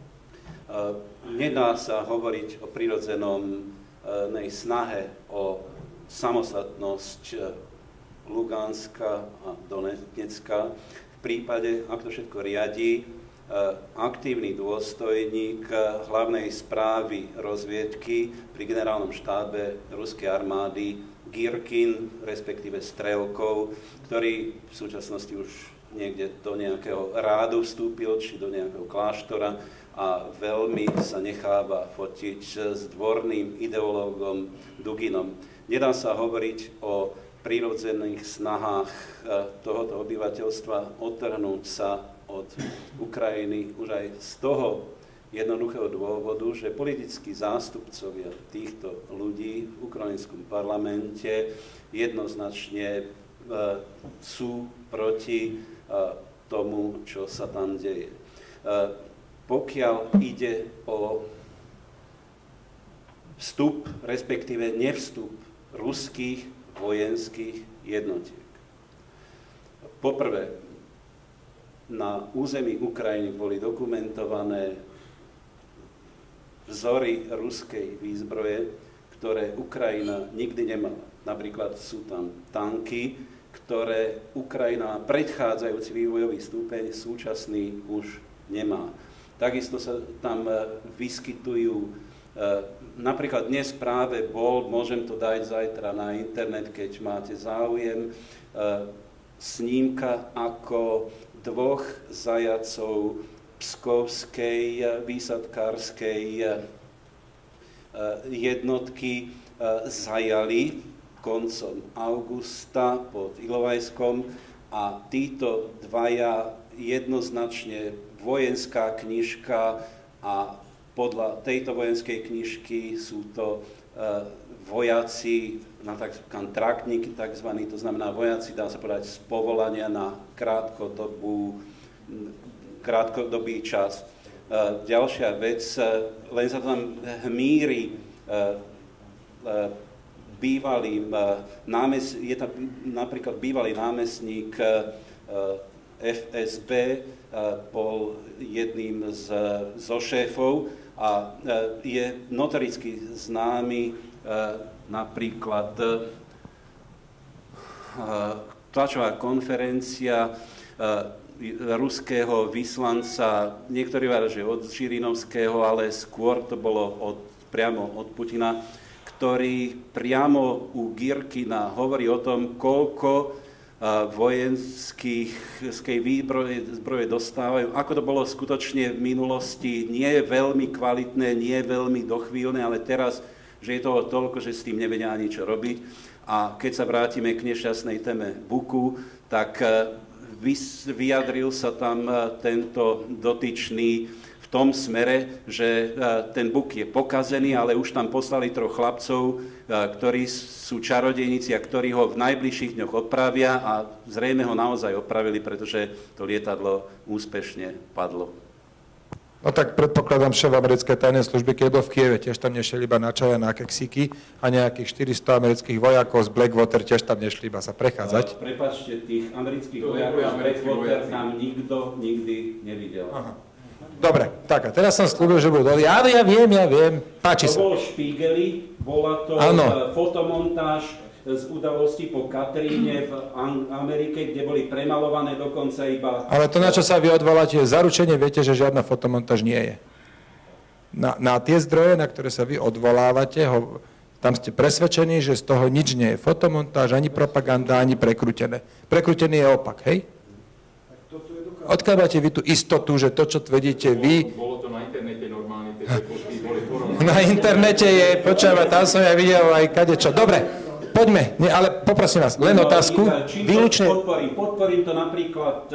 nedá sa hovoriť o prirodzenom snahe o samostatnosť Luganska a Donecka v prípade, ak to všetko riadí, aktívny dôstojník hlavnej správy rozviedky pri generálnom štábe ruskej armády Girkin, respektíve Strelkov, ktorý v súčasnosti už niekde do nejakého rádu vstúpil, či do nejakého kláštora a veľmi sa necháva fotiť s dvorným ideológom Duginom. Nedá sa hovoriť o prírodzených snahách tohoto obyvateľstva odtrhnúť sa od Ukrajiny už aj z toho jednoduchého dôvodu, že politickí zástupcovia týchto ľudí v ukrajinskom parlamente jednoznačne sú proti tomu, čo sa tam deje. Pokiaľ ide o vstup, respektíve nevstup ruských vojenských jednotiek. Poprvé, na území Ukrajiny boli dokumentované vzory ruskej výzbroje, ktoré Ukrajina nikdy nemala. Napríklad sú tam tanky, ktoré Ukrajina predchádzajúci vývojový stupeň súčasný už nemá. Takisto sa tam vyskytujú, napríklad dnes práve bol, môžem to dať zajtra na internet, keď máte záujem, snímka, ako dvoch zajacov pskovskej výsadkárskej jednotky zajali koncom augusta pod Ilovajskom a títo dvaja jednoznačne vojenská knižka a podľa tejto vojenskej knižky sú to uh, vojaci na takzvané traktníky, takzvaný, to znamená vojaci, dá sa povedať, z povolania na krátkodobú, krátkodobý čas. Uh, ďalšia vec, uh, len sa tam hmíri uh, uh, bývalým námes, je tam napríklad bývalý námestník ef es bé, bol jedným z, zo šéfov a je notoricky známy napríklad tlačová konferencia ruského vyslanca, niektorí hovoria, že od Žirinovského, ale skôr to bolo od, priamo od Putina, ktorý priamo u Girkina hovorí o tom, koľko vojenskej výzbroje zbroje dostávajú. Ako to bolo skutočne v minulosti, nie je veľmi kvalitné, nie je veľmi dochvíľné, ale teraz, že je toho toľko, že s tým nevedia ani čo robiť. A keď sa vrátime k nešťastnej téme Buku, tak vyjadril sa tam tento dotyčný v tom smere, že ten Buk je pokazený, ale už tam poslali troch chlapcov, ktorí sú čarodejníci a ktorí ho v najbližších dňoch opravia a zrejme ho naozaj opravili, pretože to lietadlo úspešne padlo. No tak predpokladám, šéf americkej tajnej služby, keď bol v Kieve, tiež tam nešiel iba na čaja, na keksíky a nejakých štyristo amerických vojakov z Blackwater tiež tam nešli iba sa prechádzať. Uh, Prepáčte, tých amerických vojakov z Blackwater tam nikto nikdy nevidel. Aha. Dobre, tak a teraz som slúbil, že budú... Ja, ja viem, ja viem, páči sa. To bol Špígeli, bola to ano. fotomontáž z udalostí po Katríne v Amerike, kde boli premalované dokonca iba... Ale to, na čo sa vy odvoláte, je zaručenie, viete, že žiadna fotomontáž nie je. Na, na tie zdroje, na ktoré sa vy odvolávate, ho, tam ste presvedčení, že z toho nič nie je. Fotomontáž, ani propaganda, ani prekrútené. Prekrútený je opak, hej? Odkiaľ máte vy tú istotu, že to, čo tvrdíte vy... Bolo to na internete normálne, tie posty boli formálne. Na internete je, počúvame, tam som ja videl aj kadečo. Dobre, poďme, nie, ale poprosím vás, len otázku. Výlučne... Podporím, podporím to napríklad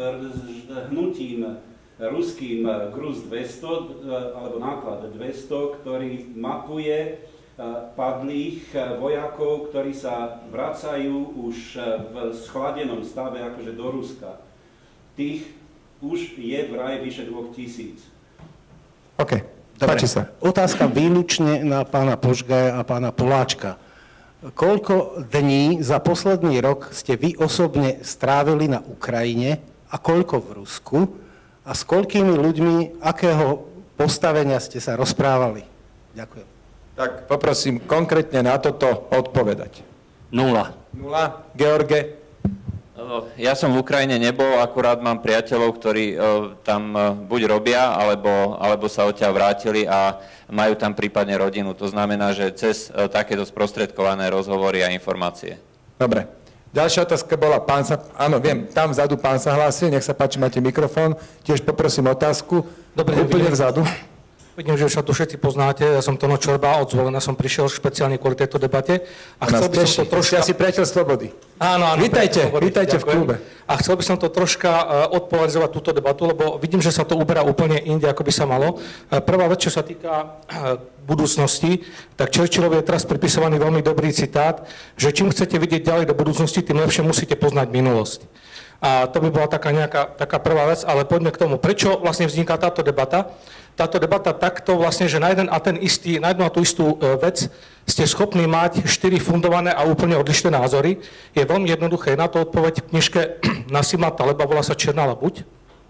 hnutím ruským Gruz dvesto, alebo náklad dvesto, ktorý mapuje padlých vojakov, ktorí sa vracajú už v schladenom stave, akože do Ruska. Tých už je vraj vyše dvoch tisíc. OK, páči sa. Otázka výlučne na pána Požgaja a pána Poláčka. Koľko dní za posledný rok ste vy osobne strávili na Ukrajine a koľko v Rusku a s koľkými ľuďmi, akého postavenia ste sa rozprávali? Ďakujem. Tak poprosím konkrétne na toto odpovedať. Nula. Nula. George? Ja som v Ukrajine nebol, akurát mám priateľov, ktorí tam buď robia, alebo, alebo sa odtiaľ vrátili a majú tam prípadne rodinu. To znamená, že cez takéto sprostredkované rozhovory a informácie. Dobre. Ďalšia otázka bola, pán sa, áno, viem, tam vzadu pán sa hlásil, nech sa páči, máte mikrofón, tiež poprosím otázku. Dobre, úplne vzadu. Vidím, že už sa tu všetci poznáte, ja som Tono Čorba, od Zvolena som prišiel špeciálne kvôli tejto debate. A chcel by som to troška... Ja si priateľ slobody. Áno, áno. Vítajte, vítajte v klube. A chcel by som to troška odpolarizovať túto debatu, lebo vidím, že sa to uberá úplne inde, ako by sa malo. Prvá vec, čo sa týka budúcnosti, tak Churchillovi je teraz pripisovaný veľmi dobrý citát, že čím chcete vidieť ďalej do budúcnosti, tým lepšie musíte poznať minulosť. A to by bola taká nejaká taká prvá vec, ale poďme k tomu. Prečo vlastne vzniká táto debata? Táto debata takto vlastne, že na jeden a ten istý, na jednu a tú istú vec ste schopní mať štyri fundované a úplne odlišné názory. Je veľmi jednoduché. Na to odpoveď v knižke Nasima Taleba, volá sa Čierna labuť.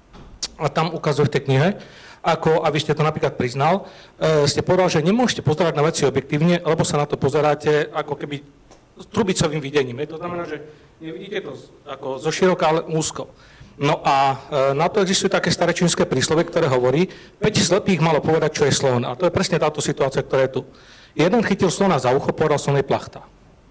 A tam ukazuje v tej knihe, ako, a vy ste to napríklad priznal, ste povedal, že nemôžete pozerať na veci objektívne, lebo sa na to pozeráte ako keby s trubicovým videním. To znamená, že nevidíte to ako zo široka, ale úzko. No a na to existuje také staré čínske príslovie, ktoré hovorí, päť slepých malo povedať, čo je slon. A to je presne táto situácia, ktorá je tu. Jeden chytil slona za ucho, povedal slon je plachta.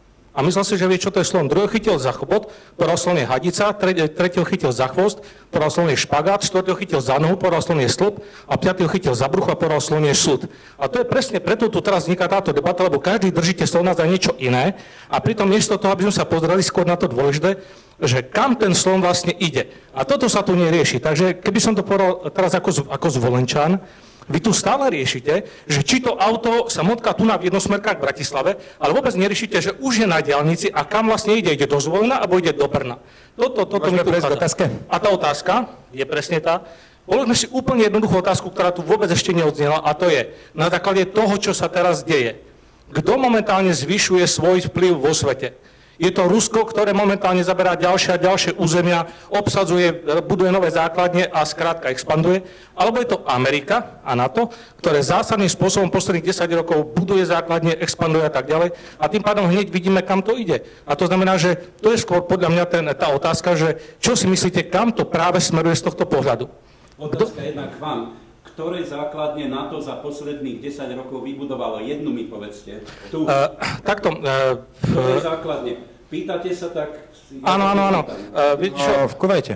A myslel si, že vie, čo to je slon. Druhý chytil za chobot, povedal slon je hadica, tretieho chytil za chvost, povedal slon je špagát, štvrtého chytil za nohu, povedal slon je stĺp a piatého chytil za brucho a povedal slon je súd. A to je presne preto tu teraz vzniká táto debata, lebo každý držíte slona za niečo iné a pritom miesto toho, aby sme sa pozreli skôr na to dôležité, že kam ten slon vlastne ide. A toto sa tu nerieši. Takže keby som to povedal teraz ako, ako zvolenčan, vy tu stále riešite, že či to auto sa motka tu na v jednosmerkách v Bratislave, ale vôbec neriešite, že už je na diaľnici a kam vlastne ide. Ide do Zvolena alebo ide do Brna. Toto, toto mi tu uchádza. A tá otázka je presne tá. Položme si úplne jednoduchú otázku, ktorá tu vôbec ešte neodznela, a to je na základe toho, čo sa teraz deje. Kto momentálne zvyšuje svoj vplyv vo svete? Je to Rusko, ktoré momentálne zaberá ďalšie a ďalšie územia, obsadzuje, buduje nové základne a skrátka expanduje? Alebo je to Amerika a NATO, ktoré zásadným spôsobom posledných desať rokov buduje základne, expanduje a tak ďalej? A tým pádom hneď vidíme, kam to ide. A to znamená, že to je skôr podľa mňa ten, tá otázka, že čo si myslíte, kam to práve smeruje z tohto pohľadu? Otázka jedna k vám. Ktoré základne NATO za posledných desať rokov vybudovalo? Jednu mi povedzte. Tu. Uh, takto. Uh, Ktoré základne? Pýtate sa tak... Áno, áno, áno. Uh, no, v Kuvajte.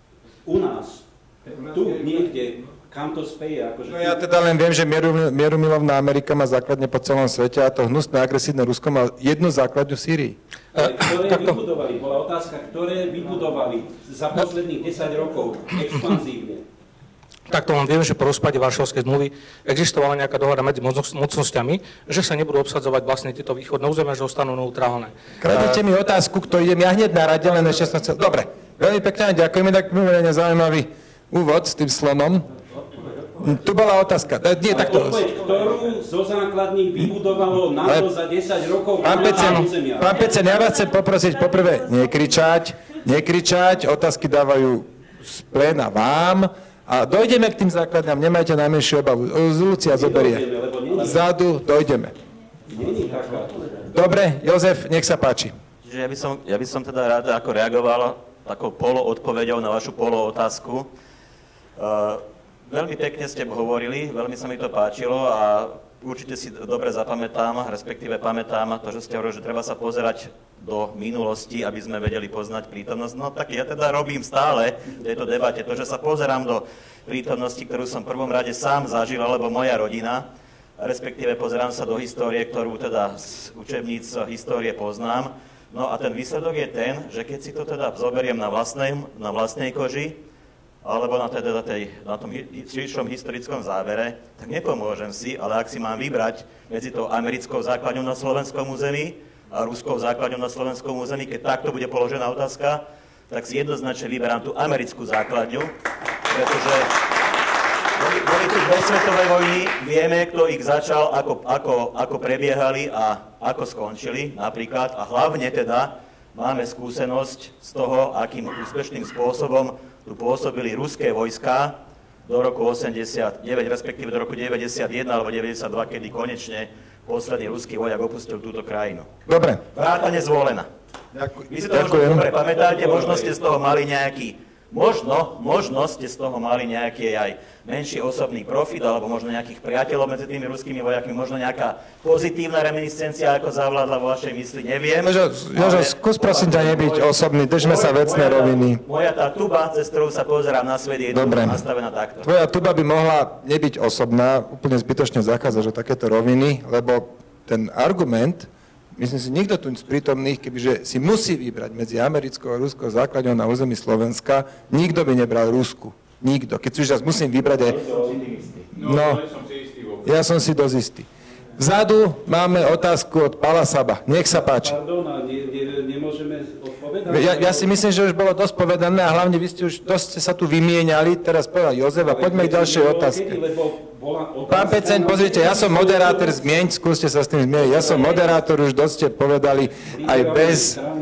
U nás. Tu, niekde. Kam to speje? Akože no ja teda len viem, že mieru, mierumilovná Amerika má základne po celom svete a to hnusné, agresívne Rusko má jednu základňu v Sýrii. Uh, ktoré takto. Vybudovali? Bola otázka, ktoré vybudovali za posledných desať rokov expanzívne. Takto vám viem, že po rozpade Varšavskej zmluvy existovala nejaká dohoda medzi mocnosťami, že sa nebudú obsadzovať vlastne tieto východné územia, že ostanú neutrálne. Kradete mi otázku, kto idem ja hneď na rade, len ešte som chcel... Dobre, veľmi pekne ďakujeme, tak mimoriadne zaujímavý úvod s tým slonom. Tu bola otázka. Nie, takto... Ktorú zo základní vybudovalo NATO za desať rokov pán Pecen, pán Pecen, ja vás chcem poprosiť poprvé nekričať, nekričať, otázky dávajú z pléna vám. A dojdeme k tým základňam, nemajte najmenšiu obavu. Lucia zoberie. Vzadu dojdeme. Dobre, Jozef, nech sa páči. Čiže ja by som, ja by som teda rád ako reagoval takou polo-odpoveďou na vašu polo-otázku. Uh, veľmi pekne ste hovorili, veľmi sa mi to páčilo a určite si dobre zapamätám, respektíve pamätám to, že ste hovorili, že treba sa pozerať do minulosti, aby sme vedeli poznať prítomnosť. No tak ja teda robím stále v tejto debate to, že sa pozerám do prítomnosti, ktorú som v prvom rade sám zažil, alebo moja rodina, respektíve pozerám sa do histórie, ktorú teda z učebníc histórie poznám. No a ten výsledok je ten, že keď si to teda zoberiem na vlastnej, na vlastnej koži, alebo na, teda tej, na tom širšom historickom zábere, tak nepomôžem si, ale ak si mám vybrať medzi tou americkou základňou na slovenskom území a ruskou základňou na slovenskom území, keď takto bude položená otázka, tak si jednoznačne vyberám tú americkú základňu, pretože boli, boli tu dve svetové vojny, vieme, kto ich začal, ako, ako, ako prebiehali a ako skončili napríklad, a hlavne teda máme skúsenosť z toho, akým úspešným spôsobom tu pôsobili ruské vojská do roku osemdesiatdeväť, respektíve do roku deväťdesiatjeden alebo deväťdesiatdva, kedy konečne posledný ruský vojak opustil túto krajinu. Dobre. Vrátane Zvolena. Vy si to možno dobre pamätáte, možno ste z toho mali nejaký Možno, možno ste z toho mali nejaký aj menší osobný profit, alebo možno nejakých priateľov medzi tými ruskými vojakmi, možno nejaká pozitívna reminiscencia, ako zavládla vo vašej mysli, neviem. Jožo, Jožo skús prosím ťa nebyť osobný, držme sa vecné roviny. Moja tá tuba, cez ktorú sa pozerám na svet, je Dobre. nastavená takto. Tvoja tuba by mohla nebyť osobná, úplne zbytočne zakázaš o takéto roviny, lebo ten argument, myslím si, nikto tu z prítomných, kebyže si musí vybrať medzi americkou a ruskou základňou na území Slovenska, nikto by nebral Rusku. Nikto. Keď si už raz musím vybrať aj... No, ja som si dosť istý. Vzadu máme otázku od Pala Saba. Nech sa páči. Pardon, a nie, nie, nemôžeme odpovedať? Ja, ja si myslím, že už bolo dosť povedané a hlavne vy ste už dosť sa tu vymieniali. Teraz povedal Jozef a poďme k ďalšej otázke. Pán Peceň, pozrite, ja som moderátor, zmieň, skúste sa s tým zmieniť. Ja som moderátor, už dosť ste povedali, aj bez...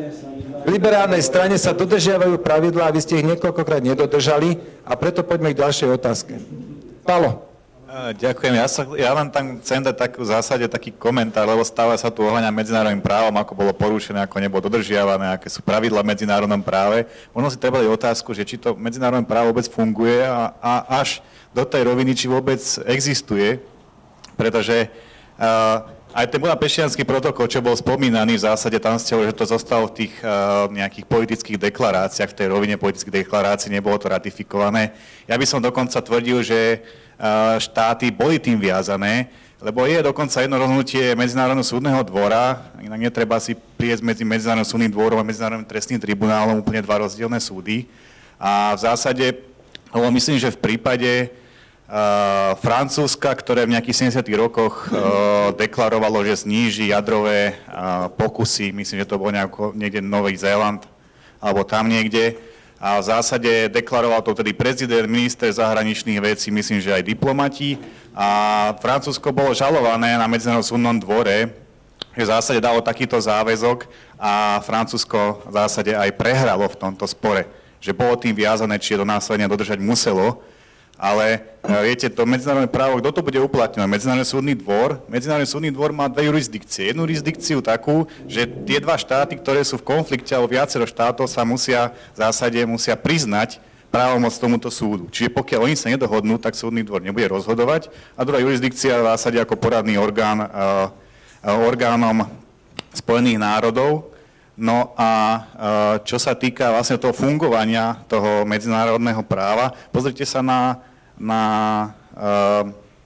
V liberálnej strane sa dodržiavajú pravidlá, vy ste ich niekoľkokrát nedodržali a preto poďme k ďalšej otázke. Palo. Ďakujem. Ja, sa, ja len tam chcem dať takú v zásade taký komentár, lebo stáva sa tu ohľadňa medzinárodným právom, ako bolo porušené, ako nebolo dodržiavané, aké sú pravidlá v medzinárodnom práve. Možno si treba dať otázku, že či to medzinárodné právo vôbec funguje a, a až do tej roviny, či vôbec existuje, pretože uh, aj ten Budapešťanský protokol, čo bol spomínaný, v zásade tam ste hovorili, že to zostalo v tých uh, nejakých politických deklaráciách, v tej rovine politických deklarácií, nebolo to ratifikované. Ja by som dokonca tvrdil, že uh, štáty boli tým viazané, lebo je dokonca jedno rozhodnutie Medzinárodného súdneho dvora, inak netreba si priesť medzi Medzinárodným súdnym dvorom a Medzinárodným trestným tribunálom úplne dva rozdielne súdy. A v zásade, lebo myslím, že v prípade Uh, Francúzska, ktoré v nejakých sedemdesiatych rokoch uh, deklarovalo, že zníži jadrové uh, pokusy, myslím, že to bol nejako, niekde Nový Zéland, alebo tam niekde. A v zásade deklaroval to tedy prezident, minister zahraničných vecí, myslím, že aj diplomati. A Francúzsko bolo žalované na Medzinárodnom súdnom dvore, že v zásade dalo takýto záväzok a Francúzsko v zásade aj prehralo v tomto spore. Že bolo tým viazané, či je to následne dodržať muselo. Ale viete, to medzinárodné právo, kto to bude uplatňovať? Medzinárodný súdny dvor. Medzinárodný súdny dvor má dve jurisdikcie. Jednu jurisdikciu takú, že tie dva štáty, ktoré sú v konflikte, alebo viacero štátov sa musia v zásade musia priznať právomoc tomuto súdu. Čiže pokiaľ oni sa nedohodnú, tak súdny dvor nebude rozhodovať. A druhá jurisdikcia v zásade ako poradný orgán uh, orgánom Spojených národov. No a čo sa týka vlastne toho fungovania toho medzinárodného práva, pozrite sa na, na uh,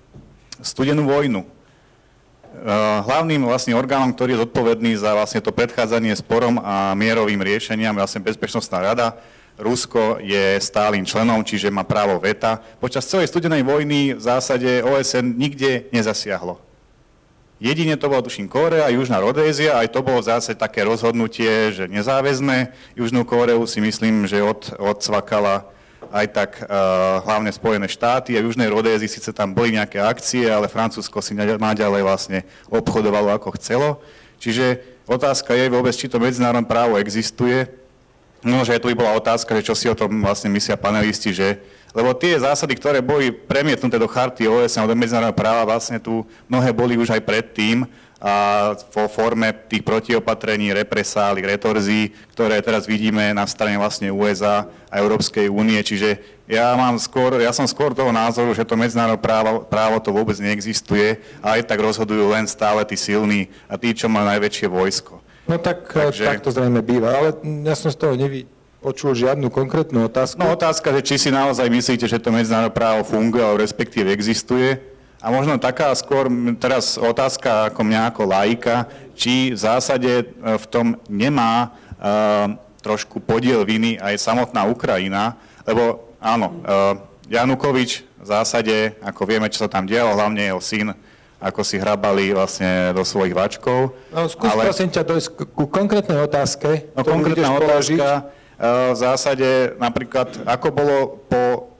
studenú vojnu. Uh, hlavným vlastne orgánom, ktorý je zodpovedný za vlastne to predchádzanie sporom a mierovým riešeniam, vlastne Bezpečnostná rada, Rusko je stálym členom, čiže má právo veta. Počas celej studenej vojny v zásade ó es en nikde nezasiahlo. Jedine to bola, tuším, Kórea, Južná Rodézia, aj to bolo v zásade také rozhodnutie, že nezáväzné. Južnú Kóreu si myslím, že od, odsvakala aj tak uh, hlavne Spojené štáty a v Južnej Rodézii síce tam boli nejaké akcie, ale Francúzsko si naďalej vlastne obchodovalo ako chcelo. Čiže otázka je vôbec, či to medzinárodné právo existuje. No, že tu by bola otázka, že čo si o tom vlastne myslia panelisti, že lebo tie zásady, ktoré boli premietnuté do charty ó es en a do medzinárodného práva, vlastne tu mnohé boli už aj predtým a vo forme tých protiopatrení, represálií, retorzií, ktoré teraz vidíme na strane vlastne ú es á a Európskej únie. Čiže ja, mám skôr, ja som skôr toho názoru, že to medzinárodné právo, právo to vôbec neexistuje a aj tak rozhodujú len stále tí silní a tí, čo majú najväčšie vojsko. No tak, Takže... tak to zrejme býva, ale ja som z toho nevidel. Počul žiadnu konkrétnu otázku? No otázka, že či si naozaj myslíte, že to medzinárodné právo funguje, alebo respektíve existuje. A možno taká skôr teraz otázka ako mňa ako laika, či v zásade v tom nemá uh, trošku podiel viny aj samotná Ukrajina, lebo áno, uh, Janukovič v zásade, ako vieme, čo sa tam dialo, hlavne jeho syn, ako si hrabali vlastne do svojich vačkov. No skús ale... prosím ťa dojsť ku konkrétnej otázke. No konkrétna otázka. V zásade napríklad, ako bolo po,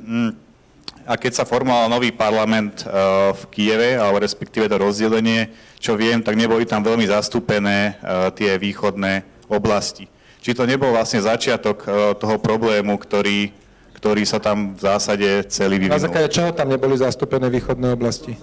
a keď sa formoval nový parlament v Kyjeve, alebo respektíve to rozdelenie, čo viem, tak neboli tam veľmi zastúpené tie východné oblasti. Či to nebol vlastne začiatok toho problému, ktorý, ktorý sa tam v zásade celý vyvinul. Na základe čoho tam neboli zastúpené východné oblasti?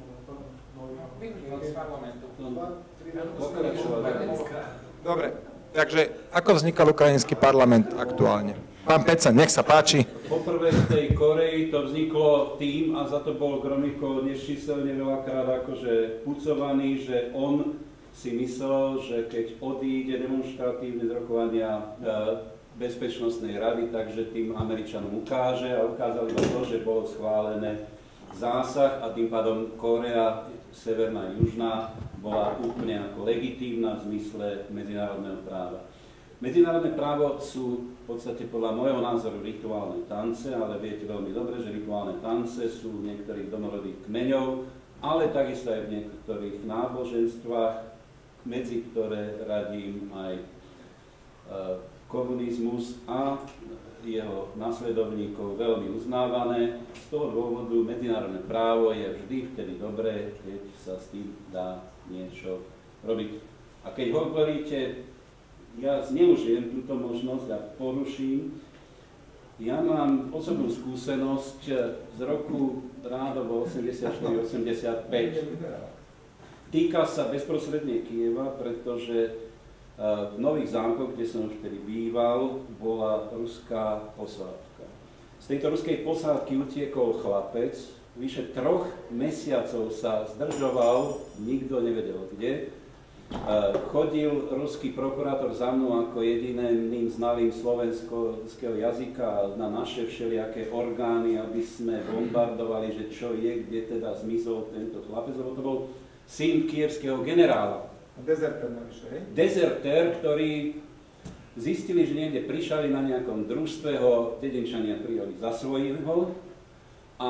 Dobre. Takže ako vznikal ukrajinský parlament aktuálne? Pán Pecen, nech sa páči. Poprvé v tej Koreji to vzniklo tým, a za to bol Gromyko nesčíselne veľakrát akože pucovaný, že on si myslel, že keď odíde demonstratívne z rokovania e, Bezpečnostnej rady, takže tým Američanom ukáže, a ukázali to, že bolo schválené zásah a tým pádom Korea, severná a južná, bola úplne ako legitímna v zmysle medzinárodného práva. Medzinárodné právo sú v podstate podľa môjho názoru rituálne tance, ale viete veľmi dobre, že rituálne tance sú v niektorých domorodých kmeňov, ale takisto aj v niektorých náboženstvách, medzi ktoré radím aj e, komunizmus a jeho nasledovníkov veľmi uznávané. Z toho dôvodu medzinárodné právo je vždy vtedy dobré, keď sa s tým dá niečo robiť. A keď hovoríte, ja zneužijem túto možnosť a poruším, ja mám osobnú skúsenosť z roku rádovo osemdesiatštyri osemdesiatpäť. Týka sa bezprostredne Kyjeva, pretože v Nových Zámkoch, kde som už vtedy býval, bola ruská posádka. Z tejto ruskej posádky utiekol chlapec, vyše troch mesiacov sa zdržoval, nikto nevedel kde. Chodil ruský prokurátor za mnou ako jediným znalým slovenského jazyka na naše všelijaké orgány, aby sme bombardovali, že čo je, kde teda zmizol tento chlapec, lebo to bol syn kyjevského generála. Dezertér navyše, hej? Dezertér, ktorý zistili, že niekde prišali na nejakom družstve, ho Dedinčania prijali za svojho a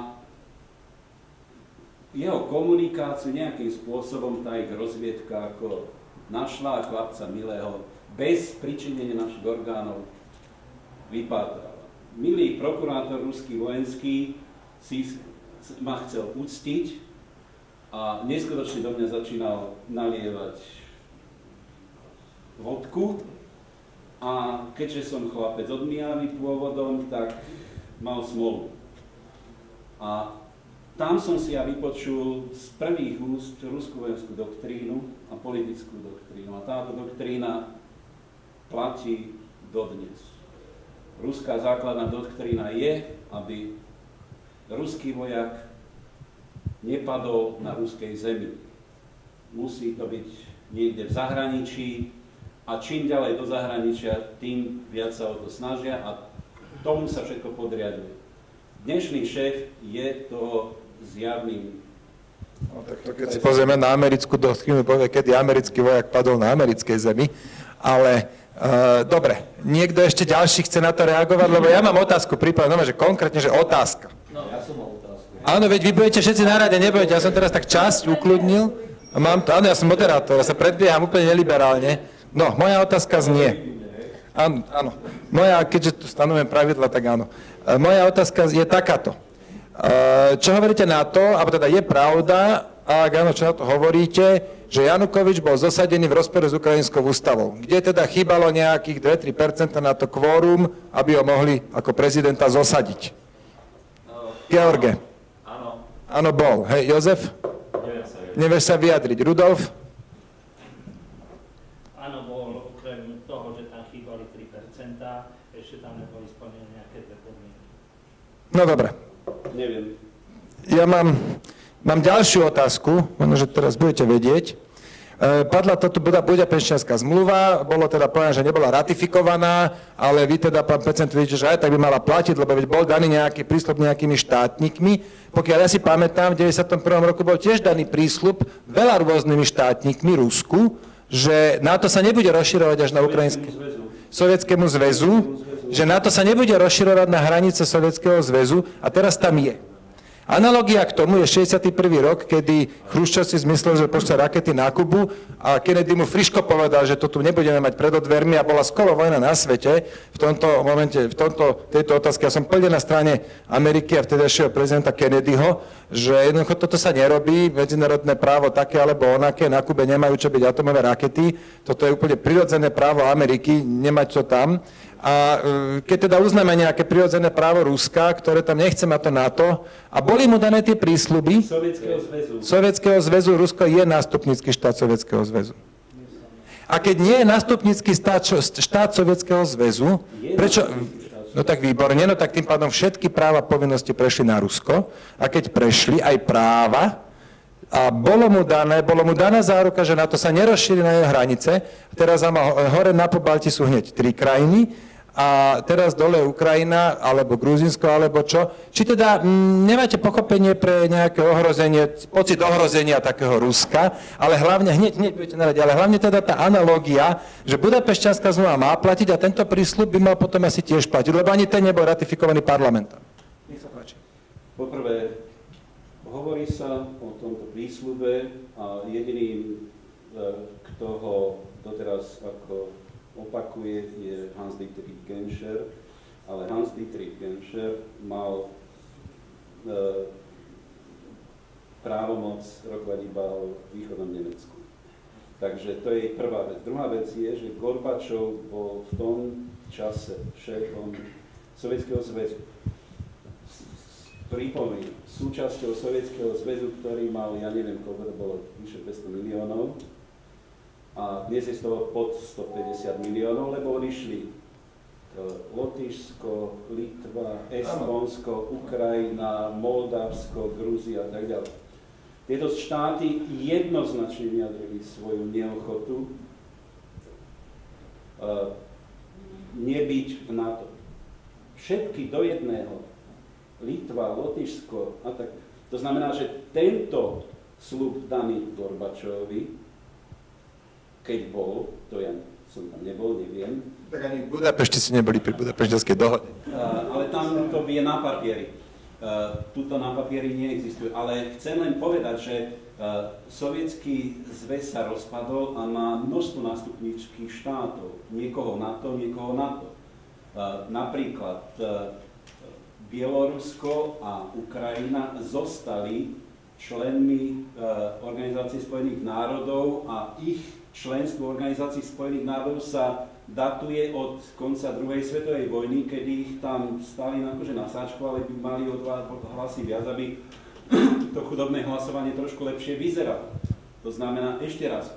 jeho komunikáciu nejakým spôsobom tá ich rozviedka ako našla a chlapca milého bez pričinenia našich orgánov vypátrala. Milý prokurátor ruský vojenský si ma chcel uctiť a neskutočne do mňa začínal nalievať vodku a keďže som chlapec odmijavý pôvodom, tak mal smolu. A tam som si ja vypočul z prvých úst ruskú vojenskú doktrínu a politickú doktrínu. A táto doktrína platí dodnes. Ruská základná doktrína je, aby ruský vojak nepadol na ruskej zemi. Musí to byť niekde v zahraničí a čím ďalej do zahraničia, tým viac sa o to snažia a tomu sa všetko podriaduje. Dnešný šéf je toho zjavným. No, tak to, keď si pozrieme na americkú doktrínu, povie, kedy americký vojak padol na americkej zemi, ale uh, dobre, niekto ešte ďalší chce na to reagovať, lebo ja mám otázku pripravenú, že konkrétne, že otázka. No, ja som mal otázku. Áno, veď vy budete všetci na rade, nebojte, ja som teraz tak časť ukludnil. Mám to, áno, ja som moderátor, ja sa predbieham úplne neliberálne. No, moja otázka znie. Áno, áno. Moja, keďže tu stanovujem pravidla, tak áno. Moja otázka je takáto. Čo hovoríte na to, alebo teda je pravda, a ak áno, čo na to hovoríte, že Janukovič bol zosadený v rozpore s ukrajinskou ústavou, kde teda chýbalo nejakých dva až tri percentá na to kvórum, aby ho mohli ako prezidenta zosadiť. George. Áno, bol. Hej, Jozef? Nevieš sa vyjadriť. Rudolf? Áno, bol, okrem toho, že tam chýbali tri percentá, ešte tam neboli splnené nejaké dve podmienky. No dobre. Neviem. Ja mám, mám ďalšiu otázku, možno, že teraz budete vedieť. Padla toto Budapešťanská zmluva, bolo teda povedané, že nebola ratifikovaná, ale vy teda, pán Pecen, tvrdíte, že aj tak by mala platiť, lebo veď bol daný nejaký prísľub nejakými štátnikmi. Pokiaľ ja si pamätám, v deväťdesiatom prvom roku bol tiež daný prísľub veľa rôznymi štátnikmi Rusku, že NATO sa nebude rozširovať až na ukrajinské... Sovietskému zväzu, že NATO sa nebude rozširovať na hranice Sovietskeho zväzu a teraz tam je. Analogia k tomu je šesťdesiaty prvý rok, kedy Chruščov si zmyslel, že pošle rakety na Kubu a Kennedy mu friško povedal, že to tu nebudeme mať pred dvermi a bola skoro vojna na svete. V tomto momente, v tomto, tejto otázke ja som plne na strane Ameriky a vtedajšieho prezidenta Kennedyho, že jednoducho toto sa nerobí, medzinárodné právo také alebo onaké, na Kube nemajú čo byť atomové rakety, toto je úplne prirodzené právo Ameriky, nemať to tam. A keď teda uznáme nejaké prirodzené právo Ruska, ktoré tam nechce mať to NATO, a boli mu dané tie prísľuby Sovietskeho zväzu. Sovietskeho zväzu, Rusko je nástupnícky štát Sovietskeho zväzu. A keď nie je nástupnícky štát, štát Sovietskeho zväzu, prečo... No tak výborne, no tak tým pádom všetky práva a povinnosti prešli na Rusko. A keď prešli aj práva, a bolo mu dané, bolo mu daná záruka, že NATO sa nerozšíri na jeho hranice. Teraz hore na Pobalti sú hneď tri krajiny a teraz dole Ukrajina, alebo Gruzínsko, alebo čo. Či teda m, nemáte pochopenie pre nejaké ohrozenie, pocit ohrozenia takého Ruska, ale hlavne, hneď, hneď budete naradiť, ale hlavne teda tá analógia, že Budapešťanská zmluva má platiť a tento prísľub by mal potom asi tiež platiť, lebo ani ten nebol ratifikovaný parlamentom. Nech sa páči. Poprvé, hovorí sa o tomto prísľube a jediný, kto ho doteraz ako opakuje, je Hans-Dietrich Genscher, ale Hans-Dietrich Genscher mal e, právomoc rokovať iba o východnom Nemecku. Takže to je prvá vec. Druhá vec je, že Gorbačov bol v tom čase šéfom Sovietskeho zväzu. Pripomínam, súčasťou Sovietskeho zväzu, ktorý mal, ja neviem, koľko to bolo, vyše päťsto miliónov, a dnes je z toho pod stopäťdesiat miliónov, lebo odišli Lotyšsko, Litva, Estónsko, Ukrajina, Moldavsko, Gruzia a tak ďalej. Tieto štáty jednoznačne vyjadrili svoju neochotu uh, nebyť v NATO. Všetky do jedného, Litva, Lotyšsko a tak. To znamená, že tento sľub daný Gorbačovi, keď bol, to ja som tam nebol, neviem. Tak ani v Budapešti si neboli pri Budapešťanskej dohode. Uh, ale tam to je na papieri. Uh, tuto na papieri neexistuje. Ale chcem len povedať, že uh, Sovietsky zväz sa rozpadol a má množstvo nástupníckych štátov. Niekoho NATO, niekoho NATO. Uh, napríklad uh, Bielorusko a Ukrajina zostali členmi uh, Organizácie spojených národov a ich členstvo Organizácií spojených národov sa datuje od konca druhej svetovej vojny, kedy ich tam stali akože na sáčku, ale by mali o dva hlasy viac, aby to chudobné hlasovanie trošku lepšie vyzeralo. To znamená, ešte raz,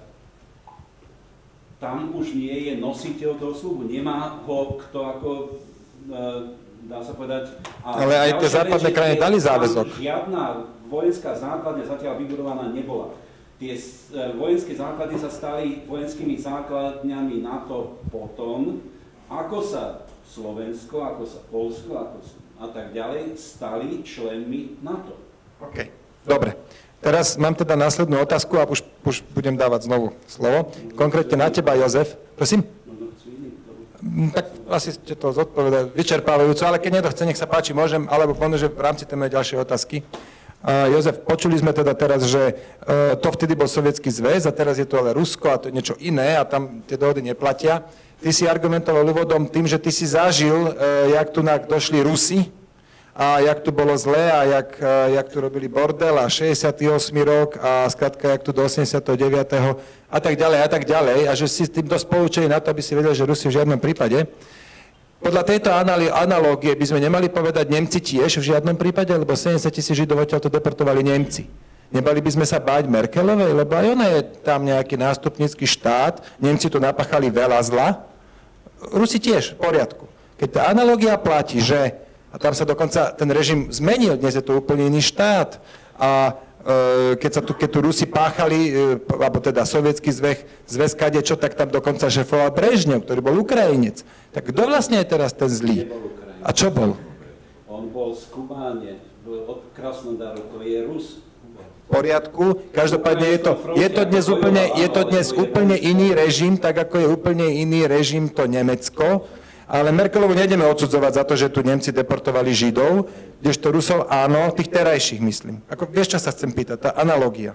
tam už nie je nositeľ toho sľubu, nemá ho kto ako, dá sa povedať... A ale aj tie západné krajiny dali záväzok. Žiadna vojenská základňa zatiaľ vybudovaná nebola. Tie vojenské základy sa stali vojenskými základňami NATO potom, ako sa Slovensko, ako sa Poľsko, ako sa a tak ďalej stali členmi NATO. OK, dobre. Teraz mám teda následnú otázku a už, už budem dávať znovu slovo. Konkrétne na teba, Jozef. Prosím? Tak asi ste to zodpovedali vyčerpávajúco, ale keď niekto chce, nech sa páči, môžem, alebo možno, že v rámci tej ďalšie otázky. Uh, Jozef, počuli sme teda teraz, že uh, to vtedy bol Sovietsky zväz a teraz je to ale Rusko a to je niečo iné a tam tie dohody neplatia. Ty si argumentoval úvodom tým, že ty si zažil, uh, jak tu došli Rusi a jak tu bolo zlé a jak, uh, jak tu robili bordel a šesťdesiaty ôsmy rok a skrátka, jak tu do osemdesiateho deviateho a tak ďalej a tak ďalej a že si s tým dosť poučili na to, aby si vedel, že Rusi v žiadnom prípade. Podľa tejto analógie by sme nemali povedať Nemci tiež v žiadnom prípade, lebo sedemdesiat tisíc Židov odtiaľ to deportovali Nemci. Nebali by sme sa báť Merkelovej, lebo aj ona je tam nejaký nástupnícky štát, Nemci tu napáchali veľa zla, Rusi tiež, v poriadku. Keď tá analógia platí, že, a tam sa dokonca ten režim zmenil, dnes je to úplne iný štát, a keď, sa tu, keď tu Rusi páchali, alebo teda sovietský zväz, zväz kadečo, tak tam dokonca šefoval Brežnev, ktorý bol Ukrajinec. Tak kto vlastne je teraz ten zlý? A čo bol? On bol z Kubáne, od Krasnodaru, to je Rus. V poriadku, každopádne je to, je to dnes úplne, je to dnes úplne iný režim, tak ako je úplne iný režim to Nemecko. Ale Merkelovu nejdeme odsudzovať za to, že tu Nemci deportovali Židov, kdežto Rusov áno, tých terajších myslím. Ako, vieš, čo sa chcem pýtať, tá analógia.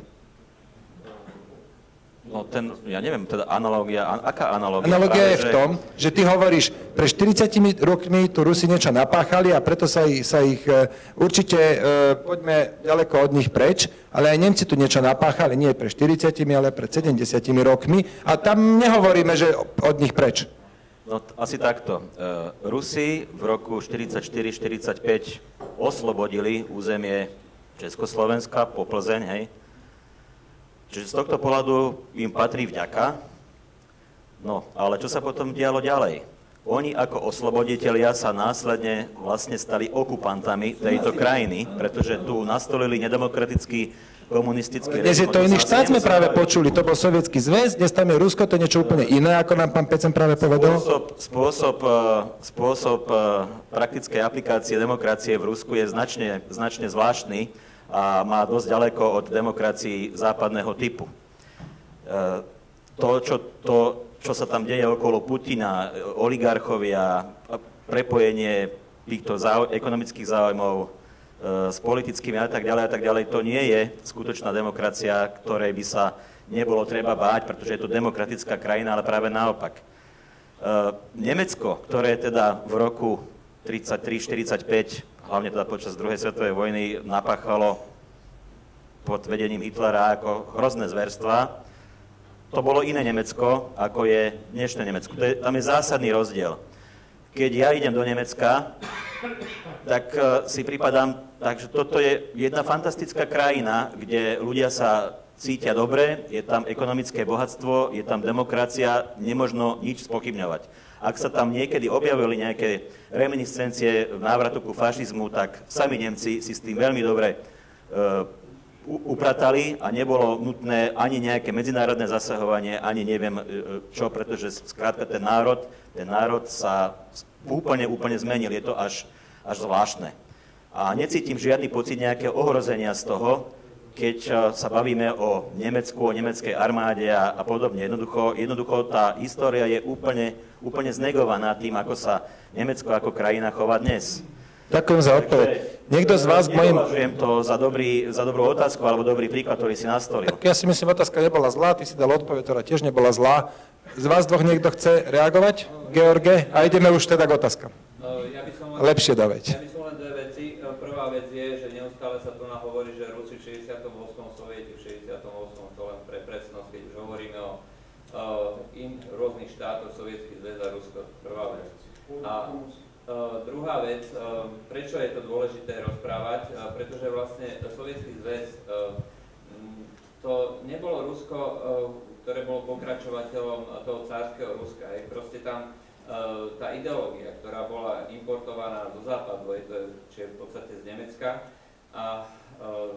No ten, ja neviem, teda analógia, aká analógia? Analógia je že... v tom, že ty hovoríš, pre štyridsiatimi rokmi tu Rusi niečo napáchali a preto sa ich, sa ich určite, e, poďme ďaleko od nich preč, ale aj Nemci tu niečo napáchali, nie pre štyridsiatimi, ale pred sedemdesiatimi rokmi a tam nehovoríme, že od nich preč. No asi takto. Uh, Rusi v roku štyridsaťštyri štyridsaťpäť oslobodili územie Československa po Plzeň, hej. Čiže z tohto pohľadu im patrí vďaka. No, ale čo sa potom dialo ďalej? Oni ako osloboditelia sa následne vlastne stali okupantami tejto krajiny, pretože tu nastolili nedemokratický komunistický režim. Dnes je to iný štát, sme práve počuli, to bol Sovietský zväz, dnes tam je Rusko, to je niečo úplne iné, ako nám pán Pecen práve povedal. Spôsob, spôsob, spôsob praktickej aplikácie demokracie v Rusku je značne, značne zvláštny a má dosť ďaleko od demokracií západného typu. To, čo, to, čo sa tam deje okolo Putina, oligarchovia, prepojenie týchto záuj, ekonomických záujmov e, s politickými a tak ďalej a tak ďalej, to nie je skutočná demokracia, ktorej by sa nebolo treba báť, pretože je to demokratická krajina, ale práve naopak. E, Nemecko, ktoré teda v roku tridsaťtri štyridsaťpäť, hlavne teda počas druhej svetovej vojny, napáchalo pod vedením Hitlera ako hrozné zverstvá, to bolo iné Nemecko, ako je dnešné Nemecko. To je, tam je zásadný rozdiel. Keď ja idem do Nemecka, tak uh, si pripadám, takže toto je jedna fantastická krajina, kde ľudia sa cítia dobre, je tam ekonomické bohatstvo, je tam demokracia, nemožno nič spochybňovať. Ak sa tam niekedy objavili nejaké reminiscencie návratu ku fašizmu, tak sami Nemci si s tým veľmi dobre uh, upratali a nebolo nutné ani nejaké medzinárodné zasahovanie, ani neviem čo, pretože skrátka ten národ, ten národ sa úplne, úplne zmenil. Je to až, až zvláštne. A necítim žiadny pocit nejakého ohrozenia z toho, keď sa bavíme o Nemecku, o nemeckej armáde a, a podobne. Jednoducho, jednoducho tá história je úplne, úplne znegovaná tým, ako sa Nemecko ako krajina chová dnes. Ďakujem za odpoveď. Niekto z vás k mojim... Nepovažujem to za, dobrý, za dobrú otázku alebo dobrý príklad, ktorý si nastolil. Tak ja si myslím, otázka nebola zlá, ty si dal odpoveď, ktorá tiež nebola zlá. Z vás dvoch niekto chce reagovať? George? A ideme už teda k otázkam. No, ja by som len, Lepšie daveť. Ja by som len dve veci. Prvá vec je, že neustále sa tu hovorí, že Rusi v šesťdesiatom ôsmom, Sovieti v šesťdesiatom ôsmom, to len pre presnosť, keď už hovoríme o uh, in rôznych štátoch, Sovietský zväz a Rusko. Prvá vec. A Uh, druhá vec, uh, prečo je to dôležité rozprávať, uh, pretože vlastne Sovietský zväz, uh, to nebolo Rusko, uh, ktoré bolo pokračovateľom toho cárskeho Ruska. Je proste tam uh, tá ideológia, ktorá bola importovaná do západu, je to, či je v podstate z Nemecka, a uh,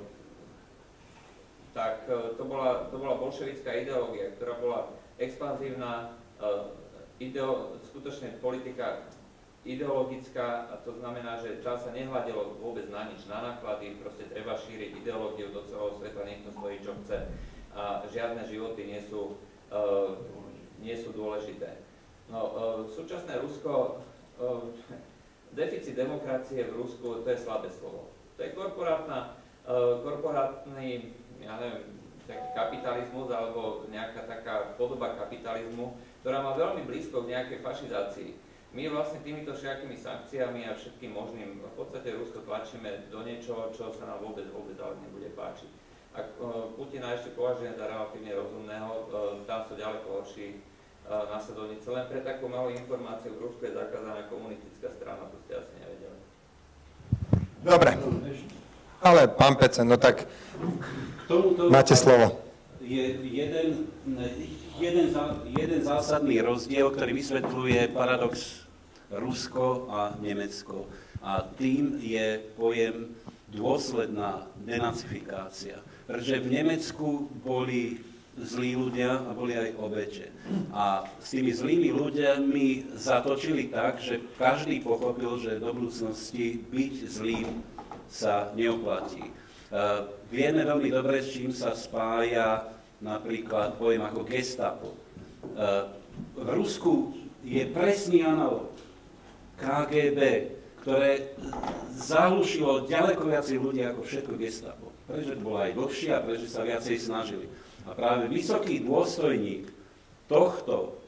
tak uh, to, bola, to bola bolševická ideológia, ktorá bola expanzívna, uh, ideo, skutočne politika ideologická, a to znamená, že tá sa nehľadilo vôbec na nič, na náklady, proste treba šíriť ideológiu do celého sveta, niekto stojí, čo chce. A žiadne životy nie sú, uh, nie sú dôležité. No, uh, súčasné Rusko, uh, deficit demokracie v Rusku, to je slabé slovo. To je korporátna, uh, korporátny, ja neviem, taký kapitalizmus, alebo nejaká taká podoba kapitalizmu, ktorá má veľmi blízko k nejakej fašizácii. My vlastne týmito všetkými sankciami a všetkým možným v podstate Rusko tlačíme do niečoho, čo sa nám vôbec, vôbec ale nebude páčiť. Ak uh, Putina ešte považujem za relatívne rozumného, uh, tam sú ďaleko horší uh, následovníci. Len pre takú malú informáciu, v Rusku je zakázaná komunistická strana, to ste asi nevedeli. Dobre, ale pán Pecen, no tak tomuto máte slovo. Je jeden, jeden, jeden zásadný rozdiel, ktorý vysvetľuje paradox Rusko a Nemecko. A tým je pojem dôsledná denacifikácia. Pretože v Nemecku boli zlí ľudia a boli aj obete. A s tými zlými ľuďmi zatočili tak, že každý pochopil, že do budúcnosti byť zlým sa neoplatí. Uh, vieme veľmi dobre, s čím sa spája napríklad pojem ako gestapo. Uh, v Rusku je presný analóg ká gé bé, ktoré zahlušilo ďaleko viacej ľudí ako všetko gestapo. Pretože to bolo aj dlhšie a pretože sa viacej snažili. A práve vysoký dôstojník tohto,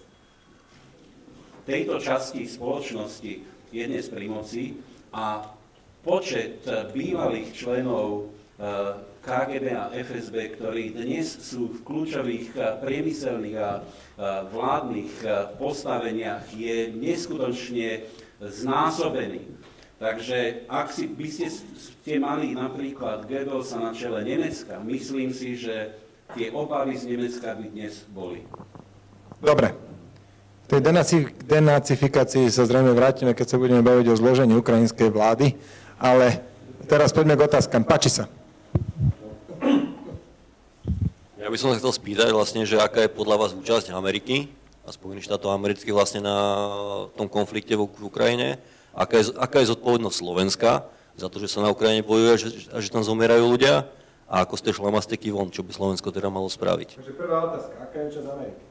tejto časti spoločnosti je dnes pri moci a počet bývalých členov ká gé bé a ef es bé, ktorí dnes sú v kľúčových priemyselných a vládnych postaveniach, je neskutočne znásobený. Takže ak si, by ste, ste mali napríklad Goebbelsa na čele Nemecka, myslím si, že tie obavy z Nemecka by dnes boli. Dobre. tej denaci- denacifikácii sa zrejme vrátime, keď sa budeme baviť o zložení ukrajinskej vlády, ale teraz poďme k otázkam. Páči sa. Ja by som sa chcel spýtať vlastne, že aká je podľa vás účasť Ameriky a Spojených štátov amerických vlastne na tom konflikte v Ukrajine, aká je, aká je zodpovednosť Slovenska za to, že sa na Ukrajine bojuje a že, že tam zomierajú ľudia a ako ste šlamasteky von, čo by Slovensko teda malo spraviť. Takže prvá otázka, aká je účasť Ameriky?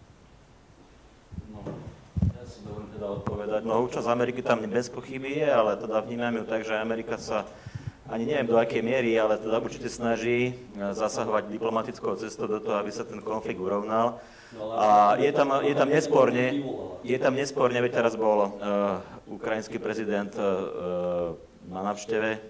No, ja si dovolím teda odpovedať. No účasť Ameriky tam bez pochyby je, ale teda vnímam ju tak, že Amerika sa ani neviem do akej miery, ale teda určite snaží zasahovať diplomatickou cestou do toho, aby sa ten konflikt urovnal. A je tam, je tam nesporne, je tam nesporne, veď teraz bol uh, ukrajinský prezident uh, na návšteve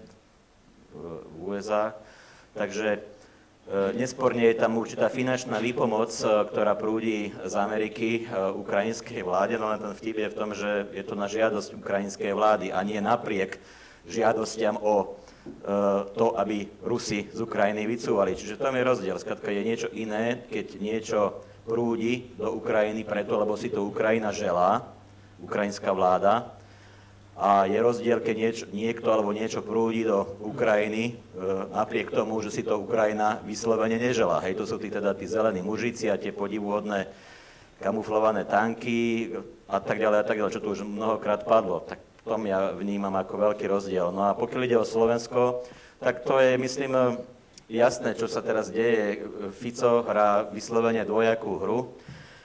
v ú es á, takže uh, nesporne je tam určitá finančná výpomoc, uh, ktorá prúdi z Ameriky uh, ukrajinskej vláde, no len ten vtip je v tom, že je to na žiadosť ukrajinskej vlády a nie napriek žiadostiam o to, aby Rusi z Ukrajiny vycúvali. Čiže tam je rozdiel. Skrátka je niečo iné, keď niečo prúdi do Ukrajiny preto, lebo si to Ukrajina želá, ukrajinská vláda. A je rozdiel, keď niečo, niekto alebo niečo prúdi do Ukrajiny e, napriek tomu, že si to Ukrajina vyslovene neželá. Hej, to sú tí, teda tí zelení mužici a tie podivuhodné kamuflované tanky a tak ďalej a tak ďalej, čo tu už mnohokrát padlo. Tak v tom ja vnímam ako veľký rozdiel. No a pokiaľ ide o Slovensko, tak to je, myslím, jasné, čo sa teraz deje. Fico hrá vyslovene dvojakú hru e,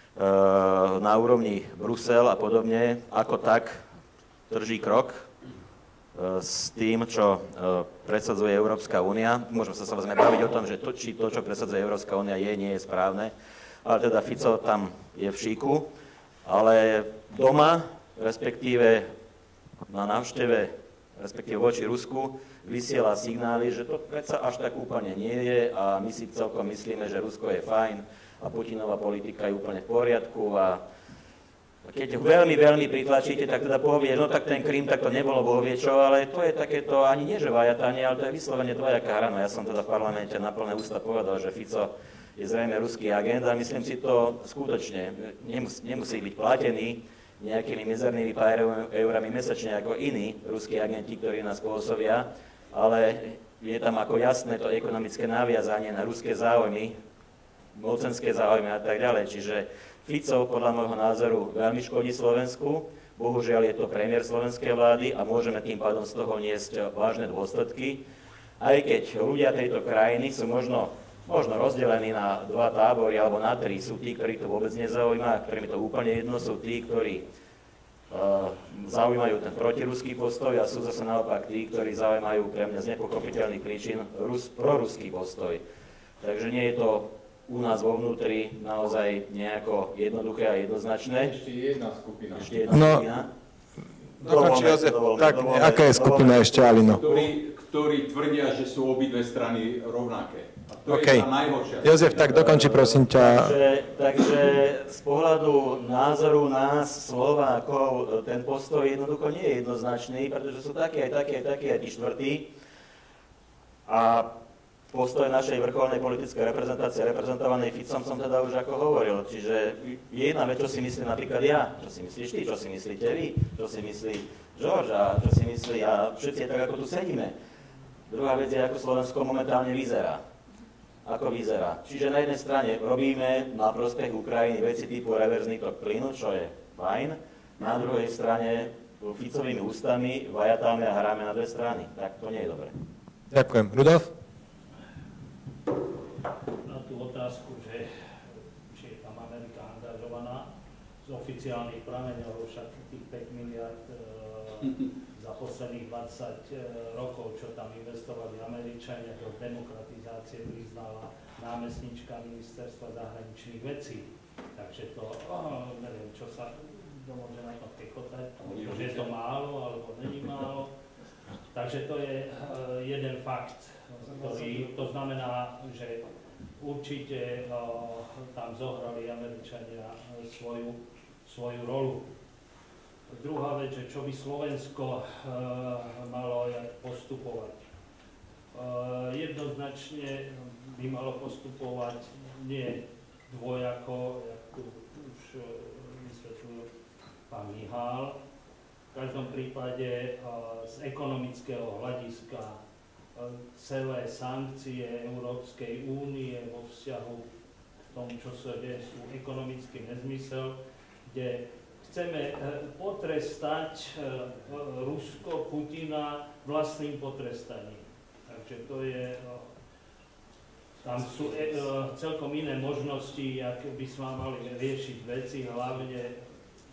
na úrovni Brusel a podobne. Ako tak drží krok e, s tým, čo e, presadzuje Európska únia. Môžeme sa samozrejme baviť o tom, že to, či to, čo presadzuje Európska únia, je, nie je správne. Ale teda Fico tam je v šíku. Ale doma, respektíve na návšteve, respektíve voči Rusku, vysiela signály, že to predsa až tak úplne nie je a my si celkom myslíme, že Rusko je fajn a Putinová politika je úplne v poriadku a keď ho veľmi, veľmi pritlačíte, tak teda povie, no tak ten Krym, tak to nebolo bohvie čo, ale to je takéto ani nie, že vajatanie, ale to je vyslovene dvojaká hra. No ja som teda v parlamente na plné ústa povedal, že Fico je zrejme ruský agent a myslím si to skutočne, nemusí, nemusí byť platený nejakými mizernými pár eurami mesačne ako iní ruskí agenti, ktorí nás pôsobia, ale je tam ako jasné to ekonomické naviazanie na ruské záujmy, mocenské záujmy a tak ďalej. Čiže Fico podľa môjho názoru veľmi škodí Slovensku, bohužiaľ je to premiér slovenskej vlády a môžeme tým pádom z toho niesť vážne dôsledky, aj keď ľudia tejto krajiny sú možno možno rozdelení na dva tábory alebo na tri. Sú tí, ktorí to vôbec nezaujíma, ktorým to úplne jedno, sú tí, ktorí uh, zaujímajú ten protiruský postoj a sú zase naopak tí, ktorí zaujímajú pre mňa z nepochopiteľných príčin Rus, proruský postoj. Takže nie je to u nás vo vnútri naozaj nejako jednoduché a jednoznačné. Ešte jedna skupina. No, Ešte jedna skupina. dokončí Jozef, tak aká je skupina ešte, Alino? Ktorí, ktorí tvrdia, že sú obidve strany rovnaké. A to okay. je tá najhoršia. Jozef, tak dokončí prosím ťa. Takže, takže z pohľadu názoru nás, Slovákov, ten postoj jednoducho nie je jednoznačný, pretože sú takí aj takí aj takí aj tí štvrtí. A postoj našej vrcholnej politickej reprezentácie, reprezentovanej Ficom, som teda už ako hovoril. Čiže je jedna vec, čo si myslím napríklad ja, čo si myslíš ty, čo si myslíte vy, čo si myslí George a čo si myslí a všetci tak, ako tu sedíme. Druhá vec je, ako Slovensko momentálne vyzerá. Ako vyzerá. Čiže na jednej strane robíme na prospech Ukrajiny veci typu reverzný tok plynu, čo je fajn. Na druhej strane Ficovými ústami vajatáme a hráme na dve strany. Tak to nie je dobré. Ďakujem. Rudolf? Na tú otázku, že či je tam Amerika angažovaná z oficiálnych prameňov, však tých päť miliard e, za posledných dvadsať rokov, čo tam investovali Američania do demokratizácie, priznáva námestnička ministerstva zahraničných vecí. Takže to, oh, neviem, čo sa môže na to kekotať, že je to málo, alebo není málo. Takže to je uh, jeden fakt, ktorý, to znamená, že určite uh, tam zohrali Američania svoju, svoju rolu. Druhá vec, že čo by Slovensko uh, malo postupovať. Uh, jednoznačne by malo postupovať nie dvojako, jak tu už vysvetlil pán Mihál. V každom prípade z ekonomického hľadiska celé sankcie Európskej únie vo vzťahu k tomu, čo sa deje, sú ekonomický nezmysel, kde chceme potrestať Rusko, Putina vlastným potrestaním. Takže to je, tam sú celkom iné možnosti, jak by sme mali riešiť veci, hlavne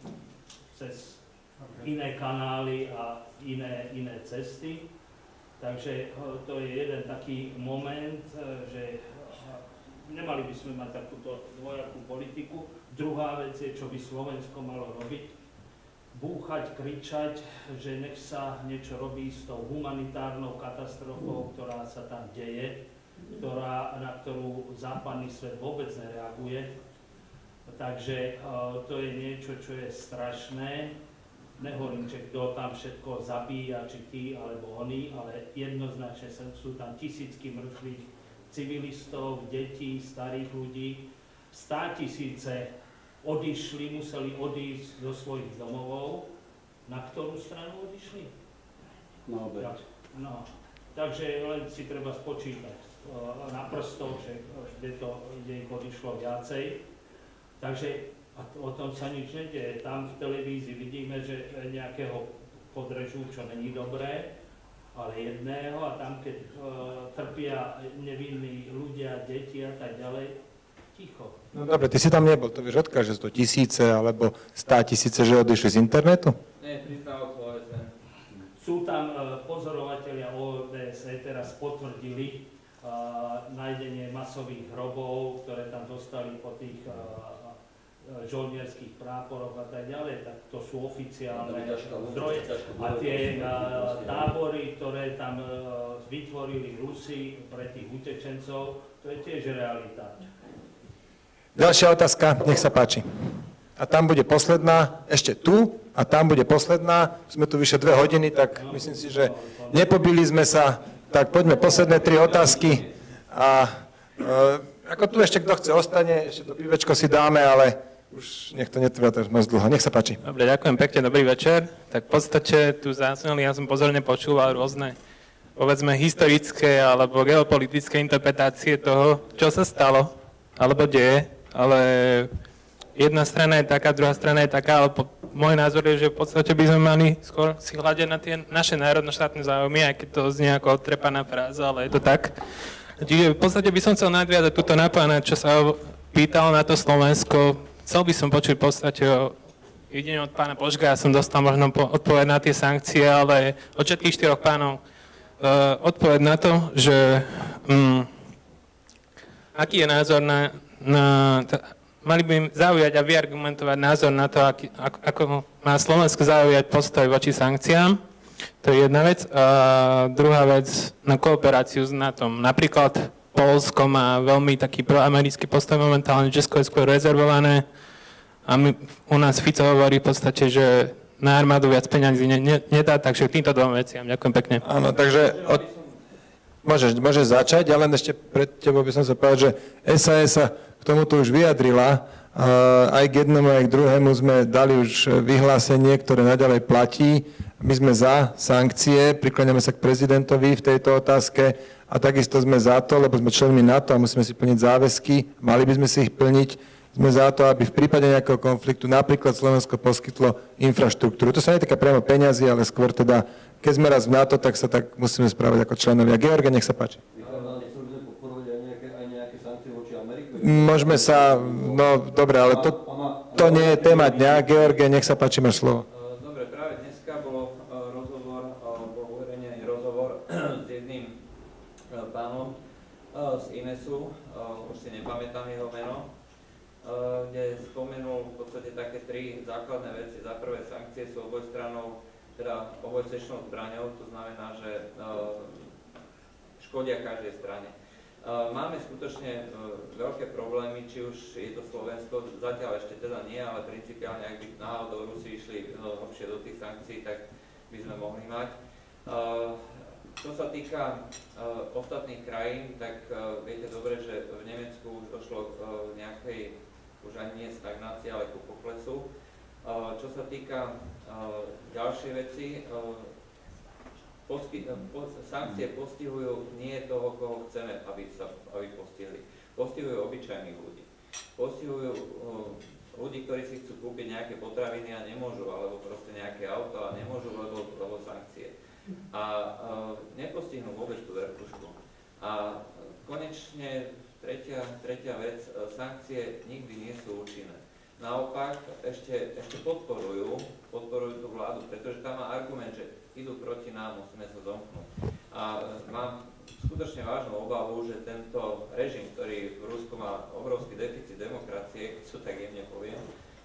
cez iné kanály a iné, iné cesty. Takže to je jeden taký moment, že nemali by sme mať takúto dvojakú politiku. Druhá vec je, čo by Slovensko malo robiť. Búchať, kričať, že nech sa niečo robí s tou humanitárnou katastrofou, ktorá sa tam deje, ktorá, na ktorú západný svet vôbec nereaguje. Takže to je niečo, čo je strašné. Nehovorím, že kto tam všetko zabíja, či tí, alebo oni, ale jednoznačne sú tam tisícky mŕtvych civilistov, detí, starých ľudí. Státisíce odišli, museli odísť zo svojich domovov. Na ktorú stranu odišli? Na obeď. No, takže len si treba spočítať na prstov, že kde to, kde ich odišlo viacej. Takže a o tom sa nič nedieje. Tam v televízii vidíme, že nejakého podrežú, čo není dobré, ale jedného, a tam, keď uh, trpia nevinní ľudia, deti a tak ďalej, ticho. No dobre, ty si tam nebol, to vieš odkiaľ, že sú to tisíce alebo stá tisíce, že odišli z internetu? Nie, priznal to O S N. Sú tam uh, pozorovatelia O B S E, teraz potvrdili uh, nájdenie masových hrobov, ktoré tam dostali po tých uh, žoldnierských práporoch a tak ďalej, tak to sú oficiálne zdroje. A tie uh, tábory, ktoré tam uh, vytvorili Rusi pre tých utečencov, to je tiež realita. Ďalšia otázka, nech sa páči. A tam bude posledná, ešte tu, a tam bude posledná. Sme tu vyše dve hodiny, tak myslím si, že nepobili sme sa. Tak poďme posledné tri otázky. A uh, ako tu ešte kto chce ostane, ešte to pivečko si dáme, ale už nech to netrvá tak moc dlho. Nech sa páči. Dobre, ďakujem pekne, dobrý večer. Tak v podstate tu zázneli, ja som pozorne počúval rôzne, povedzme, historické alebo geopolitické interpretácie toho, čo sa stalo, alebo deje, ale jedna strana je taká, druhá strana je taká, ale po, môj názor je, že v podstate by sme mali skôr si hľadiť na tie naše národno-štátne záujmy, aj keď to znie ako odtrepaná fráza, ale je to tak. Čiže v podstate by som chcel nadviazať túto na pána, čo sa pýtal na to Slovensko. Chcel by som počuť v podstate o jedine od pána Požga, ja som dostal možno odpoveď na tie sankcie, ale od všetkých štyroch pánov uh, odpoveď na to, že um, aký je názor na, na t- mali by im zaujať a vyargumentovať názor na to, aký, ako, ako má Slovensko zaujať postoj voči sankciám. To je jedna vec. A druhá vec na kooperáciu s NATO. Napríklad Poľsko má veľmi taký proamerický postoj momentálne, Česko je skôr rezervované a my, u nás Fico hovorí v podstate, že na armádu viac peňazí ne, ne, nedá, takže k týmto dvom veciam. Ďakujem pekne. Áno, takže od... môžeš, môžeš začať, ale len ešte pred tebou by som sa povedal, že es a es sa k tomuto už vyjadrila. Aj k jednomu, aj k druhému sme dali už vyhlásenie, ktoré naďalej platí. My sme za sankcie, prikláňame sa k prezidentovi v tejto otázke a takisto sme za to, lebo sme členmi NATO a musíme si plniť záväzky, mali by sme si ich plniť. Sme za to, aby v prípade nejakého konfliktu napríklad Slovensko poskytlo infraštruktúru. To sa netýka priamo peňazí, ale skôr teda, keď sme raz v NATO, tak sa tak musíme správať ako členovia. George, nech sa páči. Môžeme sa, no dobre, ale to, to nie je téma dňa. George, nech sa páči, máš slovo. Dobre, práve dneska bol rozhovor, bol uverejnený rozhovor s jedným pánom z Inesu, už si nepamätám jeho meno, kde spomenul v podstate také tri základné veci. Za prvé, sankcie sú obojstrannou, teda obojsečnou zbraňou, to znamená, že škodia každej strane. Máme skutočne veľké problémy, či už je to Slovensko, zatiaľ ešte teda nie, ale principiálne, ak by náhodou Rusi išli hlbšie do tých sankcií, tak by sme mohli mať. Čo sa týka ostatných krajín, tak viete dobre, že v Nemecku už došlo k nejakej, už ani nie stagnácie, ale ku poklesu. Čo sa týka ďalšej veci, Posky, po, sankcie postihujú nie toho, koho chceme, aby sa aby postihli. Postihujú obyčajných ľudí. Postihujú uh, ľudí, ktorí si chcú kúpiť nejaké potraviny a nemôžu, alebo proste nejaké auto a nemôžu, lebo, lebo sankcie. A uh, nepostihnú vôbec tú verpušku. A konečne tretia, tretia vec, uh, sankcie nikdy nie sú účinné. Naopak ešte, ešte podporujú, podporujú tú vládu, pretože tam má argument, že idú proti nám, musíme sa zomknúť. A mám skutočne vážnu obavu, že tento režim, ktorý v Rusku má obrovský deficit demokracie, keď to tak jemne poviem,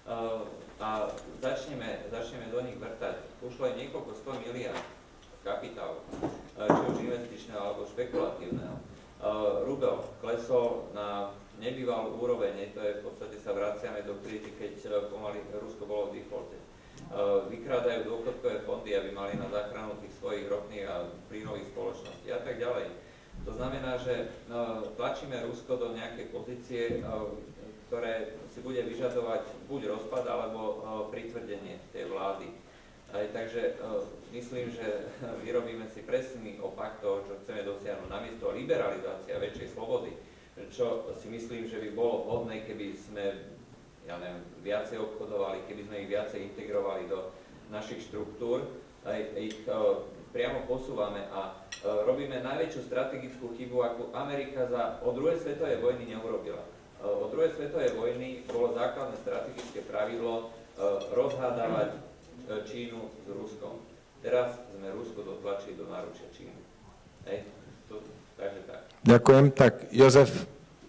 a začneme, začneme do nich vrtať, ušlo aj niekoľko sto miliárd kapitálu, či už investičného alebo špekulatívneho. Rubel klesol na nebývalú úroveň, to je v podstate sa vraciame do krízy, keď pomaly Rusko bolo v defalte. Vykrádajú dôchodkové fondy, aby mali na záchranu tých svojich ropných a plynových spoločností a tak ďalej. To znamená, že tlačíme Rusko do nejakej pozície, ktoré si bude vyžadovať buď rozpad, alebo pritvrdenie tej vlády. Aj, takže myslím, že vyrobíme si presný opak toho, čo chceme dosiahnuť. Namiesto liberalizácia väčšej slobody, čo si myslím, že by bolo vhodné, keby sme ja neviem, viacej obchodovali, keby sme ich viacej integrovali do našich štruktúr, aj ich uh, priamo posúvame a uh, robíme najväčšiu strategickú chybu, ako Amerika za, od druhej svetovej vojny neurobila. Uh, od druhej svetovej vojny bolo základné strategické pravidlo uh, rozhádavať uh, Čínu s Ruskom. Teraz sme Rusko dotlačili do náručia Číny. Hej, to, takže tak. Ďakujem. Tak, Jozef.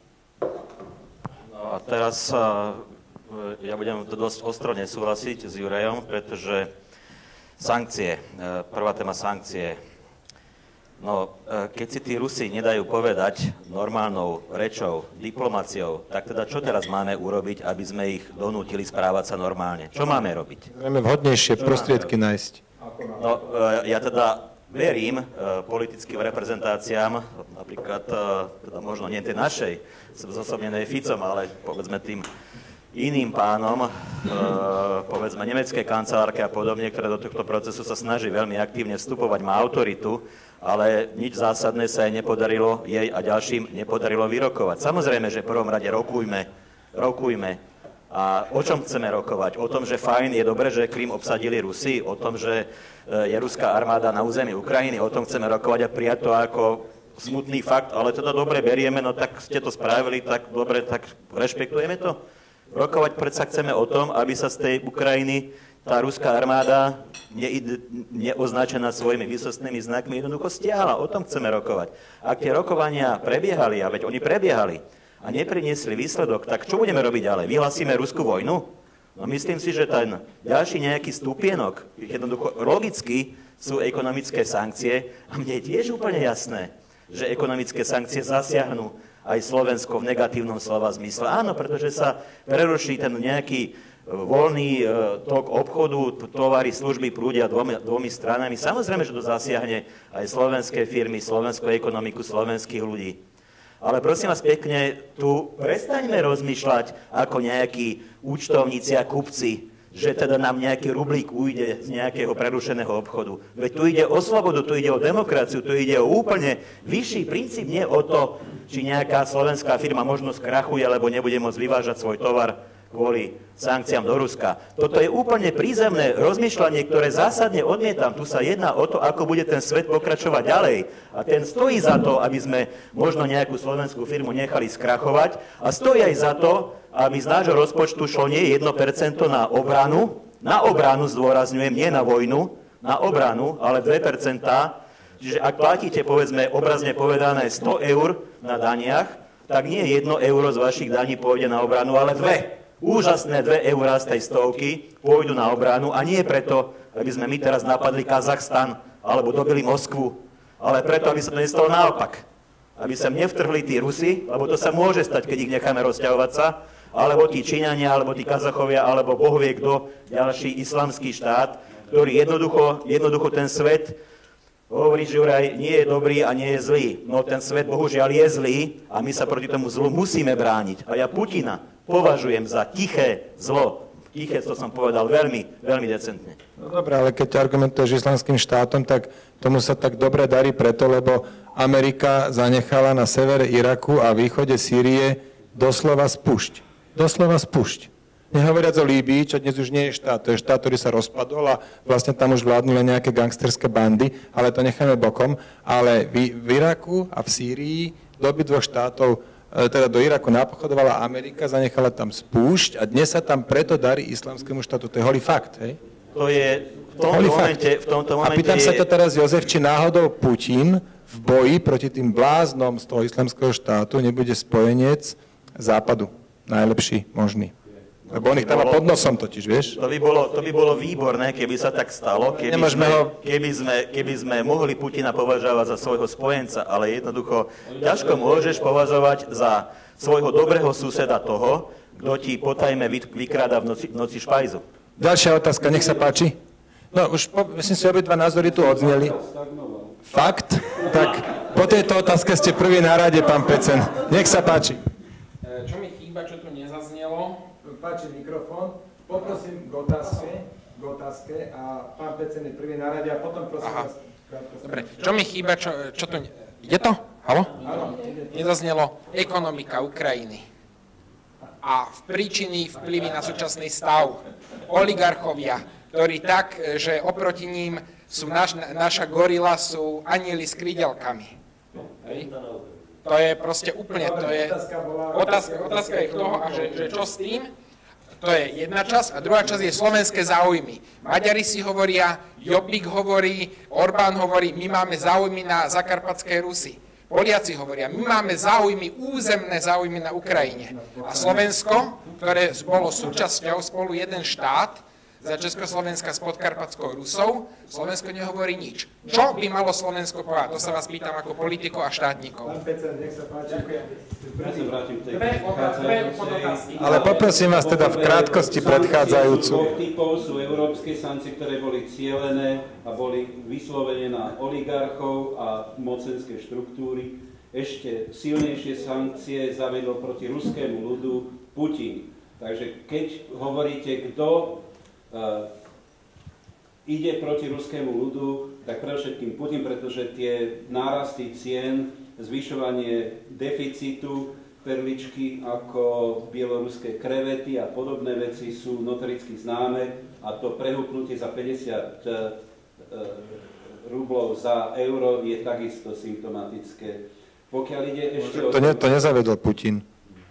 No a teraz uh, ja budem dosť ostro nesúhlasiť s Jurajom, pretože sankcie, prvá téma sankcie. No, keď si tí Rusi nedajú povedať normálnou rečou, diplomáciou, tak teda čo teraz máme urobiť, aby sme ich donútili správať sa normálne? Čo máme robiť? Máme vhodnejšie prostriedky nájsť. No, ja teda verím politickým reprezentáciám, napríklad, teda možno nie tej našej, zosobnenej Ficom, ale povedzme tým iným pánom, e, povedzme nemeckej kancelárke a podobne, ktoré do tohto procesu sa snaží veľmi aktívne vstupovať, má autoritu, ale nič zásadné sa jej nepodarilo, jej a ďalším nepodarilo vyrokovať. Samozrejme, že v prvom rade rokujme, rokujme. A o čom chceme rokovať? O tom, že fajn, je dobre, že Krym obsadili Rusi, o tom, že je ruská armáda na území Ukrajiny, o tom chceme rokovať a prijať to ako smutný fakt, ale teda dobre berieme, no tak ste to spravili, tak dobre, tak rešpektujeme to. Rokovať predsa chceme o tom, aby sa z tej Ukrajiny tá ruská armáda ne, neoznačená svojimi výsostnými znakmi jednoducho stiahla. O tom chceme rokovať. Ak tie rokovania prebiehali, a veď oni prebiehali a nepriniesli výsledok, tak čo budeme robiť ďalej? Vyhlasíme ruskú vojnu? No myslím si, že ten ďalší nejaký stupienok, jednoducho logicky sú ekonomické sankcie a mne je tiež úplne jasné, že ekonomické sankcie zasiahnu aj Slovensko v negatívnom slova zmysle. Áno, pretože sa preruší ten nejaký voľný tok obchodu, tovary, služby prúdia dvomi, dvomi stranami. Samozrejme, že to zasiahne aj slovenské firmy, slovenskú ekonomiku, slovenských ľudí. Ale prosím vás pekne, tu prestaňme rozmýšľať ako nejakí účtovníci a kupci, že teda nám nejaký rublík ujde z nejakého prerušeného obchodu. Veď tu ide o slobodu, tu ide o demokraciu, tu ide o úplne vyšší princíp, nie o to, či nejaká slovenská firma možno skrachuje, alebo nebude môcť vyvážať svoj tovar kvôli sankciám do Ruska. Toto je úplne prízemné rozmýšľanie, ktoré zásadne odmietam. Tu sa jedná o to, ako bude ten svet pokračovať ďalej. A ten stojí za to, aby sme možno nejakú slovenskú firmu nechali skrachovať a stojí aj za to, aby z nášho rozpočtu šlo nie jedno percento na obranu, na obranu zdôrazňujem, nie na vojnu, na obranu, ale dve percentá. Čiže ak platíte, povedzme, obrazne povedané sto eur na daniach, tak nie jedno euro z vašich daní pôjde na obranu, ale dve. Úžasné dve eurá z tej stovky pôjdu na obranu a nie preto, aby sme my teraz napadli Kazachstan alebo dobili Moskvu, ale preto, aby sa to nestalo naopak. Aby sa nevtrhli tí Rusi, lebo to sa môže stať, keď ich necháme rozťahovať sa, alebo tí Číňania, alebo tí Kazachovia, alebo Boh vie kto, ďalší islamský štát, ktorý jednoducho, jednoducho ten svet, hovorí, že Juraj, nie je dobrý a nie je zlý. No ten svet bohužiaľ je zlý a my sa proti tomu zlu musíme brániť. A ja Putina považujem za tiché zlo. Tiché, to som povedal veľmi, veľmi decentne. No dobre, ale keď argumentuješ islamským štátom, tak tomu sa tak dobre darí preto, lebo Amerika zanechala na severe Iraku a východe Sýrie doslova spúšť. Doslova spúšť. Nehovoriac o Líbii, čo dnes už nie je štát, to je štát, ktorý sa rozpadol a vlastne tam už vládnu len nejaké gangsterské bandy, ale to necháme bokom. Ale v, v Iraku a v Sýrii do obidvoch štátov, teda do Iraku napochodovala Amerika, zanechala tam spúšť a dnes sa tam preto darí islamskému štátu. To je holý fakt, hej? To je v tomto momente... V tomto momente a pýtam je... sa ťa teraz, Jozef, či náhodou Putin v boji proti tým bláznom z toho islamského štátu nebude spojenec Západu. Najlepší možný. Lebo on ich dáva pod nosom totiž, vieš? To by bolo, to by bolo výborné, keby sa tak stalo, keby sme, keby, sme, keby sme mohli Putina považovať za svojho spojenca, ale jednoducho ťažko môžeš považovať za svojho dobrého suseda toho, kto ti potajme vykráda v noci, v noci špajzu. Ďalšia otázka, nech sa páči. No už po, myslím si, obidva názory tu odzneli. Fakt? Tak po tejto otázke ste prvý na rade, pán Pecen. Nech sa páči. Čo mi chýba, čo tu nezaznelo? Páči mikrofón. Poprosím k otázke, k otázke a pán Pecen je prvý na rade a potom prosím Aha. vás... Dobre, čo mi chýba, čo, čo tu... Je to? Haló? Áno. Nezaznelo ekonomika Ukrajiny a v príčiny vplyvy na súčasný stav. Oligarchovia, ktorí tak, že oproti ním sú naš, naša gorila, sú anieli s krídelkami. Hej. To je proste úplne, to je... Otázka, otázka je toho, a že, že čo s tým? To je jedna časť a druhá časť je slovenské záujmy. Maďari si hovoria, Jobbik hovorí, Orbán hovorí, my máme záujmy na Zakarpatskej Rusi. Poliaci hovoria, my máme záujmy, územné záujmy na Ukrajine. A Slovensko, ktoré bolo súčasťou spolu jeden štát, za Československa s Podkarpatskou Rusou, Slovensko nehovorí nič. Čo by malo Slovensko povedať? To sa vás pýtam ako politikov a štátnikov. Pán Pecen, nech sa páči. Ale poprosím vás teda v krátkosti predchádzajúcu. Dvoch typov sú európske sankcie, ktoré boli cielené a boli vyslovené na oligarchov a mocenské štruktúry. Ešte silnejšie sankcie zavedol proti ruskému ľudu Putin. Takže keď hovoríte, kto Uh, ide proti ruskému ľudu, tak predovšetkým Putin, pretože tie nárasty cien, zvyšovanie deficitu, perličky ako bieloruské krevety a podobné veci sú notoricky známe a to prehúpnutie za päťdesiat uh, rublov za euro je takisto symptomatické. Pokiaľ ide ešte o... To, ne, to nezavedol Putin.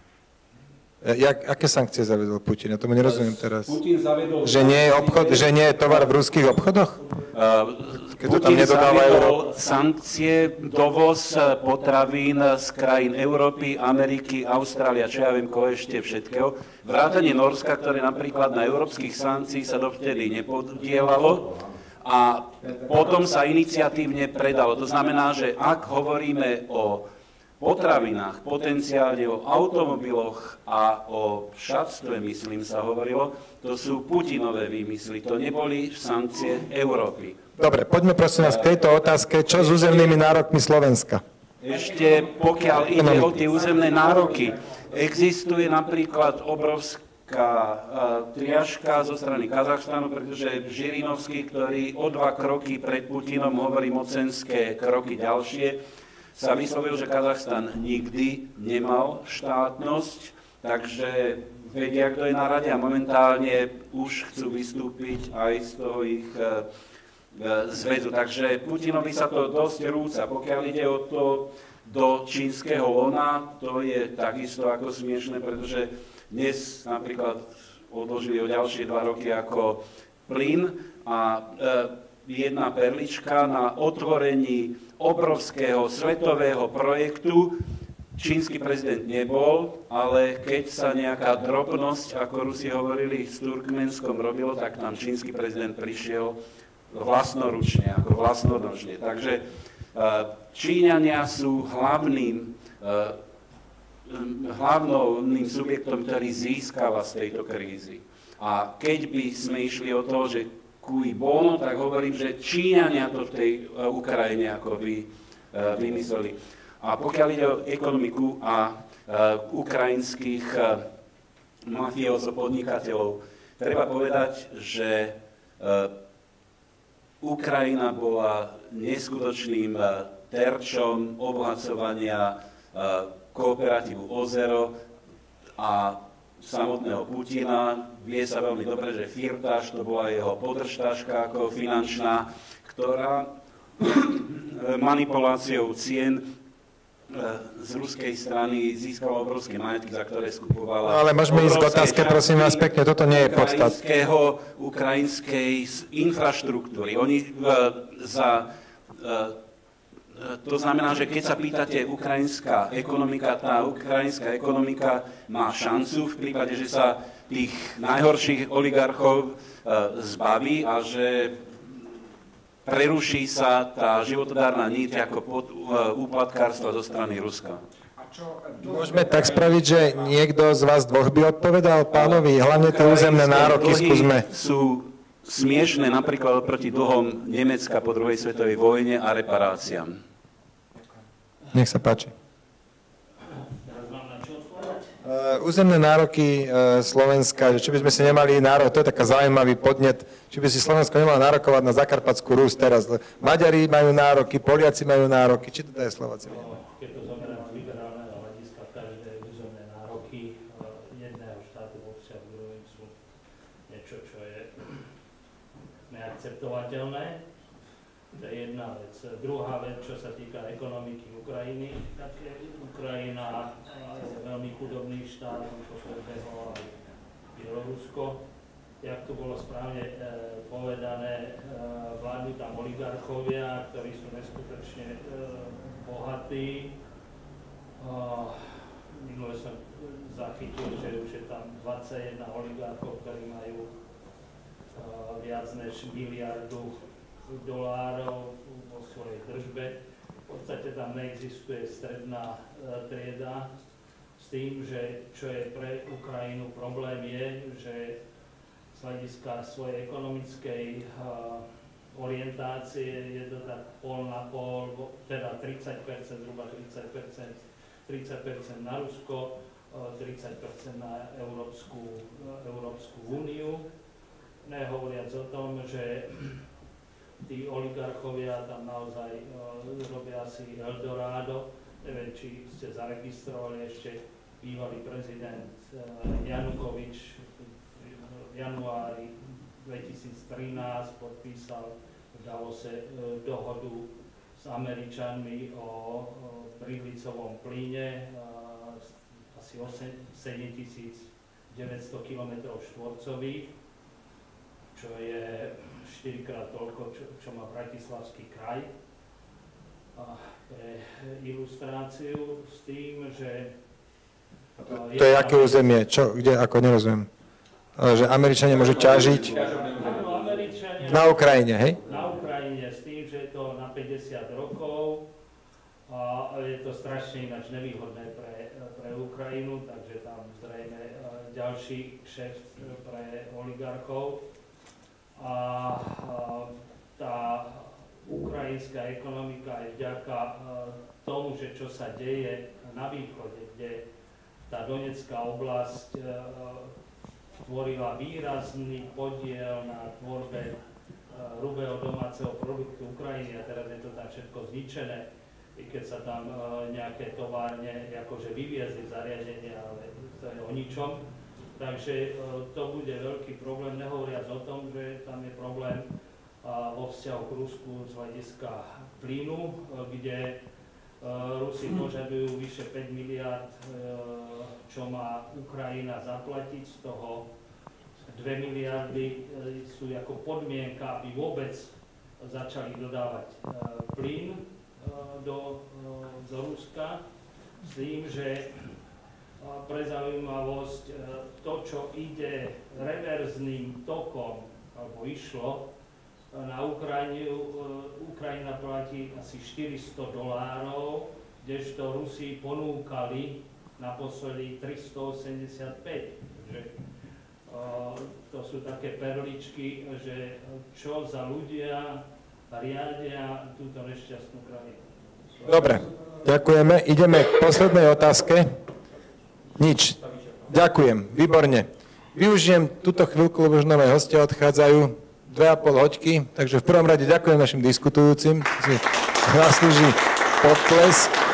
Jak, aké sankcie zavedol Putin? Ja tomu nerozumiem teraz. Putin zavedol... Že nie je, obchod, že nie je tovar v ruských obchodoch? Uh, Putin zavedol sankcie, dovoz potravín z krajín Európy, Ameriky, Austrália, čo ja viem, koho ešte všetkého. Vrátanie Norska, ktoré napríklad na európskych sankcií sa dovtedy nepodielalo a potom sa iniciatívne predalo. To znamená, že ak hovoríme o potravinách, potenciálne o automobiloch a o šatstve, myslím sa hovorilo, to sú Putinové výmysly, to neboli sankcie Európy. Dobre, poďme prosím vás k tejto otázke, čo s územnými nárokmi Slovenska? Ešte pokiaľ ide o tie územné nároky, existuje napríklad obrovská uh, triažka zo strany Kazachstanu, pretože Žirinovský, ktorý o dva kroky pred Putinom hovorí mocenské kroky ďalšie, sa vyslovil, že Kazachstan nikdy nemal štátnosť, takže vedia, kto je na rade a momentálne už chcú vystúpiť aj z toho ich e, zväzu. Takže Putinovi sa to dosť rúca. Pokiaľ ide o to do čínskeho lona, to je takisto ako smiešné, pretože dnes napríklad odložili o ďalšie dva roky ako plyn a e, jedna perlička na otvorení obrovského svetového projektu. Čínsky prezident nebol, ale keď sa nejaká drobnosť, ako Rusi hovorili, s Turkmenskom robilo, tak tam čínsky prezident prišiel vlastnoručne, ako vlastnonožne. Takže Číňania sú hlavným, hlavným subjektom, ktorý získava z tejto krízy. A keď by sme išli o to, že cui bono, tak hovorím, že Číňania to v tej Ukrajine ako vy, vymysleli. A pokiaľ ide o ekonomiku a ukrajinských mafiózov, podnikateľov. Treba povedať, že Ukrajina bola neskutočným terčom obohacovania kooperatívu Ozero a samotného Putina. Vie sa veľmi dobre, že Firtaš, to bola jeho podržtaška ako finančná, ktorá manipuláciou cien z ruskej strany získala obrovské majetky, za ktoré skupovala... No, ale môžeme ísť k otázke, prosím vás pekne, toto nie je podstatné. Ukrajinskej infraštruktúry. Oni za... To znamená, že keď sa pýtate ukrajinská ekonomika, tá ukrajinská ekonomika má šancu v prípade, že sa tých najhorších oligarchov zbaví a že preruší sa tá životodárna niť ako pod úplatkárstva zo strany Ruska. Môžeme tak spraviť, že niekto z vás dvoch by odpovedal pánovi, hlavne tie územné nároky, skúsme. Sú smiešné napríklad proti dlhom Nemecka po druhej svetovej vojne a reparáciám. Nech sa páči. Uh, územné nároky uh, Slovenska, že či by sme si nemali nárok, to je taká zaujímavý podnet, či by si Slovensko nemalo nárokovať na Zakarpatskú Rus teraz. Maďari majú nároky, Poliaci majú nároky, či to je Slováci? Keď to zoberám z liberálneho hľadiska, každé územné nároky jedného štátu vo vzťahu k druhým sú niečo, čo je neakceptovateľné. To je jedna vec. Druhá vec, čo sa týka ekonomiky Ukrajiny, tak je Ukrajina je veľmi chudobný štát, to predbehlo aj Bielorusko. Jak tu bolo správne e, povedané, e, vládnu tam oligarchovia, ktorí sú neskutočne e, bohatí. E, minule som zachytil, že už je tam dvadsaťjeden oligarchov, ktorí majú e, viac než miliardu dolárov vo svojej držbe. V podstate tam neexistuje stredná e, trieda s tým, že čo je pre Ukrajinu problém je, že z hľadiska svojej ekonomickej uh, orientácie je to tak pol na pol, teda tridsať percent, zhruba tridsať percent, tridsať percent na Rusko, uh, tridsať percent na Európsku, uh, Európsku úniu. Nehovoriac o tom, že tí oligarchovia tam naozaj uh, robia si Eldorado. Neviem, či ste zaregistrovali ešte bývalý prezident uh, Janukovič v januári dvetisíctrinásť podpísal v Davose uh, dohodu s Američanmi o, o bridlicovom plyne, uh, asi sedemtisícdeväťsto kilometrov štvorcových, čo je štyrikrát toľko, čo, čo má Bratislavský kraj. A pre ilustráciu s tým, že... To, to je aké územie? Čo, kde, ako nerozumiem? Že Američania môžu ťažiť na Ukrajine, hej? Na Ukrajine s tým, že je to na päťdesiat rokov a je to strašne ináč nevýhodné pre, pre Ukrajinu, takže tam zrejme ďalší kšeft pre oligarchov. A tá ukrajinská ekonomika je vďaka tomu, že čo sa deje na východe, kde tá Donetská oblasť tvorila výrazný podiel na tvorbe hrubého domáceho produktu Ukrajiny a teraz je to tam všetko zničené, i keď sa tam nejaké továrne akože vyviezli zariadenia, ale to je o ničom. Takže to bude veľký problém, nehovoriac o tom, že tam je problém vo vzťahu k Rusku z hľadiska plynu, kde Rusi požadujú vyše päť miliárd, čo má Ukrajina zaplatiť, z toho dve miliardy sú ako podmienka, aby vôbec začali dodávať plyn do, do Ruska, s tým, že pre zaujímavosť to, čo ide reverzným tokom, alebo išlo na Ukrajinu, Ukrajina platí asi štyristo dolárov, kdežto Rusi ponúkali naposledy tristoosemdesiatpäť. Takže uh, to sú také perličky, že čo za ľudia riadia túto nešťastnú krajinu. Dobre, ďakujeme. Ideme k poslednej otázke. Nič. Ďakujem, výborne. Využijem túto chvíľku, lebo už nové hostia odchádzajú, dve a pol hoďky, takže v prvom rade ďakujem našim diskutujúcim, si zaslúži potles.